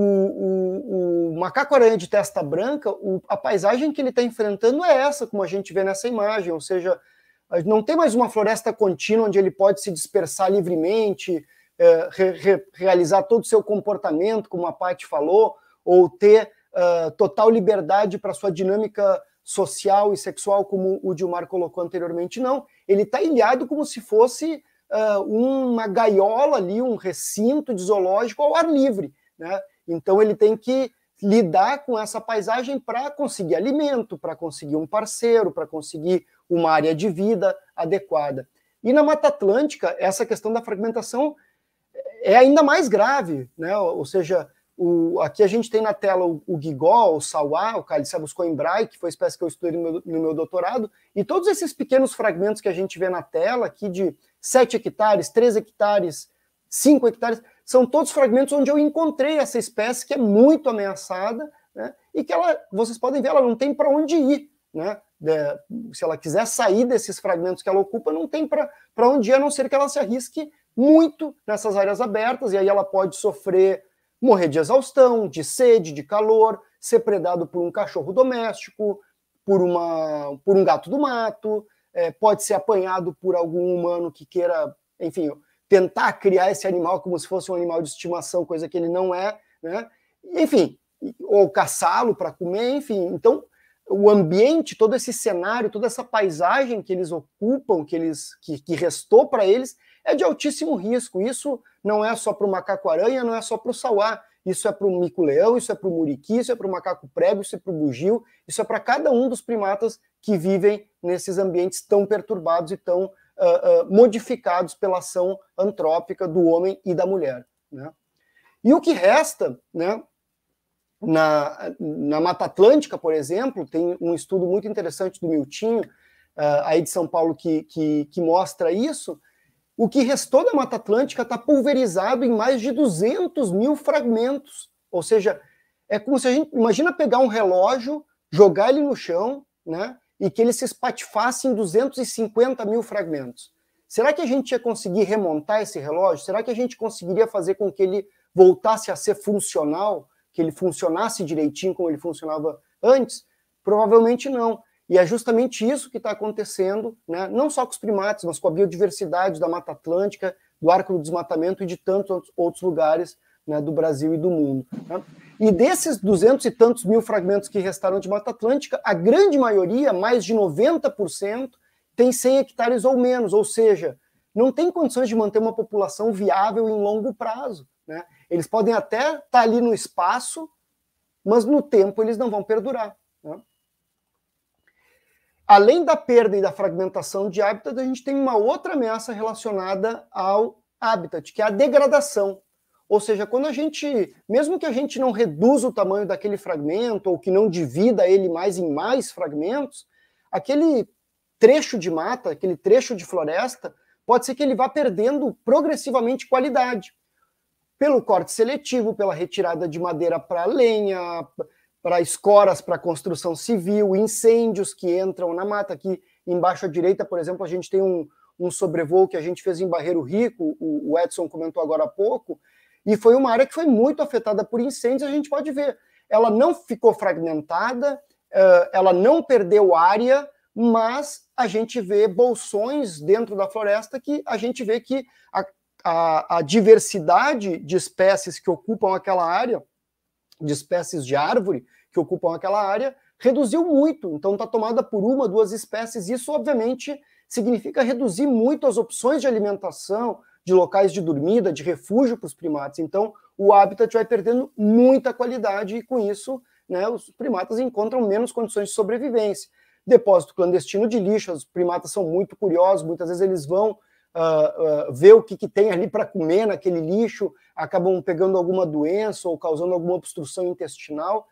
o, o macaco-aranha de testa branca, o, a paisagem que ele está enfrentando é essa, como a gente vê nessa imagem, ou seja, não tem mais uma floresta contínua onde ele pode se dispersar livremente, é, re, re, realizar todo o seu comportamento, como a Paty falou, ou ter uh, total liberdade para sua dinâmica social e sexual, como o Dilmar colocou anteriormente. Não, ele está ilhado como se fosse uh, uma gaiola ali, um recinto de zoológico ao ar livre, né? Então ele tem que lidar com essa paisagem para conseguir alimento, para conseguir um parceiro, para conseguir uma área de vida adequada. E na Mata Atlântica, essa questão da fragmentação é ainda mais grave, né? Ou seja, o, aqui a gente tem na tela o, o guigó, o sauá, o Calycebus coimbrai, que foi a espécie que eu estudei no meu, no meu doutorado, e todos esses pequenos fragmentos que a gente vê na tela, aqui de sete hectares, três hectares, cinco hectares, são todos fragmentos onde eu encontrei essa espécie que é muito ameaçada, né? E que ela, vocês podem ver, ela não tem para onde ir, né? De, se ela quiser sair desses fragmentos que ela ocupa, não tem para onde ir, a não ser que ela se arrisque muito nessas áreas abertas, e aí ela pode sofrer, morrer de exaustão, de sede, de calor, ser predado por um cachorro doméstico, por, uma, por um gato do mato, é, pode ser apanhado por algum humano que queira, enfim, tentar criar esse animal como se fosse um animal de estimação, coisa que ele não é, né? Enfim, ou caçá-lo para comer, enfim. Então, o ambiente, todo esse cenário, toda essa paisagem que eles ocupam, que, eles, que, que restou para eles, é de altíssimo risco. Isso não é só para o macaco-aranha, não é só para o sauá, isso é para o mico-leão, isso é para o muriqui, isso é para o macaco-prego, isso é para o bugio, isso é para cada um dos primatas que vivem nesses ambientes tão perturbados e tão uh, uh, modificados pela ação antrópica do homem e da mulher, né? E o que resta, né, na, na Mata Atlântica, por exemplo, tem um estudo muito interessante do Miltinho, uh, aí de São Paulo, que, que, que mostra isso. O que restou da Mata Atlântica está pulverizado em mais de duzentos mil fragmentos. Ou seja, é como se a gente... Imagina pegar um relógio, jogar ele no chão, né, e que ele se espatifasse em duzentos e cinquenta mil fragmentos. Será que a gente ia conseguir remontar esse relógio? Será que a gente conseguiria fazer com que ele voltasse a ser funcional, que ele funcionasse direitinho como ele funcionava antes? Provavelmente não. E é justamente isso que está acontecendo, né? Não só com os primatas, mas com a biodiversidade da Mata Atlântica, do Arco do Desmatamento e de tantos outros lugares, né, do Brasil e do mundo, né? E desses duzentos e tantos mil fragmentos que restaram de Mata Atlântica, a grande maioria, mais de noventa por cento, tem cem hectares ou menos, ou seja, não tem condições de manter uma população viável em longo prazo, né? Eles podem até estar ali no espaço, mas no tempo eles não vão perdurar, né? Além da perda e da fragmentação de hábitat, a gente tem uma outra ameaça relacionada ao habitat, que é a degradação. Ou seja, quando a gente, mesmo que a gente não reduza o tamanho daquele fragmento, ou que não divida ele mais em mais fragmentos, aquele trecho de mata, aquele trecho de floresta, pode ser que ele vá perdendo progressivamente qualidade, pelo corte seletivo, pela retirada de madeira para lenha, para escoras para construção civil, incêndios que entram na mata. Aqui embaixo à direita, por exemplo, a gente tem um, um sobrevoo que a gente fez em Barreiro Rico, o, o Edson comentou agora há pouco, e foi uma área que foi muito afetada por incêndios. A gente pode ver, ela não ficou fragmentada, uh, ela não perdeu área, mas a gente vê bolsões dentro da floresta que a gente vê que a, a, a diversidade de espécies que ocupam aquela área, de espécies de árvore que ocupam aquela área, reduziu muito. Então está tomada por uma, duas espécies. Isso, obviamente, significa reduzir muito as opções de alimentação, de locais de dormida, de refúgio para os primatas. Então o habitat vai perdendo muita qualidade e, com isso, né, os primatas encontram menos condições de sobrevivência. Depósito clandestino de lixo, os primatas são muito curiosos, muitas vezes eles vão uh, uh, ver o que, que tem ali para comer naquele lixo, acabam pegando alguma doença ou causando alguma obstrução intestinal.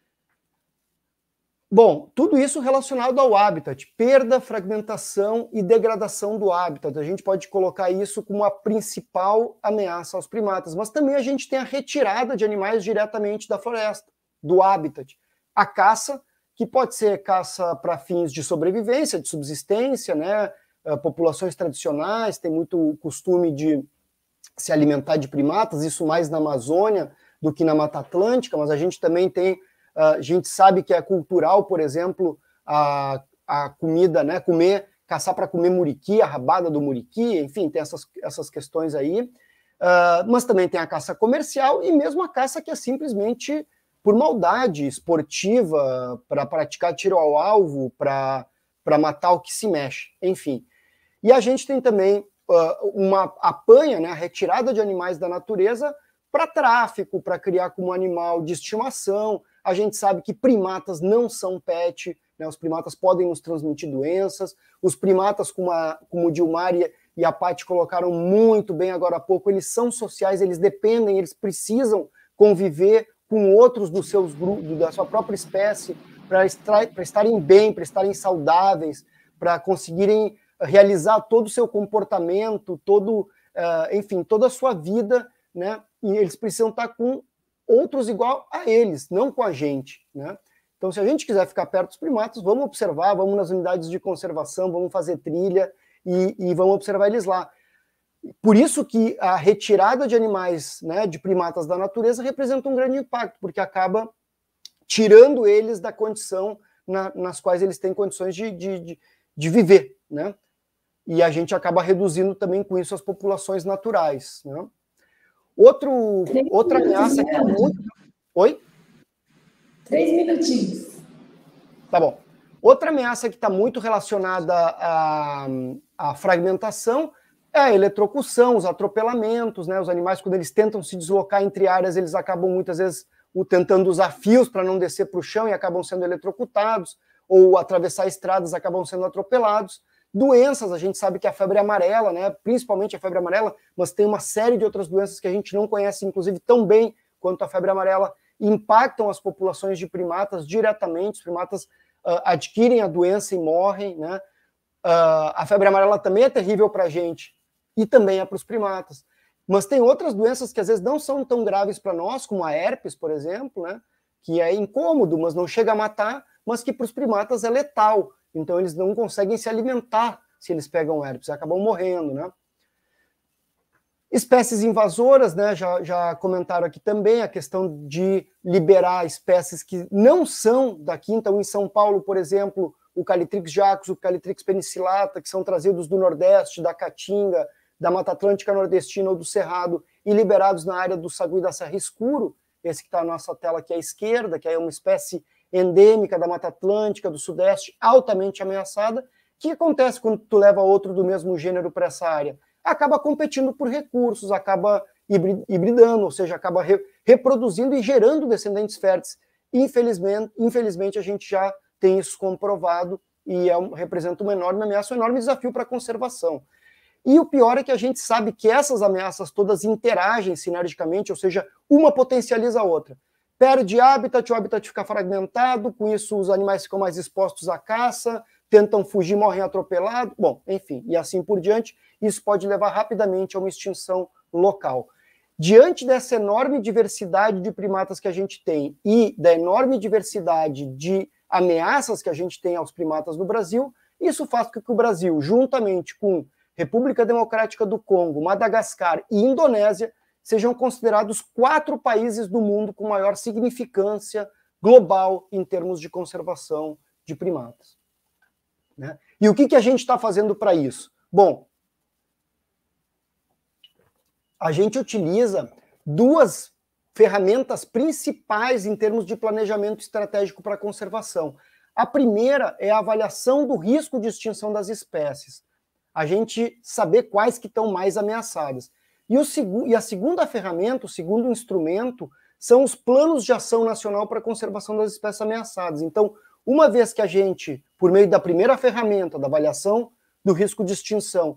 Bom, tudo isso relacionado ao habitat, perda, fragmentação e degradação do habitat. A gente pode colocar isso como a principal ameaça aos primatas, mas também a gente tem a retirada de animais diretamente da floresta, do habitat. A caça, que pode ser caça para fins de sobrevivência, de subsistência, né? Populações tradicionais têm muito costume de se alimentar de primatas, isso mais na Amazônia do que na Mata Atlântica, mas a gente também tem, a gente sabe que é cultural, por exemplo, a, a comida, né? Comer, caçar para comer muriqui, a rabada do muriqui, enfim, tem essas, essas questões aí, uh, mas também tem a caça comercial e mesmo a caça que é simplesmente por maldade esportiva, para praticar tiro ao alvo, para matar o que se mexe, enfim. E a gente tem também uh, uma apanha, né, a retirada de animais da natureza para tráfico, para criar como animal de estimação. A gente sabe que primatas não são pet, né, os primatas podem nos transmitir doenças, os primatas, como, a, como o Dilmar e, e a Paty colocaram muito bem agora há pouco, eles são sociais, eles dependem, eles precisam conviver com outros dos seus grupos, da sua própria espécie, para estarem bem, para estarem saudáveis, para conseguirem realizar todo o seu comportamento, todo, uh, enfim, toda a sua vida, né? E eles precisam estar com outros igual a eles, não com a gente, né? Então, se a gente quiser ficar perto dos primatas, vamos observar, vamos nas unidades de conservação, vamos fazer trilha e, e vamos observar eles lá. Por isso que a retirada de animais, né, de primatas da natureza representa um grande impacto, porque acaba tirando eles da condição na, nas quais eles têm condições de, de, de, de viver, né? E a gente acaba reduzindo também com isso as populações naturais, né? Outro, outra ameaça que é muito... Oi? Três minutinhos. Tá bom. Outra ameaça que está muito relacionada à, à fragmentação é a eletrocução, os atropelamentos, né? Os animais, quando eles tentam se deslocar entre áreas, eles acabam muitas vezes tentando usar fios para não descer para o chão e acabam sendo eletrocutados, ou atravessar estradas, acabam sendo atropelados. Doenças, a gente sabe que a febre amarela, né? Principalmente a febre amarela, mas tem uma série de outras doenças que a gente não conhece, inclusive, tão bem quanto a febre amarela, impactam as populações de primatas diretamente. Os primatas uh, adquirem a doença e morrem, né? Uh, a febre amarela também é terrível para a gente, e também é para os primatas. Mas tem outras doenças que às vezes não são tão graves para nós, como a herpes, por exemplo, né? Que é incômodo, mas não chega a matar, mas que para os primatas é letal. Então eles não conseguem se alimentar se eles pegam herpes, acabam morrendo, né? Espécies invasoras, né? Já, já comentaram aqui também a questão de liberar espécies que não são daqui. Então, em São Paulo, por exemplo, o Calitrix jacus, o Calitrix penicillata, que são trazidos do Nordeste, da Caatinga, da Mata Atlântica Nordestina ou do Cerrado, e liberados na área do Sagui da Serra Escuro, esse que está na nossa tela aqui à esquerda, que é uma espécie endêmica da Mata Atlântica, do Sudeste, altamente ameaçada. O que acontece quando tu leva outro do mesmo gênero para essa área? Acaba competindo por recursos, acaba hibridando, ou seja, acaba re reproduzindo e gerando descendentes férteis. Infelizmente, infelizmente, a gente já tem isso comprovado e é um, representa uma enorme ameaça, um enorme desafio para a conservação. E o pior é que a gente sabe que essas ameaças todas interagem sinergicamente, ou seja, uma potencializa a outra. Perde habitat, o habitat fica fragmentado, com isso os animais ficam mais expostos à caça, tentam fugir, morrem atropelados, bom, enfim, e assim por diante, isso pode levar rapidamente a uma extinção local. Diante dessa enorme diversidade de primatas que a gente tem e da enorme diversidade de ameaças que a gente tem aos primatas no Brasil, isso faz com que o Brasil, juntamente com República Democrática do Congo, Madagascar e Indonésia, sejam considerados quatro países do mundo com maior significância global em termos de conservação de primatas. Né? E o que, que a gente está fazendo para isso? Bom, a gente utiliza duas ferramentas principais em termos de planejamento estratégico para a conservação. A primeira é a avaliação do risco de extinção das espécies. A gente saber quais que estão mais ameaçadas. E, o seg- e a segunda ferramenta, o segundo instrumento, são os planos de ação nacional para a conservação das espécies ameaçadas. Então, uma vez que a gente, por meio da primeira ferramenta, da avaliação do risco de extinção,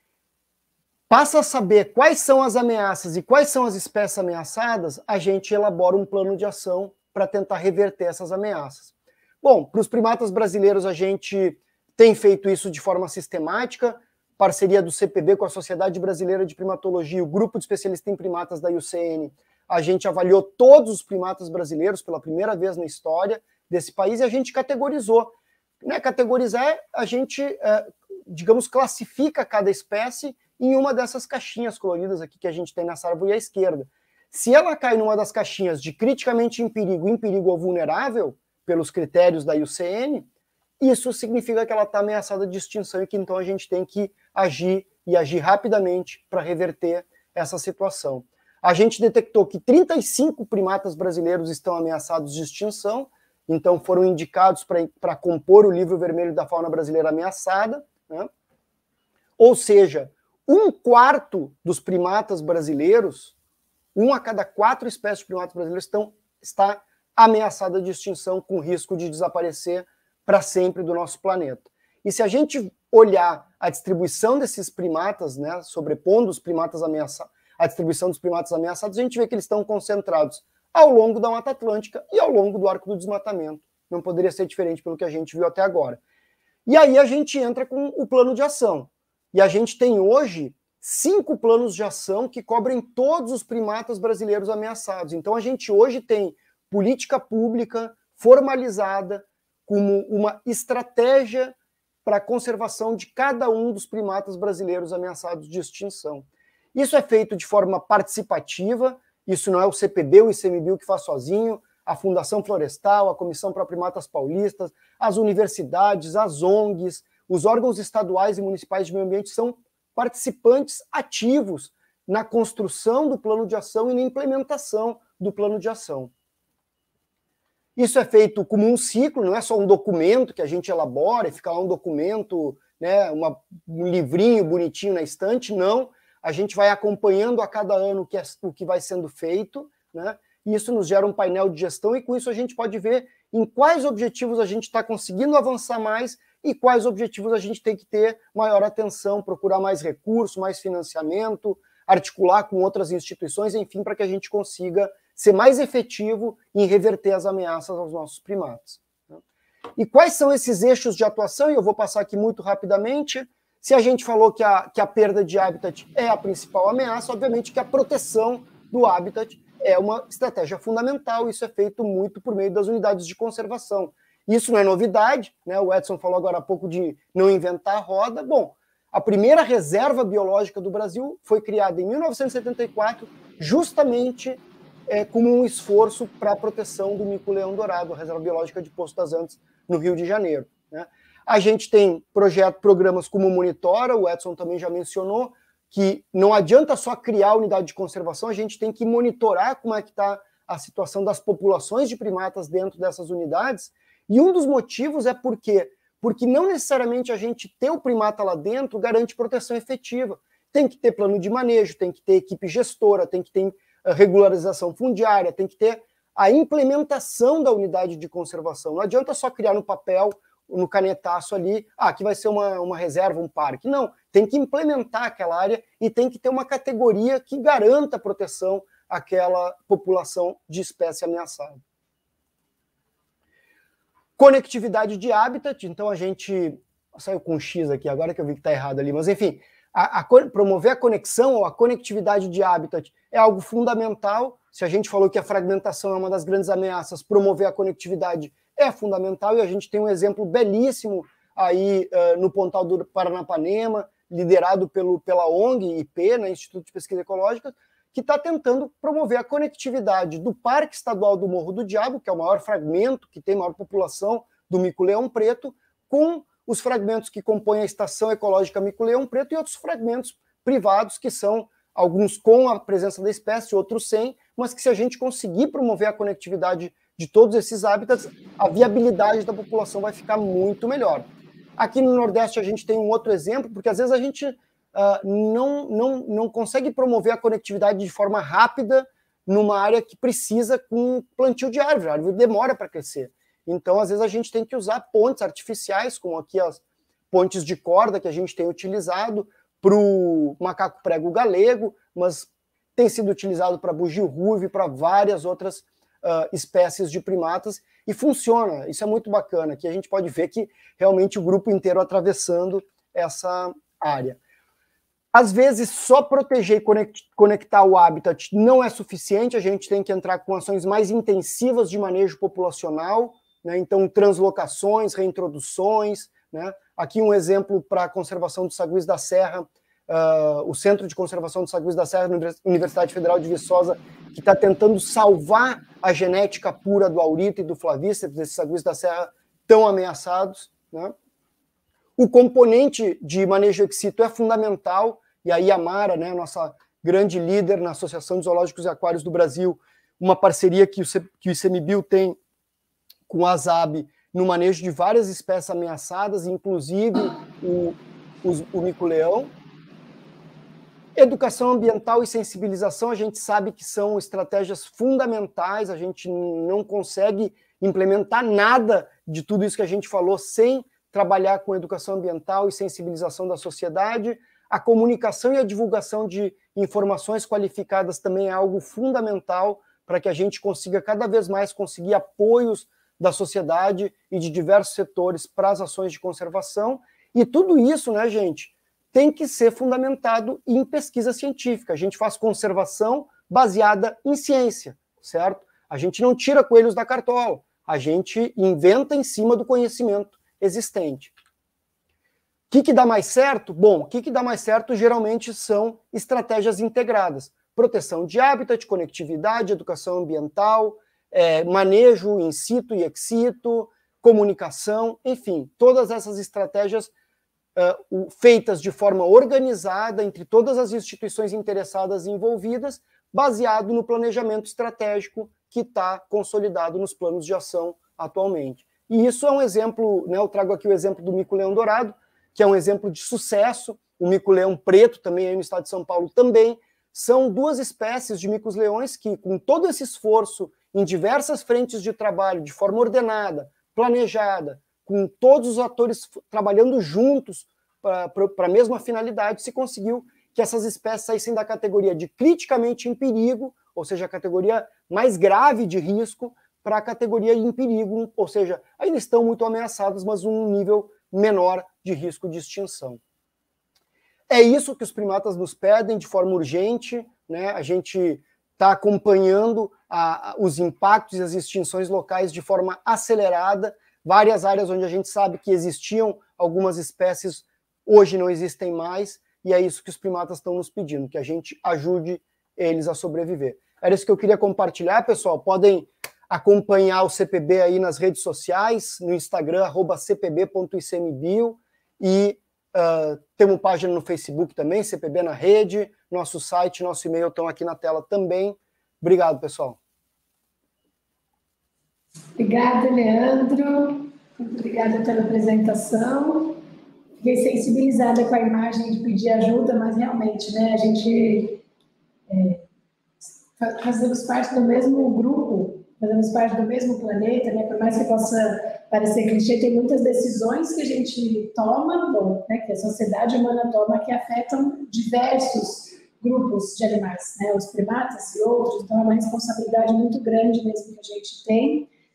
passa a saber quais são as ameaças e quais são as espécies ameaçadas, a gente elabora um plano de ação para tentar reverter essas ameaças. Bom, para os primatas brasileiros, a gente tem feito isso de forma sistemática, parceria do C P B com a Sociedade Brasileira de Primatologia, o grupo de especialistas em primatas da I U C N, a gente avaliou todos os primatas brasileiros pela primeira vez na história desse país e a gente categorizou. Né? Categorizar, a gente, é, digamos, classifica cada espécie em uma dessas caixinhas coloridas aqui que a gente tem nessa árvore à esquerda. Se ela cai numa das caixinhas de criticamente em perigo, em perigo ou vulnerável, pelos critérios da I U C N, isso significa que ela está ameaçada de extinção e que então a gente tem que agir e agir rapidamente para reverter essa situação. A gente detectou que trinta e cinco primatas brasileiros estão ameaçados de extinção, então foram indicados para compor o livro vermelho da fauna brasileira ameaçada, né? Ou seja, um quarto dos primatas brasileiros, um a cada quatro espécies de primatas brasileiros estão, está ameaçada de extinção com risco de desaparecer para sempre do nosso planeta. E se a gente olhar a distribuição desses primatas, né, sobrepondo os primatas ameaçados, a distribuição dos primatas ameaçados, a gente vê que eles estão concentrados ao longo da Mata Atlântica e ao longo do Arco do Desmatamento. Não poderia ser diferente pelo que a gente viu até agora. E aí a gente entra com o plano de ação. E a gente tem hoje cinco planos de ação que cobrem todos os primatas brasileiros ameaçados. Então a gente hoje tem política pública formalizada como uma estratégia para a conservação de cada um dos primatas brasileiros ameaçados de extinção. Isso é feito de forma participativa, isso não é o C P B, o I C M B I que faz sozinho, a Fundação Florestal, a Comissão para Primatas Paulistas, as universidades, as O N Gs, os órgãos estaduais e municipais de meio ambiente são participantes ativos na construção do plano de ação e na implementação do plano de ação. Isso é feito como um ciclo, não é só um documento que a gente elabora e fica lá um documento, né, uma, um livrinho bonitinho na estante, não. A gente vai acompanhando a cada ano o que, é, o que vai sendo feito, né, e isso nos gera um painel de gestão e com isso a gente pode ver em quais objetivos a gente está conseguindo avançar mais e quais objetivos a gente tem que ter maior atenção, procurar mais recurso, mais financiamento, articular com outras instituições, enfim, para que a gente consiga ser mais efetivo em reverter as ameaças aos nossos primatas. E quais são esses eixos de atuação? E eu vou passar aqui muito rapidamente. Se a gente falou que a, que a perda de habitat é a principal ameaça, obviamente que a proteção do habitat é uma estratégia fundamental. Isso é feito muito por meio das unidades de conservação. Isso não é novidade, né? O Edson falou agora há pouco de não inventar a roda. Bom, a primeira reserva biológica do Brasil foi criada em mil novecentos e setenta e quatro, justamente é, como um esforço para a proteção do mico-leão-dourado, a reserva biológica de Poço das Antas, no Rio de Janeiro. Né? A gente tem projeto, programas como o Monitora, o Edson também já mencionou, que não adianta só criar a unidade de conservação, a gente tem que monitorar como é que está a situação das populações de primatas dentro dessas unidades, e um dos motivos é porque, porque não necessariamente a gente ter o primata lá dentro garante proteção efetiva. Tem que ter plano de manejo, tem que ter equipe gestora, tem que ter regularização fundiária, tem que ter a implementação da unidade de conservação. Não adianta só criar no papel, no canetaço ali, ah, aqui vai ser uma, uma reserva, um parque. Não, tem que implementar aquela área e tem que ter uma categoria que garanta a proteção àquela população de espécie ameaçada. conectividade de habitat, então a gente... Saiu com um X aqui, agora que eu vi que está errado ali, mas enfim, a, a, promover a conexão ou a conectividade de habitat é algo fundamental. Se a gente falou que a fragmentação é uma das grandes ameaças, promover a conectividade é fundamental, e a gente tem um exemplo belíssimo aí uh, no Pontal do Paranapanema, liderado pelo, pela O N G I P, né, Instituto de Pesquisa Ecológica, que está tentando promover a conectividade do Parque Estadual do Morro do Diabo, que é o maior fragmento, que tem maior população do mico-leão preto, com os fragmentos que compõem a Estação Ecológica Mico-Leão Preto e outros fragmentos privados, que são alguns com a presença da espécie, outros sem, mas que se a gente conseguir promover a conectividade de todos esses hábitats, a viabilidade da população vai ficar muito melhor. Aqui no Nordeste a gente tem um outro exemplo, porque às vezes a gente uh, não, não, não consegue promover a conectividade de forma rápida numa área que precisa com plantio de árvore, a árvore demora para crescer. Então, às vezes, a gente tem que usar pontes artificiais, como aqui as pontes de corda que a gente tem utilizado para o macaco prego galego, mas tem sido utilizado para bugio ruivo e para várias outras uh, espécies de primatas, e funciona, isso é muito bacana, que a gente pode ver que realmente o grupo inteiro atravessando essa área. Às vezes, só proteger e conectar o habitat não é suficiente, a gente tem que entrar com ações mais intensivas de manejo populacional, né? Então, translocações, reintroduções, né? Aqui um exemplo para a conservação dos saguis da Serra, uh, o Centro de Conservação dos Saguis da Serra da Universidade Federal de Viçosa, que está tentando salvar a genética pura do aurita e do flavíceps, esses saguis da Serra tão ameaçados, né? O componente de manejo ex situ é fundamental, e aí a Mara, né, nossa grande líder na Associação de Zoológicos e Aquários do Brasil, uma parceria que o, que o ICMBio tem com a ASAB no manejo de várias espécies ameaçadas, inclusive o, o, o mico-leão. Educação ambiental e sensibilização, a gente sabe que são estratégias fundamentais, a gente não consegue implementar nada de tudo isso que a gente falou sem trabalhar com educação ambiental e sensibilização da sociedade. A comunicação e a divulgação de informações qualificadas também é algo fundamental para que a gente consiga cada vez mais conseguir apoios da sociedade e de diversos setores para as ações de conservação. E tudo isso, né, gente, tem que ser fundamentado em pesquisa científica. A gente faz conservação baseada em ciência, certo? A gente não tira coelhos da cartola, a gente inventa em cima do conhecimento existente. O que, que dá mais certo? Bom, o que, que dá mais certo geralmente são estratégias integradas. Proteção de habitat, conectividade, educação ambiental, é, manejo in situ e ex situ, comunicação, enfim, todas essas estratégias uh, feitas de forma organizada entre todas as instituições interessadas e envolvidas, baseado no planejamento estratégico que está consolidado nos planos de ação atualmente. E isso é um exemplo, né, eu trago aqui o exemplo do mico-leão dourado, que é um exemplo de sucesso, o mico-leão preto também aí no estado de São Paulo também, são duas espécies de micos-leões que, com todo esse esforço em diversas frentes de trabalho, de forma ordenada, planejada, com todos os atores trabalhando juntos para a mesma finalidade, se conseguiu que essas espécies saíssem da categoria de criticamente em perigo, ou seja, a categoria mais grave de risco, para a categoria em perigo, ou seja, ainda estão muito ameaçadas, mas um nível menor de risco de extinção. É isso que os primatas nos pedem de forma urgente, né? A gente está acompanhando a, a, os impactos e as extinções locais de forma acelerada, várias áreas onde a gente sabe que existiam algumas espécies, hoje não existem mais, e é isso que os primatas estão nos pedindo, que a gente ajude eles a sobreviver. Era isso que eu queria compartilhar, pessoal. Podem acompanhar o C P B aí nas redes sociais, no Instagram, arroba c p b ponto i c m bio, e uh, temos página no Facebook também, C P B na Rede, nosso site, nosso e-mail estão aqui na tela também. Obrigado, pessoal. Obrigada, Leandro. Muito obrigada pela apresentação. Fiquei sensibilizada com a imagem de pedir ajuda, mas realmente, né, a gente é, fazemos parte do mesmo grupo, fazemos parte do mesmo planeta, né? Por mais que possa parecer clichê, tem muitas decisões que a gente toma, bom, né, que a sociedade humana toma, que afetam diversos grupos de animais, né? Os primatas e outros, então é uma responsabilidade muito grande mesmo que a gente tem.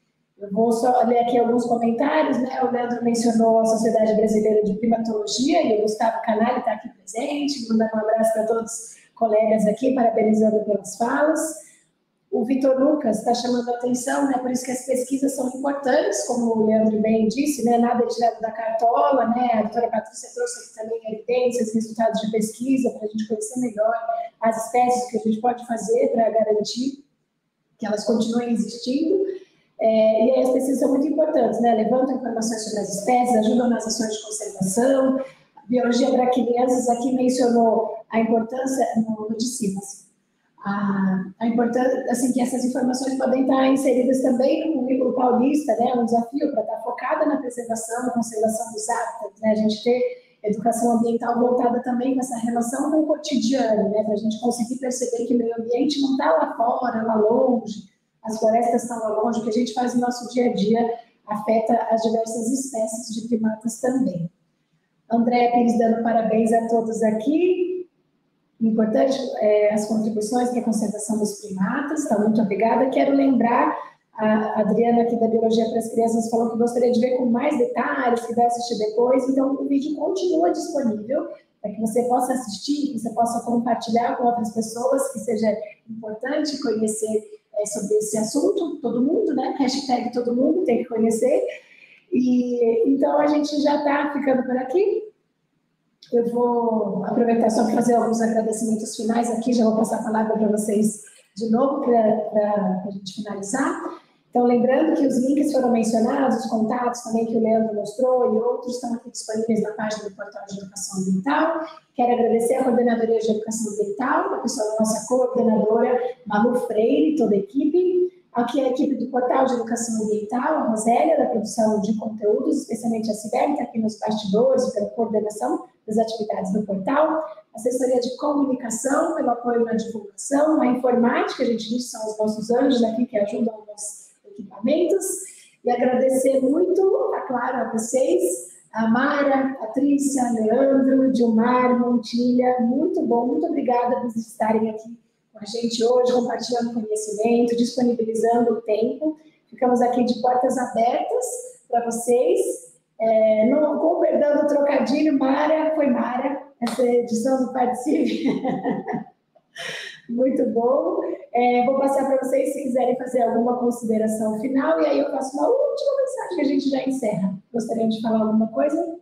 Eu vou só ler aqui alguns comentários, né? O Leandro mencionou a Sociedade Brasileira de Primatologia e o Gustavo Canali está aqui presente, mandando um abraço para todos os colegas aqui, parabenizando pelas falas. O Vitor Lucas está chamando a atenção, né? Por isso que as pesquisas são importantes, como o Leandro bem disse, né? Nada é tirado da cartola, né? A doutora Patrícia trouxe aqui também evidências, resultados de pesquisa, para a gente conhecer melhor as espécies que a gente pode fazer para garantir que elas continuem existindo. É, e aí as pesquisas são muito importantes, né? Levantam informações sobre as espécies, ajudam nas ações de conservação. A biologia para crianças aqui mencionou a importância, no, no de cima, assim, a, a importância, assim, que essas informações podem estar inseridas também no currículo paulista, né? Um desafio para estar focada na preservação e conservação dos hábitats, né? A gente ter educação ambiental voltada também com essa relação com o cotidiano, né? Para a gente conseguir perceber que o meio ambiente não está lá fora, lá longe, as florestas estão lá longe, o que a gente faz no nosso dia a dia afeta as diversas espécies de primatas também. Andréa Pires dando parabéns a todos aqui. Importante é, as contribuições para a conservação dos primatas, tá, muito obrigada. Quero lembrar, a Adriana aqui da Biologia para as Crianças falou que gostaria de ver com mais detalhes, que vai assistir depois, então o vídeo continua disponível para que você possa assistir, que você possa compartilhar com outras pessoas, que seja importante conhecer é, sobre esse assunto, todo mundo, né? Hashtag todo mundo tem que conhecer. E então a gente já está ficando por aqui. Eu vou aproveitar só para fazer alguns agradecimentos finais aqui, já vou passar a palavra para vocês de novo para a gente finalizar. Então, lembrando que os links foram mencionados, os contatos também que o Leandro mostrou e outros estão aqui disponíveis na página do Portal de Educação Ambiental. Quero agradecer a Coordenadoria de Educação Ambiental, a pessoa da nossa coordenadora, Malu Freire e toda a equipe. Aqui a equipe do Portal de Educação Ambiental, a Rosélia, da produção de conteúdos, especialmente a Sibeli, está aqui nos bastidores, pela coordenação das atividades do portal, a assessoria de comunicação, pelo apoio na divulgação, a informática, a gente disse, são os nossos anjos aqui que ajudam nos equipamentos, e agradecer muito, é claro, a vocês, a Mara, Patrícia, Leandro, Dilmar, Montilha, muito bom, muito obrigada por estarem aqui com a gente hoje, compartilhando conhecimento, disponibilizando o tempo. Ficamos aqui de portas abertas para vocês. É, não, com perdão do trocadilho, Mara, foi Mara, essa edição do Participe. Muito bom. É, vou passar para vocês se quiserem fazer alguma consideração final, e aí eu faço uma última mensagem que a gente já encerra. Gostariam de falar alguma coisa?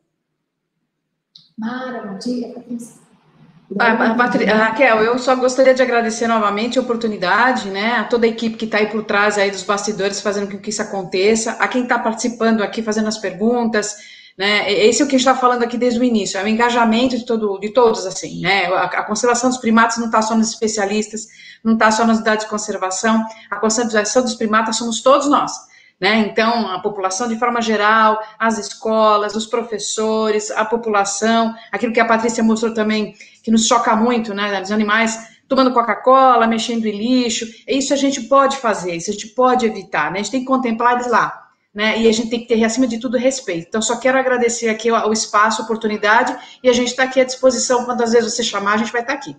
Mara, Matilha, Patrícia? A, Patri... a Raquel, eu só gostaria de agradecer novamente a oportunidade, né, a toda a equipe que está aí por trás aí dos bastidores, fazendo com que isso aconteça, a quem está participando aqui, fazendo as perguntas, né, esse é o que a gente está falando aqui desde o início, é o engajamento de, todo, de todos, assim, né, a, a conservação dos primatas não está só nos especialistas, não está só nas unidades de conservação, a conservação dos primatas somos todos nós. Né? Então, a população de forma geral, as escolas, os professores, a população, aquilo que a Patrícia mostrou também, que nos choca muito, né? Os animais tomando Coca-Cola, mexendo em lixo, isso a gente pode fazer, isso a gente pode evitar, né? A gente tem que contemplar eles lá, né? E a gente tem que ter, acima de tudo, respeito. Então, só quero agradecer aqui o espaço, a oportunidade, e a gente está aqui à disposição, quantas vezes você chamar, a gente vai estar aqui.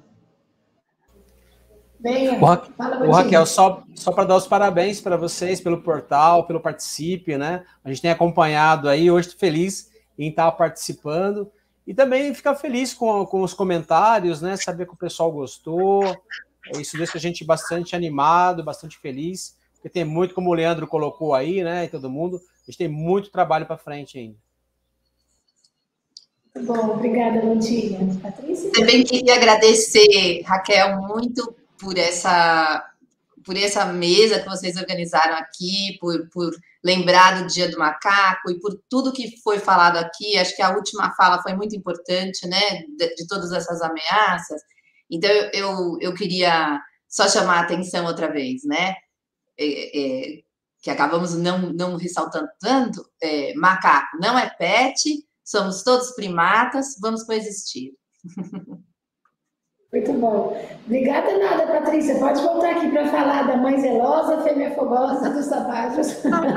Bem, o, Ra o Raquel, só, só para dar os parabéns para vocês pelo portal, pelo Participe, né? A gente tem acompanhado aí, hoje estou feliz em estar participando e também ficar feliz com, com os comentários, né? Saber que o pessoal gostou, isso deixa a gente bastante animado, bastante feliz, porque tem muito, como o Leandro colocou aí, né? E todo mundo, a gente tem muito trabalho para frente ainda. Bom, obrigada, Montilha. Patrícia? Também queria agradecer, Raquel, muito por essa, por essa mesa que vocês organizaram aqui, por, por lembrar do Dia do Macaco e por tudo que foi falado aqui. Acho que a última fala foi muito importante, né, de, de todas essas ameaças. Então, eu, eu queria só chamar a atenção outra vez, né, é, é, que acabamos não, não ressaltando tanto, é, macaco não é pet, somos todos primatas, vamos coexistir. Muito bom. Obrigada nada, Patrícia. Pode voltar aqui para falar da mãe zelosa, fêmea fogosa dos sapátios.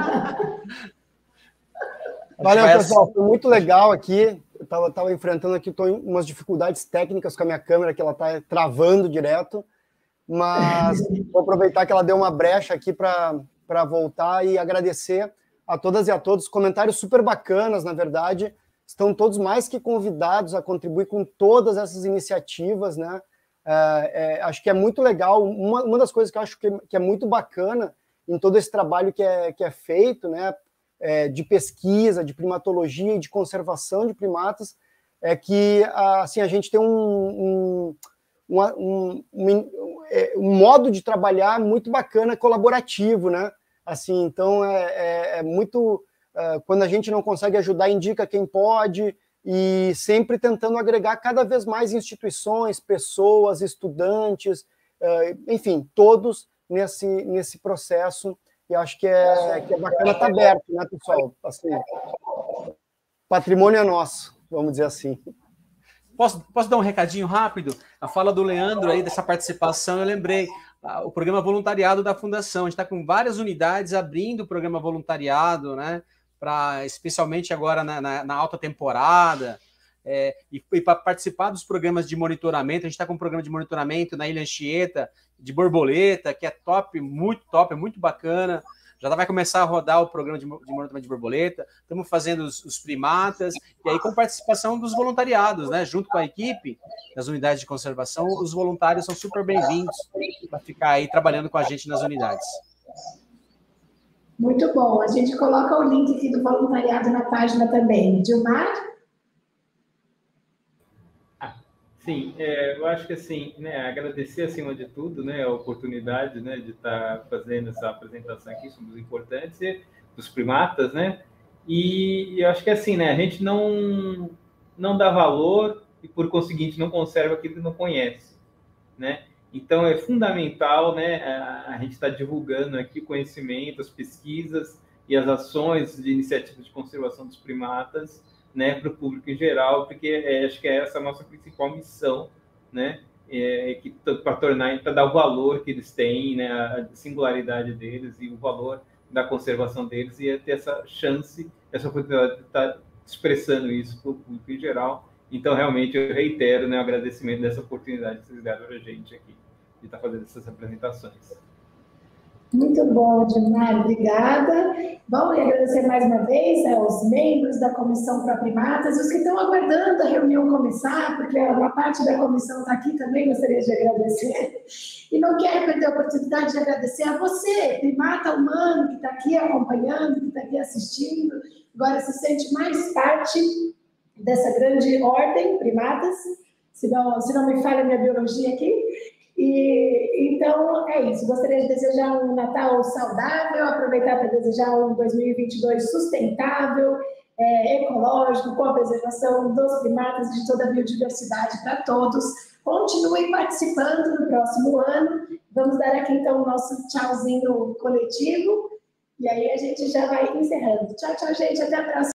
Valeu, pessoal. Foi muito legal aqui. Eu estava tava enfrentando aqui, estou em umas dificuldades técnicas com a minha câmera, que ela está travando direto. Mas vou aproveitar que ela deu uma brecha aqui para para voltar e agradecer a todas e a todos. Comentários super bacanas, na verdade. Estão todos mais que convidados a contribuir com todas essas iniciativas, né? É, é, acho que é muito legal. Uma, uma das coisas que eu acho que, que é muito bacana em todo esse trabalho que é, que é feito, né, é, de pesquisa, de primatologia e de conservação de primatas, é que assim, a gente tem um, um, uma, um, um, um modo de trabalhar muito bacana, colaborativo, né? Assim, então, é, é, é muito... É, quando a gente não consegue ajudar, indica quem pode, e sempre tentando agregar cada vez mais instituições, pessoas, estudantes, é, enfim, todos nesse, nesse processo, e acho que é, que é bacana estar aberto, né, pessoal? Assim, patrimônio é nosso, vamos dizer assim. Posso, posso dar um recadinho rápido? A fala do Leandro aí, dessa participação, eu lembrei, o programa voluntariado da Fundação, a gente está com várias unidades abrindo o programa voluntariado, né, pra, especialmente agora na, na, na alta temporada, é, e, e para participar dos programas de monitoramento, a gente está com um programa de monitoramento na Ilha Anchieta, de borboleta, que é top, muito top, é muito bacana. Já vai começar a rodar o programa de, de monitoramento de borboleta, estamos fazendo os, os primatas, e aí com participação dos voluntariados, né? Junto com a equipe das unidades de conservação, os voluntários são super bem-vindos para ficar aí trabalhando com a gente nas unidades. Muito bom, a gente coloca o link aqui do voluntariado na página também. Dilmar? Sim, é, eu acho que assim, né, agradecer acima de tudo, né, a oportunidade, né, de estar fazendo essa apresentação aqui sobre os importantes dos primatas, né, e eu acho que assim, né, a gente não não dá valor e por conseguinte não conserva aquilo que não conhece, né. Então é fundamental, né, a, a gente estar divulgando aqui o conhecimento, as pesquisas e as ações de iniciativas de conservação dos primatas, né, para o público em geral, porque é, acho que é essa a nossa principal missão, né, é, que para tornar, para dar o valor que eles têm, né, a singularidade deles e o valor da conservação deles, e é ter essa chance, essa oportunidade de estar expressando isso para o público em geral. Então, realmente, eu reitero, né, o agradecimento dessa oportunidade que vocês deram para a gente aqui, de estar fazendo essas apresentações. Muito bom, Dilmar, obrigada. Bom, e agradecer mais uma vez aos membros da Comissão Pro Primatas, os que estão aguardando a reunião começar, porque uma parte da comissão está aqui também, gostaria de agradecer. E não quero perder a oportunidade de agradecer a você, primata humano, que está aqui acompanhando, que está aqui assistindo, agora se sente mais parte dessa grande ordem, primatas, se não, se não me falha a minha biologia aqui. E, então, é isso. Gostaria de desejar um Natal saudável, aproveitar para desejar um dois mil e vinte e dois sustentável, é, ecológico, com a preservação dos primatas e de toda a biodiversidade para todos. Continuem participando no próximo ano. Vamos dar aqui, então, o nosso tchauzinho coletivo. E aí a gente já vai encerrando. Tchau, tchau, gente. Até a próxima.